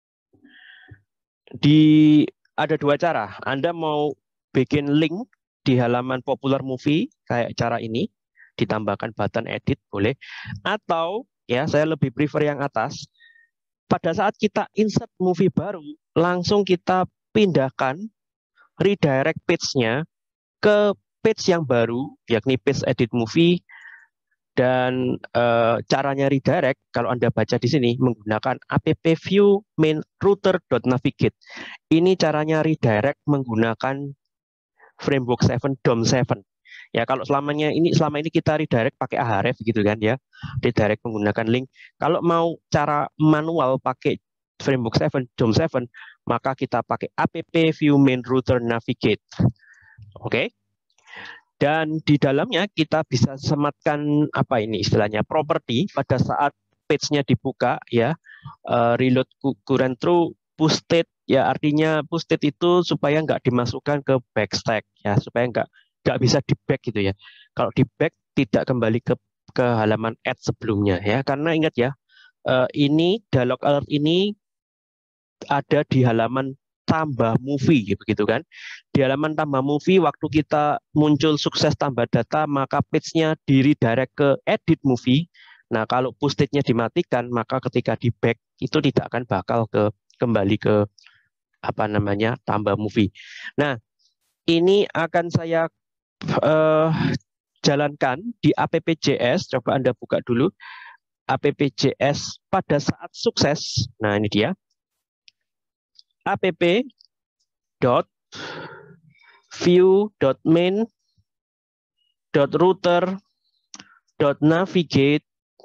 di ada dua cara. Anda mau bikin link di halaman popular movie kayak cara ini, ditambahkan button edit boleh, atau ya saya lebih prefer yang atas. Pada saat kita insert movie baru, langsung kita pindahkan redirect page-nya ke page yang baru, yakni page edit movie. Dan e, caranya redirect, kalau Anda baca di sini, menggunakan app view main router.navigate. Ini caranya redirect menggunakan framework tujuh, D O M tujuh. Ya, kalau selamanya ini selama ini kita redirect pakai Ahref gitu kan ya, redirect menggunakan link. Kalau mau cara manual pakai framework tujuh, D O M tujuh, maka kita pakai app view main router navigate. Oke. Okay? Dan di dalamnya kita bisa sematkan apa ini istilahnya property pada saat page-nya dibuka ya, uh, reload current through push state ya, artinya push state itu supaya nggak dimasukkan ke backstack ya, supaya nggak nggak bisa di back gitu ya. Kalau di back tidak kembali ke ke halaman add sebelumnya ya, karena ingat ya, uh, ini dialog alert ini ada di halaman tambah movie begitu kan. Di halaman tambah movie waktu kita muncul sukses tambah data, maka page-nya di redirect ke edit movie. Nah, kalau push state-nya dimatikan, maka ketika di back itu tidak akan bakal ke kembali ke apa namanya tambah movie. Nah, ini akan saya uh, jalankan di app.js. Coba Anda buka dulu app.js pada saat sukses. Nah, ini dia. app dot view dot main dot router dot navigate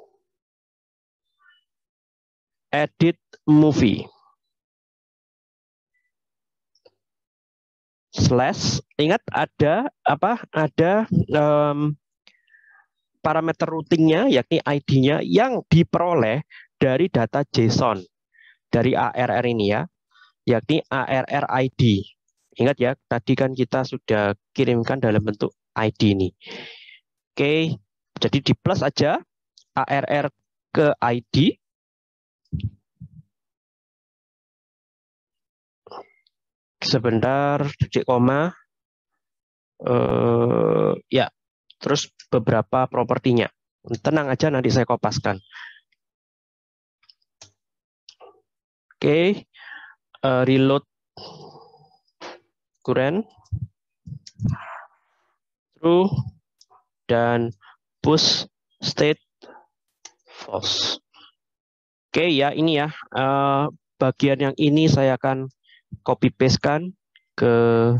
edit movie slash, ingat ada apa ada um, parameter routingnya yakni I D-nya yang diperoleh dari data JSON dari A R R ini ya, yakni A R R I D. Ingat ya, tadi kan kita sudah kirimkan dalam bentuk I D ini. Oke, jadi di plus aja A R R ke I D. Sebentar, titik koma. Uh, ya, terus beberapa propertinya. Tenang aja, nanti saya kopaskan. Oke, uh, reload current true dan push state false. Oke ya, ini ya uh, bagian yang ini saya akan copy paste kan ke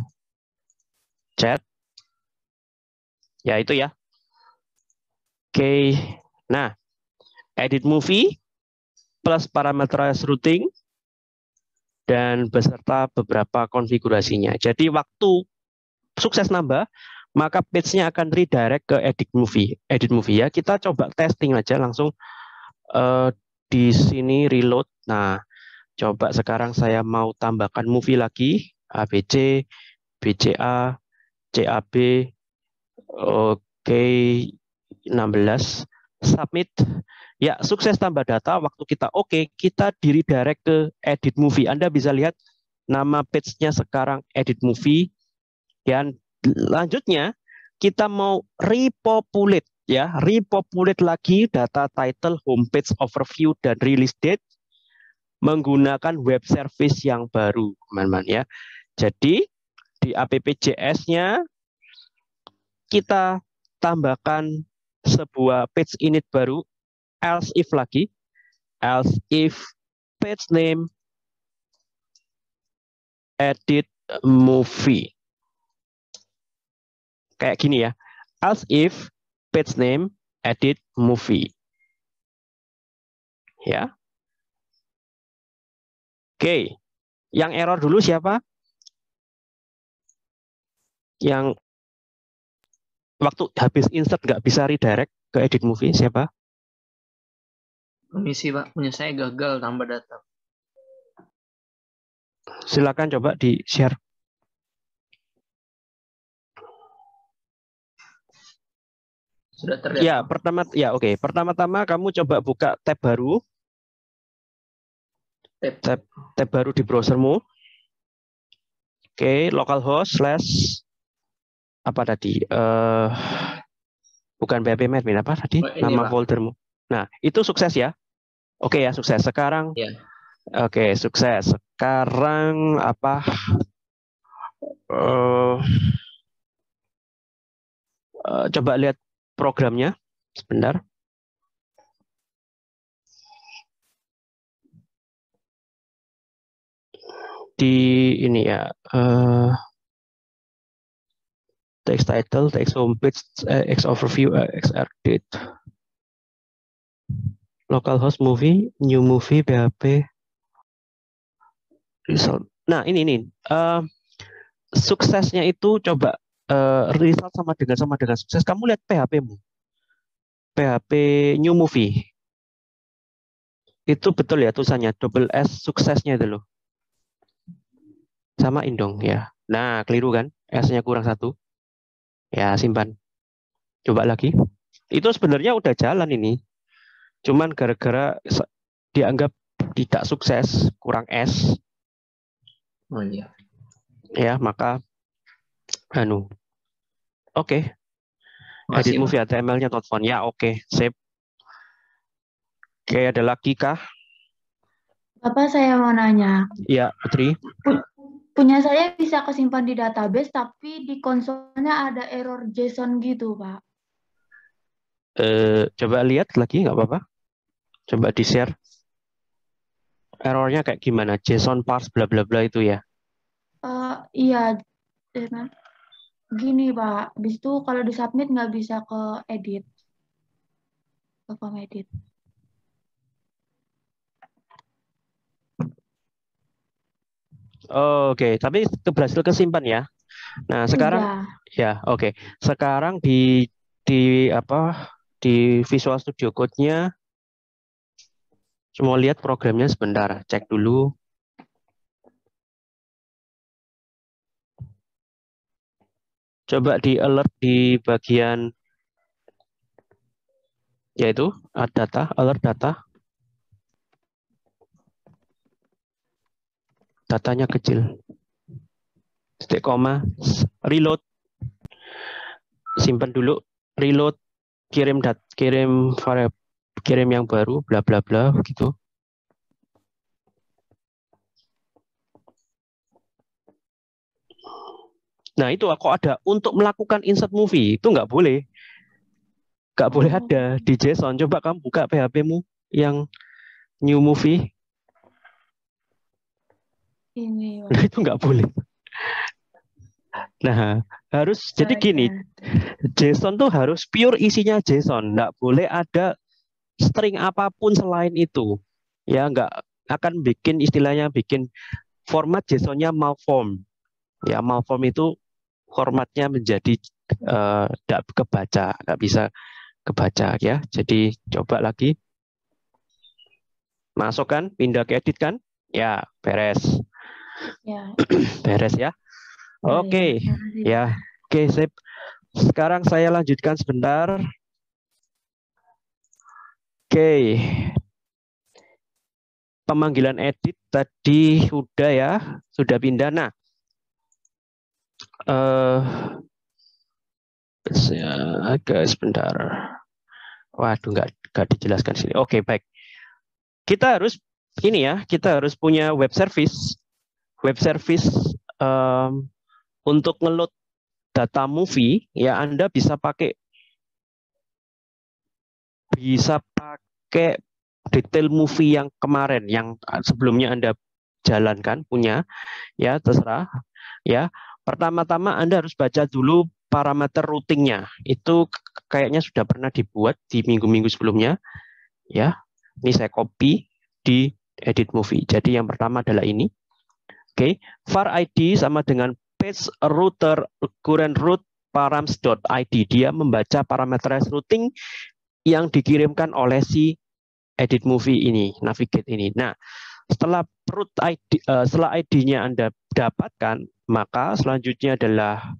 chat ya, itu ya. Oke, nah edit movie plus parameterized routing dan beserta beberapa konfigurasinya. Jadi waktu sukses nambah, maka page-nya akan redirect ke edit movie. Edit movie ya. Kita coba testing aja langsung uh, di sini reload. Nah, coba sekarang saya mau tambahkan movie lagi. A B C, B C A, C A B. Oke, enam belas. Submit. Ya, sukses tambah data. Waktu kita oke, okay, kita di redirect ke edit movie. Anda bisa lihat nama page-nya sekarang edit movie. Dan lanjutnya kita mau repopulate ya, repopulate lagi data title, homepage, overview dan release date menggunakan web service yang baru, teman-teman ya. Jadi di app.js-nya kita tambahkan sebuah page init baru, else if lagi, else if page name edit movie. Kayak gini ya, else if page name edit movie. Ya. Oke, yang error dulu siapa? Yang waktu habis insert nggak bisa redirect ke edit movie siapa? Permisi Pak, punya saya gagal tambah data. Silakan coba di share. Sudah terlihat. Ya, pertama ya oke. Okay. Pertama-tama kamu coba buka tab baru. Tab, tab, tab baru di browsermu. Oke, okay, localhost slash apa tadi? Uh, bukan P H P admin apa tadi? Oh, ini, nama Pak. foldermu. Nah, itu sukses ya. Oke okay, ya, sukses. Sekarang ya. Oke, okay, sukses. Sekarang apa? Uh, uh, coba lihat programnya sebentar. Di ini ya, uh, text title, text homepage, uh, X overview, uh, X edit, localhost movie, new movie, P H P, result. Nah ini ini uh, suksesnya itu coba uh, result sama dengan sama dengan sukses. Kamu lihat P H P-mu, P H P new movie. Itu betul ya tulisannya double S suksesnya itu loh. Samain dong ya. Nah, keliru kan? S-nya kurang satu. Ya, simpan. Coba lagi. Itu sebenarnya udah jalan ini. Cuman gara-gara dianggap tidak sukses, kurang S. Oh iya. Ya, maka anu. Oke. Okay. Edit movie H T M L-nya not found. Ya, oke. Okay. Sip. Oke, okay, ada lagi kah? Bapak, saya mau nanya. Iya, Putri. Punya saya bisa kesimpan di database, tapi di konsolnya ada error JSON gitu, Pak. Eh, coba lihat lagi, nggak apa-apa. Coba di-share. Errornya kayak gimana? JSON parse bla bla bla itu ya? Uh, iya. Gini, Pak. Habis itu kalau di-submit nggak bisa ke edit. Ke form edit. Oh, oke, okay. Tapi berhasil kesimpan ya. Nah sekarang iya. ya, oke. Okay. Sekarang di di apa di Visual Studio Code-nya, cuma lihat programnya sebentar, cek dulu. Coba di alert di bagian yaitu data, alert data. Datanya kecil. Titik koma, reload. Simpan dulu, reload, kirim dat, kirim variabel, kirim yang baru, bla bla bla gitu. Nah itu kok ada untuk melakukan insert movie itu nggak boleh, nggak boleh ada di JSON. Coba kamu buka P H P-mu yang new movie. Ini nah, itu nggak boleh. Nah harus oh, jadi gini, JSON tuh harus pure isinya JSON, nggak boleh ada string apapun selain itu. Ya nggak akan bikin istilahnya bikin format JSON-nya malform. Ya malform itu formatnya menjadi tidak uh, kebaca, nggak bisa kebaca ya. Jadi coba lagi, masukkan, pindah ke edit kan? Ya beres. Ya. Beres ya. Oke, okay. ya, oke, okay, sip. Sekarang saya lanjutkan sebentar. Oke, okay. Pemanggilan edit tadi sudah ya, sudah pindah. Nah, uh, Ya, guys, bentar. Waduh, nggak nggak dijelaskan sini. Oke, baik. Kita harus ini ya, kita harus punya web service, web service um, untuk ngeload data movie. Ya, Anda bisa pakai bisa pakai detail movie yang kemarin, yang sebelumnya Anda jalankan punya, ya terserah. Ya, pertama-tama Anda harus baca dulu parameter routingnya. Itu kayaknya sudah pernah dibuat di minggu-minggu sebelumnya. Ya, ini saya copy di edit movie. Jadi yang pertama adalah ini. Oke, var I D sama dengan page router current route params.id. Dia membaca parameter routing yang dikirimkan oleh si edit movie ini, navigate ini. Nah, setelah root I D, uh, setelah I D-nya Anda dapatkan, maka selanjutnya adalah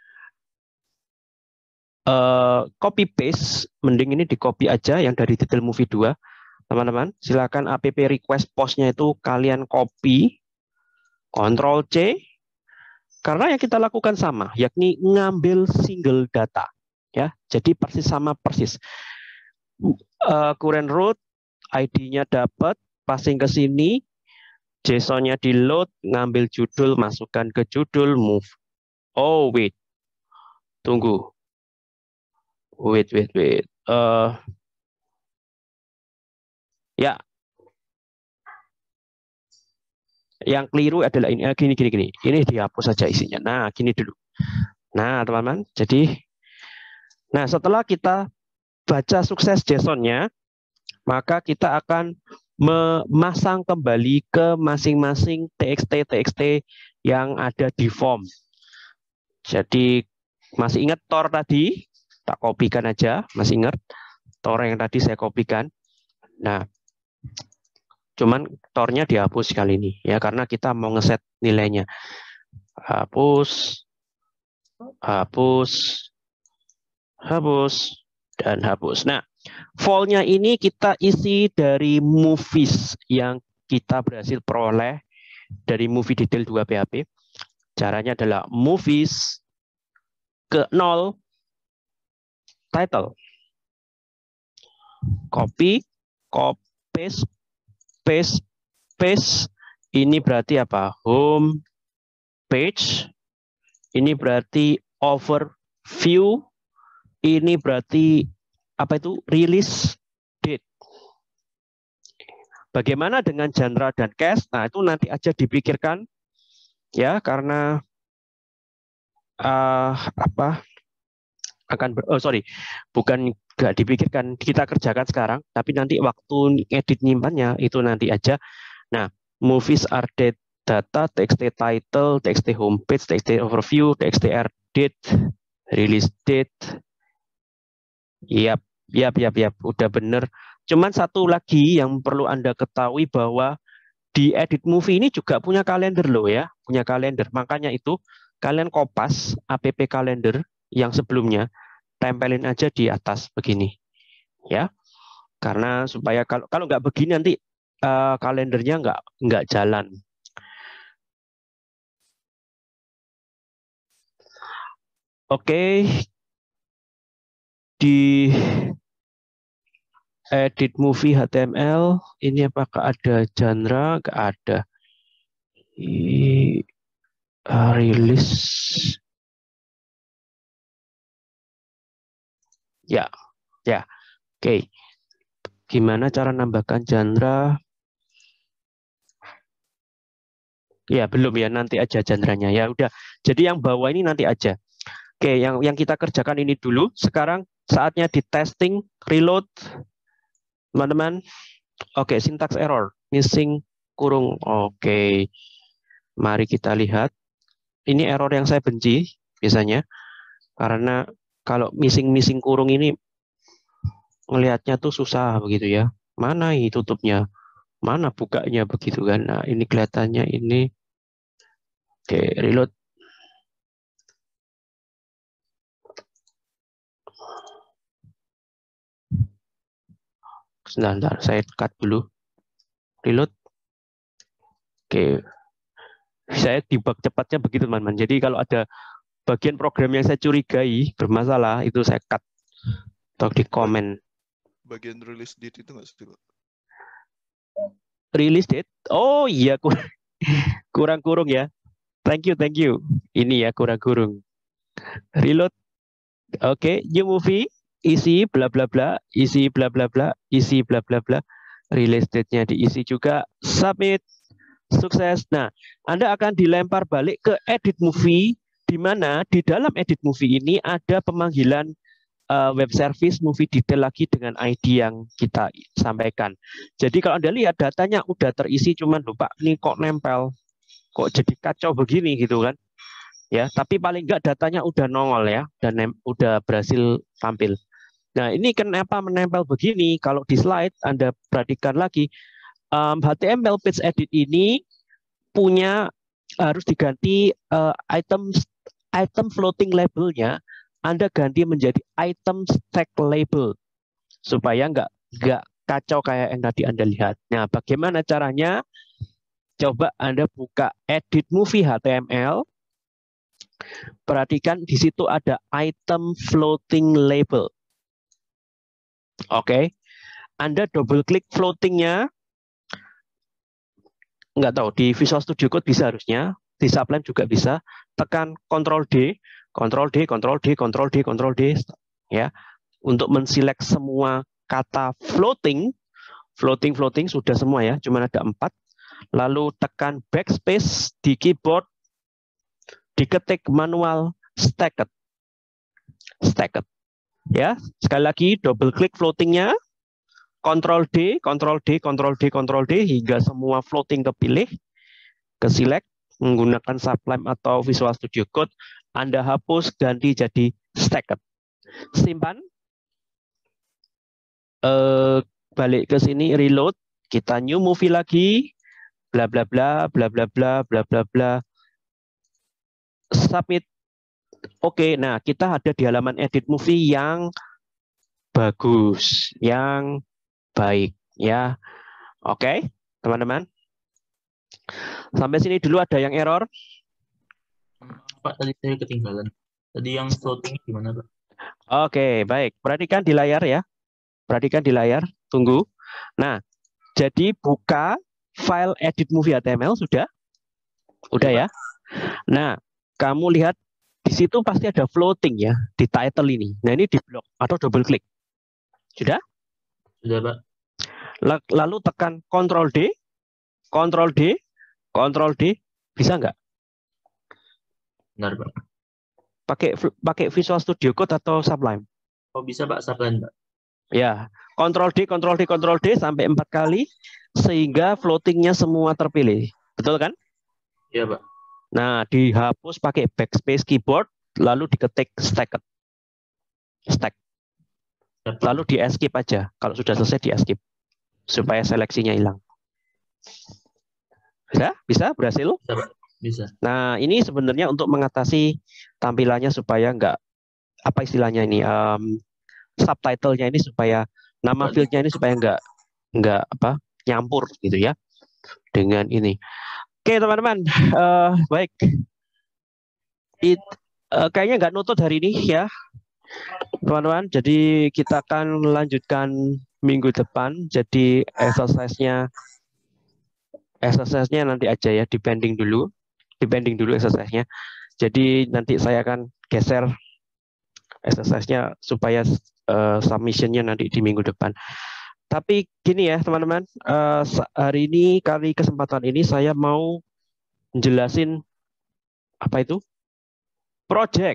uh, copy paste. Mending ini di copy aja yang dari detail movie dua. Teman-teman, silakan app request post-nya itu kalian copy, Ctrl C, karena yang kita lakukan sama, yakni ngambil single data. Ya, jadi persis sama persis. Uh, current route, I D-nya dapat, passing ke sini, JSON-nya di load, ngambil judul, masukkan ke judul, move. Oh wait, tunggu, wait wait wait. Uh, ya, yang keliru adalah ini. Gini gini gini. Ini dihapus saja isinya. Nah, gini dulu. Nah, teman-teman. Jadi, nah setelah kita baca sukses JSON-nya, maka kita akan memasang kembali ke masing-masing T X T T X T yang ada di form. Jadi masih ingat Tor tadi? Tak kopikan aja, masih ingat Tor yang tadi saya kopikan. Nah, cuman Tornya dihapus kali ini ya, karena kita mau ngeset nilainya. Hapus, hapus, hapus, dan hapus. Nah, file-nya ini kita isi dari movies yang kita berhasil peroleh dari movie detail dua P H P. Caranya adalah movies ke nol, title, copy, copy, paste, paste, paste. Ini berarti apa? Home page. Ini berarti overview. Ini berarti apa itu? Release date. Bagaimana dengan genre dan cast? Nah, itu nanti aja dipikirkan ya, karena uh, apa akan ber, oh sorry, bukan nggak dipikirkan, kita kerjakan sekarang, tapi nanti waktu edit nyimpannya itu nanti aja. Nah, movies are date data, txt title, txt homepage, txt overview, txt air date, release date. Yap, yap, yap, yap, udah bener. Cuman satu lagi yang perlu Anda ketahui, bahwa di edit movie ini juga punya kalender loh ya, punya kalender. Makanya itu kalian kopas app kalender yang sebelumnya, tempelin aja di atas begini ya, karena supaya kalau kalau nggak begini nanti uh, kalendernya nggak nggak jalan. Oke, di edit movie H T M L ini apakah ada genre? Nggak ada. I, uh, release. Ya, ya, oke. Gimana cara nambahkan genre? Ya, belum ya, nanti aja genre-nya ya. Udah. Jadi yang bawah ini nanti aja. Oke, yang yang kita kerjakan ini dulu. Sekarang saatnya di testing, reload, teman-teman. Oke, syntax error, missing kurung. Oke, mari kita lihat. Ini error yang saya benci biasanya, karena kalau missing-missing kurung ini ngelihatnya tuh susah begitu ya. Mana ini tutupnya? Mana bukanya begitu kan? Nah, ini kelihatannya ini. Oke, reload. Sebentar, saya cut dulu. Reload. Oke. Saya debug cepatnya begitu, teman-teman. Jadi kalau ada bagian program yang saya curigai bermasalah itu saya cut atau di komen. Bagian release date itu nggak sih, Pak? Release date? Oh iya, kurang kurung ya. Thank you, thank you. Ini ya kurang kurung. Reload. Oke, okay. New movie, isi bla bla bla, isi bla bla bla, isi bla bla bla. Release date-nya diisi juga. Submit. Sukses. Nah, Anda akan dilempar balik ke edit movie, di mana di dalam edit movie ini ada pemanggilan uh, web service movie detail lagi dengan I D yang kita sampaikan. Jadi kalau Anda lihat datanya udah terisi, cuman lupa ini kok nempel, kok jadi kacau begini gitu kan. Ya, tapi paling enggak datanya udah nongol ya, dan udah berhasil tampil. Nah, ini kenapa menempel begini? Kalau di slide Anda perhatikan lagi, Um, H T M L page edit ini punya harus diganti uh, item item floating labelnya. Anda ganti menjadi item stack label supaya nggak nggak kacau kayak yang tadi Anda lihat. Nah, bagaimana caranya? Coba Anda buka edit movie H T M L. Perhatikan di situ ada item floating label. Oke, okay. Anda double klik floatingnya. Nggak tahu, di Visual Studio Code bisa harusnya, di Sublime juga bisa, tekan Ctrl D, Ctrl D, Ctrl D, Ctrl D, Ctrl D, ya, untuk menselect semua kata floating, floating, floating, sudah semua ya, cuma ada empat, lalu tekan backspace di keyboard, diketik manual stacked, stacked, ya, sekali lagi double klik floatingnya, Ctrl D, Ctrl D, Ctrl D, Ctrl D hingga semua floating kepilih, ke select menggunakan Sublime atau Visual Studio Code, Anda hapus ganti jadi stacked. Simpan. Eh, balik ke sini reload, kita new movie lagi, bla bla bla bla bla bla bla bla bla. Submit. Oke, nah kita ada di halaman edit movie yang bagus, yang baik ya. Oke, teman-teman. Sampai sini dulu ada yang error? Pak, tadi saya ketinggalan. Tadi yang floating gimana, Pak? Oke, baik. Perhatikan di layar ya. Perhatikan di layar. Tunggu. Nah, jadi buka file edit movie H T M L sudah? Udah ya. Nah, kamu lihat di situ pasti ada floating ya di title ini. Nah, ini di blok atau double klik. Sudah? Sudah, Pak. Lalu tekan Ctrl D, Ctrl D, Ctrl D, bisa nggak? Benar, Pak. Pakai pakai Visual Studio Code atau Sublime? Oh, bisa, Pak, Sublime, Pak. Ya, Ctrl D, Ctrl D, Ctrl D sampai empat kali sehingga floatingnya semua terpilih. Betul kan? Iya, Pak. Nah, dihapus pakai backspace keyboard, lalu diketik stacked. Stack. Lalu di escape aja. Kalau sudah selesai di escape supaya seleksinya hilang. Bisa? Bisa? Berhasil? Bisa, Pak. Bisa. Nah, ini sebenarnya untuk mengatasi tampilannya supaya enggak, apa istilahnya ini, um, subtitlenya ini supaya nama fieldnya ini supaya enggak enggak apa nyampur gitu ya dengan ini. Oke, teman-teman, uh, baik. It, uh, kayaknya nggak nutut hari ini ya. Teman-teman, jadi kita akan melanjutkan minggu depan. Jadi exercise-nya exercise-nya nanti aja ya, depending dulu. Depending dulu exercise-nya. Jadi nanti saya akan geser exercise-nya supaya uh, submission-nya nanti di minggu depan. Tapi gini ya, teman-teman, uh, hari ini kali kesempatan ini saya mau menjelasin apa itu? Project.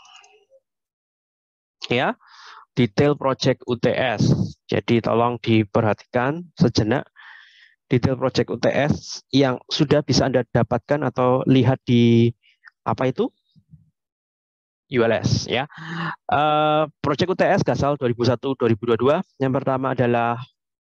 Ya, detail project U T S. Jadi tolong diperhatikan sejenak detail project U T S yang sudah bisa Anda dapatkan atau lihat di apa itu? U L S ya. Uh, project U T S Gasal dua ribu satu dua ribu dua puluh dua. Yang pertama adalah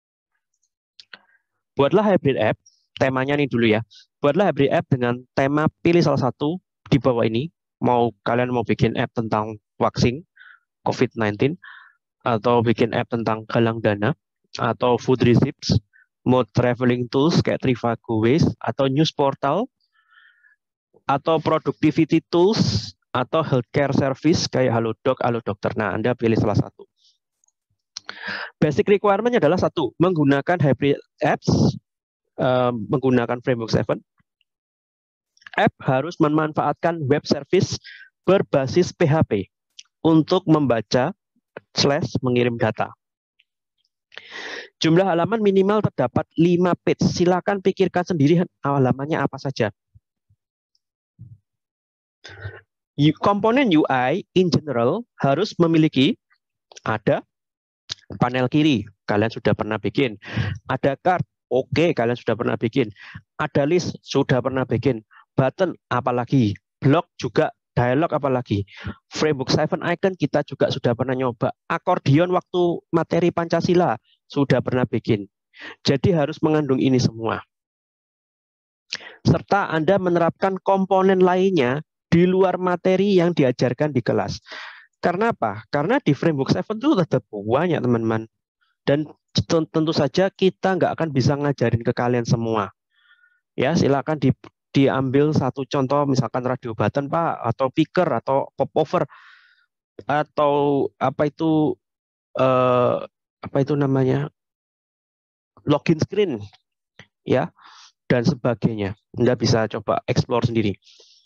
buatlah hybrid app. Temanya nih dulu ya. Buatlah hybrid app dengan tema pilih salah satu di bawah ini. Mau kalian mau bikin app tentang vaksin COVID sembilan belas, atau bikin app tentang galang dana, atau food receipts, mode traveling tools kayak Trivago Waze, atau news portal, atau productivity tools, atau healthcare service kayak Halodoc, Halodokter. Nah, Anda pilih salah satu. Basic requirement-nya adalah satu, menggunakan hybrid apps, uh, menggunakan Framework tujuh. App harus memanfaatkan web service berbasis P H P untuk membaca slash mengirim data. Jumlah halaman minimal terdapat lima page. Silakan pikirkan sendiri halamannya apa saja. Komponen U I in general harus memiliki ada panel kiri, kalian sudah pernah bikin. Ada card, oke, okay, kalian sudah pernah bikin. Ada list, sudah pernah bikin. Button, apalagi. Block juga, dialog apalagi. Framework tujuh icon kita juga sudah pernah nyoba. Akordion waktu materi Pancasila sudah pernah bikin. Jadi harus mengandung ini semua. Serta Anda menerapkan komponen lainnya di luar materi yang diajarkan di kelas. Karena apa? Karena di Framework tujuh itu ada banyak teman-teman. Dan tentu saja kita nggak akan bisa ngajarin ke kalian semua. Ya, silakan di, diambil satu contoh, misalkan radio button Pak, atau picker, atau popover, atau apa itu eh, apa itu namanya login screen, ya, dan sebagainya. Anda bisa coba explore sendiri.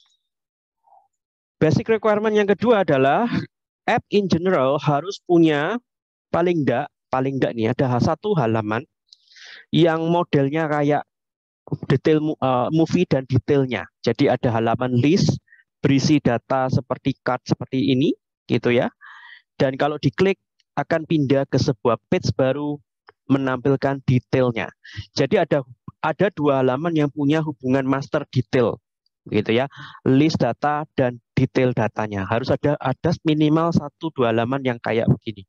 Basic requirement yang kedua adalah app in general harus punya paling enggak, paling enggak nih ada satu halaman yang modelnya kayak detail uh, movie dan detailnya. Jadi ada halaman list berisi data seperti card seperti ini, gitu ya. Dan kalau diklik akan pindah ke sebuah page baru menampilkan detailnya. Jadi ada ada dua halaman yang punya hubungan master detail, gitu ya. List data dan detail datanya harus ada ada minimal satu dua halaman yang kayak begini.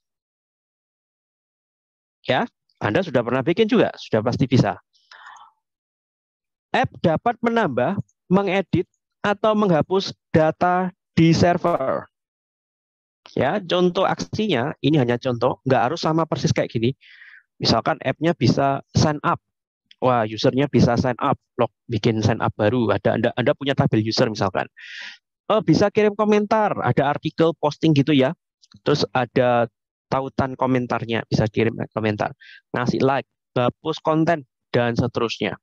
Ya, Anda sudah pernah bikin juga, sudah pasti bisa. App dapat menambah, mengedit atau menghapus data di server. Ya, contoh aksinya ini hanya contoh, nggak harus sama persis kayak gini. Misalkan app-nya bisa sign up. Wah, usernya bisa sign up, log, bikin sign up baru. Ada Anda, Anda punya tabel user misalkan. Oh, bisa kirim komentar, ada artikel posting gitu ya. Terus ada tautan komentarnya, bisa kirim komentar. Ngasih like, hapus konten, dan seterusnya.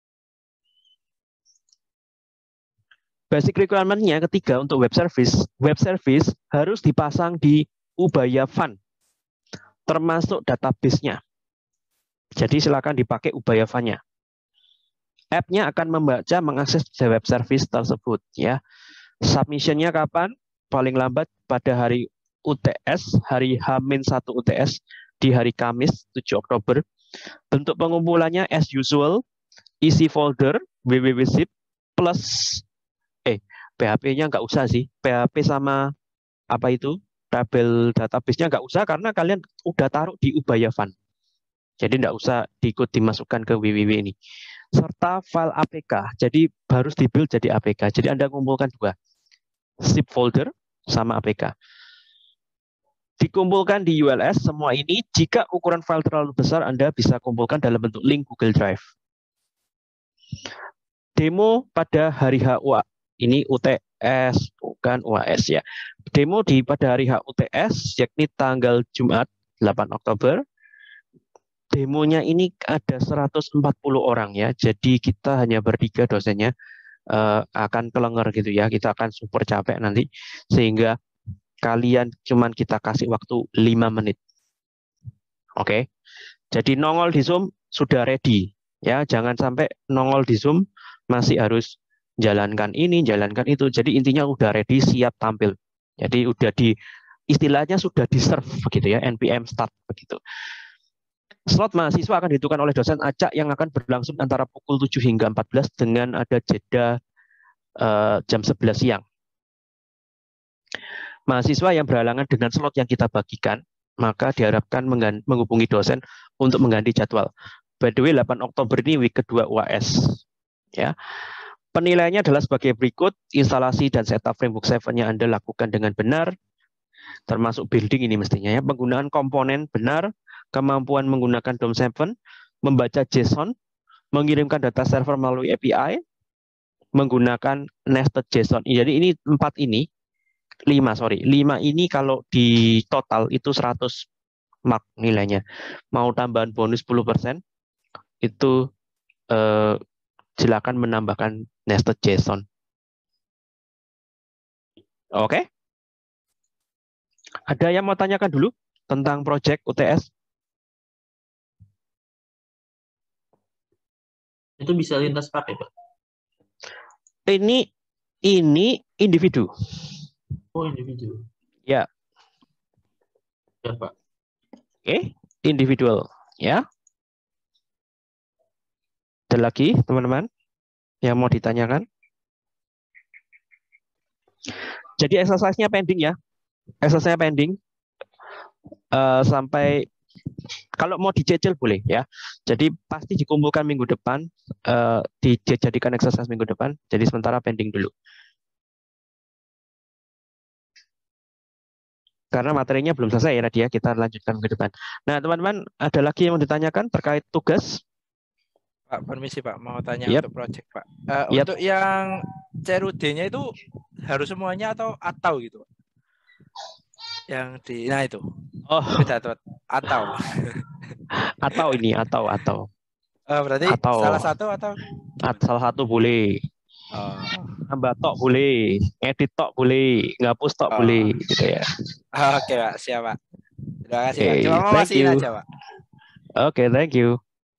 Basic requirement-nya ketiga untuk web service, web service harus dipasang di Ubaya Fun, termasuk database-nya. Jadi silakan dipakai Ubaya Fun-nya. App-nya akan membaca, mengakses web service tersebut. Ya, submission-nya kapan? Paling lambat pada hari U T S, hari H minus satu U T S di hari Kamis tujuh Oktober. Bentuk pengumpulannya as usual, isi folder www.zip plus eh P H P-nya nggak usah sih, P H P sama apa itu tabel database-nya nggak usah karena kalian udah taruh di Ubaya Fun. Jadi nggak usah diikut dimasukkan ke www ini. Serta file A P K, jadi harus di-build jadi A P K. Jadi Anda kumpulkan dua, zip folder sama A P K. Dikumpulkan di U L S semua ini. Jika ukuran file terlalu besar, Anda bisa kumpulkan dalam bentuk link Google Drive. Demo pada hari H U A. Ini U T S, bukan U A S ya. Demo di pada hari H U T S, yakni tanggal Jumat delapan Oktober. Demonya ini ada seratus empat puluh orang ya. Jadi kita hanya bertiga dosennya uh, akan kelenger gitu ya. Kita akan super capek nanti. Sehingga kalian cuman kita kasih waktu lima menit. Oke. Okay? Jadi nongol di Zoom sudah ready ya. Jangan sampai nongol di Zoom masih harus jalankan ini, jalankan itu. Jadi intinya udah ready, siap tampil. Jadi udah di istilahnya sudah di-serve begitu ya, N P M start begitu. Slot mahasiswa akan ditentukan oleh dosen acak yang akan berlangsung antara pukul tujuh hingga empat belas dengan ada jeda uh, jam sebelas siang. Mahasiswa yang berhalangan dengan slot yang kita bagikan, maka diharapkan menghubungi dosen untuk mengganti jadwal. By the way, delapan Oktober ini week kedua U A S. Ya. Penilaiannya adalah sebagai berikut, instalasi dan setup Framework tujuh-nya Anda lakukan dengan benar, termasuk building ini mestinya ya, penggunaan komponen benar, kemampuan menggunakan D O M tujuh, membaca JSON, mengirimkan data server melalui A P I, menggunakan nested JSON. Jadi ini empat ini lima, sorry. lima ini kalau di total itu seratus mark nilainya. Mau tambahan bonus sepuluh persen, itu eh, silakan menambahkan nested JSON. Oke? Ada yang mau tanyakan dulu tentang project U T S? Itu bisa lintas pakai, Pak? Ini ini individu. Oh, individu. Ya. Ya, Pak. Oke, individual. Ya. Ada lagi, teman-teman, yang mau ditanyakan? Jadi exercise-nya pending ya. Exercise-nya pending. Uh, sampai kalau mau dicicil boleh ya. Jadi pasti dikumpulkan minggu depan, uh, dijadikan exercise minggu depan. Jadi sementara pending dulu. Karena materinya belum selesai ya tadi ya, kita lanjutkan minggu depan. Nah teman-teman, ada lagi yang mau ditanyakan terkait tugas? Pak, permisi Pak, mau tanya Yep. untuk project Pak. Uh, Yep. Untuk yang C R U D-nya itu harus semuanya atau atau gitu? Yang di, nah itu. Oh. Beda tuh, atau. Atau ini, atau atau. Uh, berarti atau. salah satu atau? At, salah satu boleh. Oh. Nambah tok boleh, edit tok boleh, ngapus tok Oh. boleh, gitu ya. Oke Pak, siap Pak. Terima kasih Pak. Okay, Cuma mau thank masihin you. aja Pak. Oke, okay, thank you.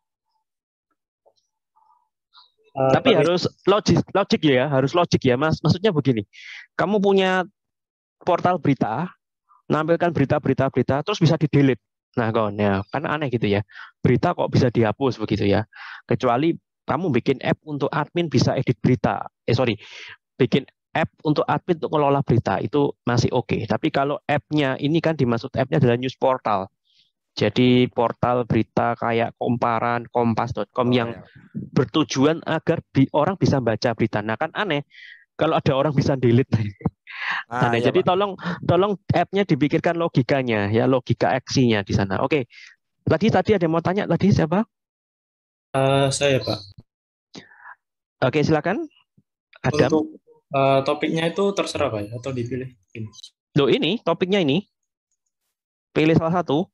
Uh, Tapi harus logik, logik ya, harus logik ya, Mas. Maksudnya begini, kamu punya portal berita, nampilkan berita-berita berita, terus bisa di-delete. Nah, kawan ya, kan aneh gitu ya. Berita kok bisa dihapus begitu ya. Kecuali kamu bikin app untuk admin bisa edit berita. Eh sorry, bikin app untuk admin untuk mengelola berita itu masih oke. Okay. Tapi kalau app-nya ini kan dimaksud app-nya adalah news portal. Jadi portal berita kayak Komparan, kompas dot com oh, yang ya. bertujuan agar bi orang bisa baca berita. Nah kan aneh kalau ada orang bisa delete. Ah, aneh. Ya, jadi Pak. tolong tolong app-nya dipikirkan logikanya ya, logika aksinya di sana. Oke. Tadi tadi ada yang mau tanya tadi siapa? Uh, saya Pak. Oke silakan. Adam. Untuk uh, topiknya itu terserah Pak ya, atau dipilih ini. Loh ini topiknya ini. Pilih salah satu.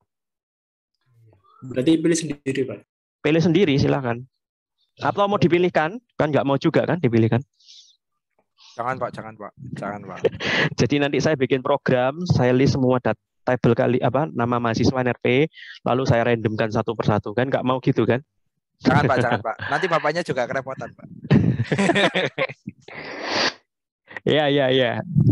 Berarti pilih sendiri, Pak? Pilih sendiri, silakan. Atau mau dipilihkan? Kan nggak mau juga kan dipilihkan? Jangan Pak, jangan Pak, jangan Pak. Jadi nanti saya bikin program, saya list semua data tabel kali apa nama mahasiswa N R P, lalu saya randomkan satu persatu kan? Nggak mau gitu kan? Jangan Pak, jangan Pak. Nanti bapaknya juga kerepotan Pak. Ya, ya, ya.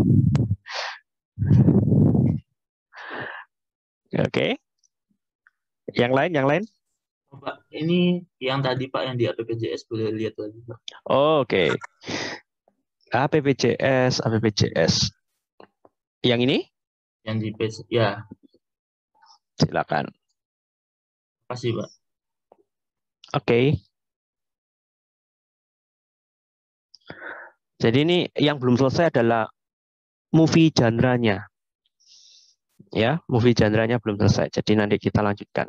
Oke. Okay. Yang lain, yang lain? Pak, ini yang tadi Pak yang di A P P J S boleh lihat lagi Pak. Oh, oke. Okay. A P P J S, A P P J S. Yang ini? Yang di page, ya. Silakan. Terima kasih Pak. Oke. Okay. Jadi ini yang belum selesai adalah movie genre-nya. Ya, movie genre-nya belum selesai. Jadi nanti kita lanjutkan.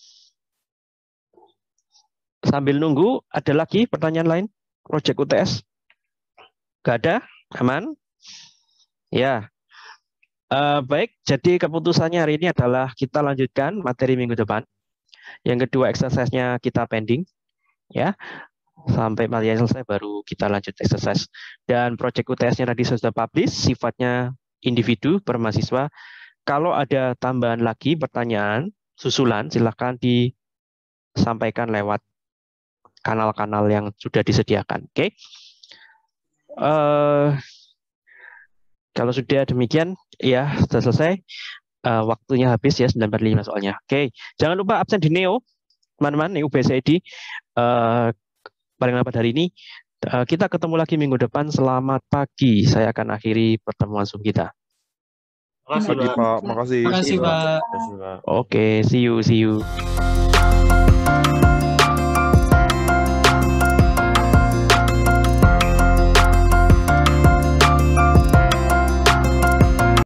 Sambil nunggu, ada lagi pertanyaan lain? Project U T S? Gak ada? Aman? Ya. Uh, baik, jadi keputusannya hari ini adalah kita lanjutkan materi minggu depan. Yang kedua, exercise-nya kita pending. Ya. Sampai materi selesai baru kita lanjut exercise. Dan project U T S-nya tadi sudah publish, sifatnya individu per mahasiswa. Kalau ada tambahan lagi pertanyaan, susulan, silakan disampaikan lewat kanal-kanal yang sudah disediakan. Oke. Okay? Uh, kalau sudah demikian, ya sudah selesai. Uh, waktunya habis ya, sembilan empat puluh lima soalnya. Oke. Okay. Jangan lupa absen di Neo, teman-teman, Neo B S I D. Uh, paling lambat hari ini. Uh, kita ketemu lagi minggu depan. Selamat pagi. Saya akan akhiri pertemuan Zoom kita. Makasih Pak. Makasih. Makasih Pak. Oke, okay, see you, see you.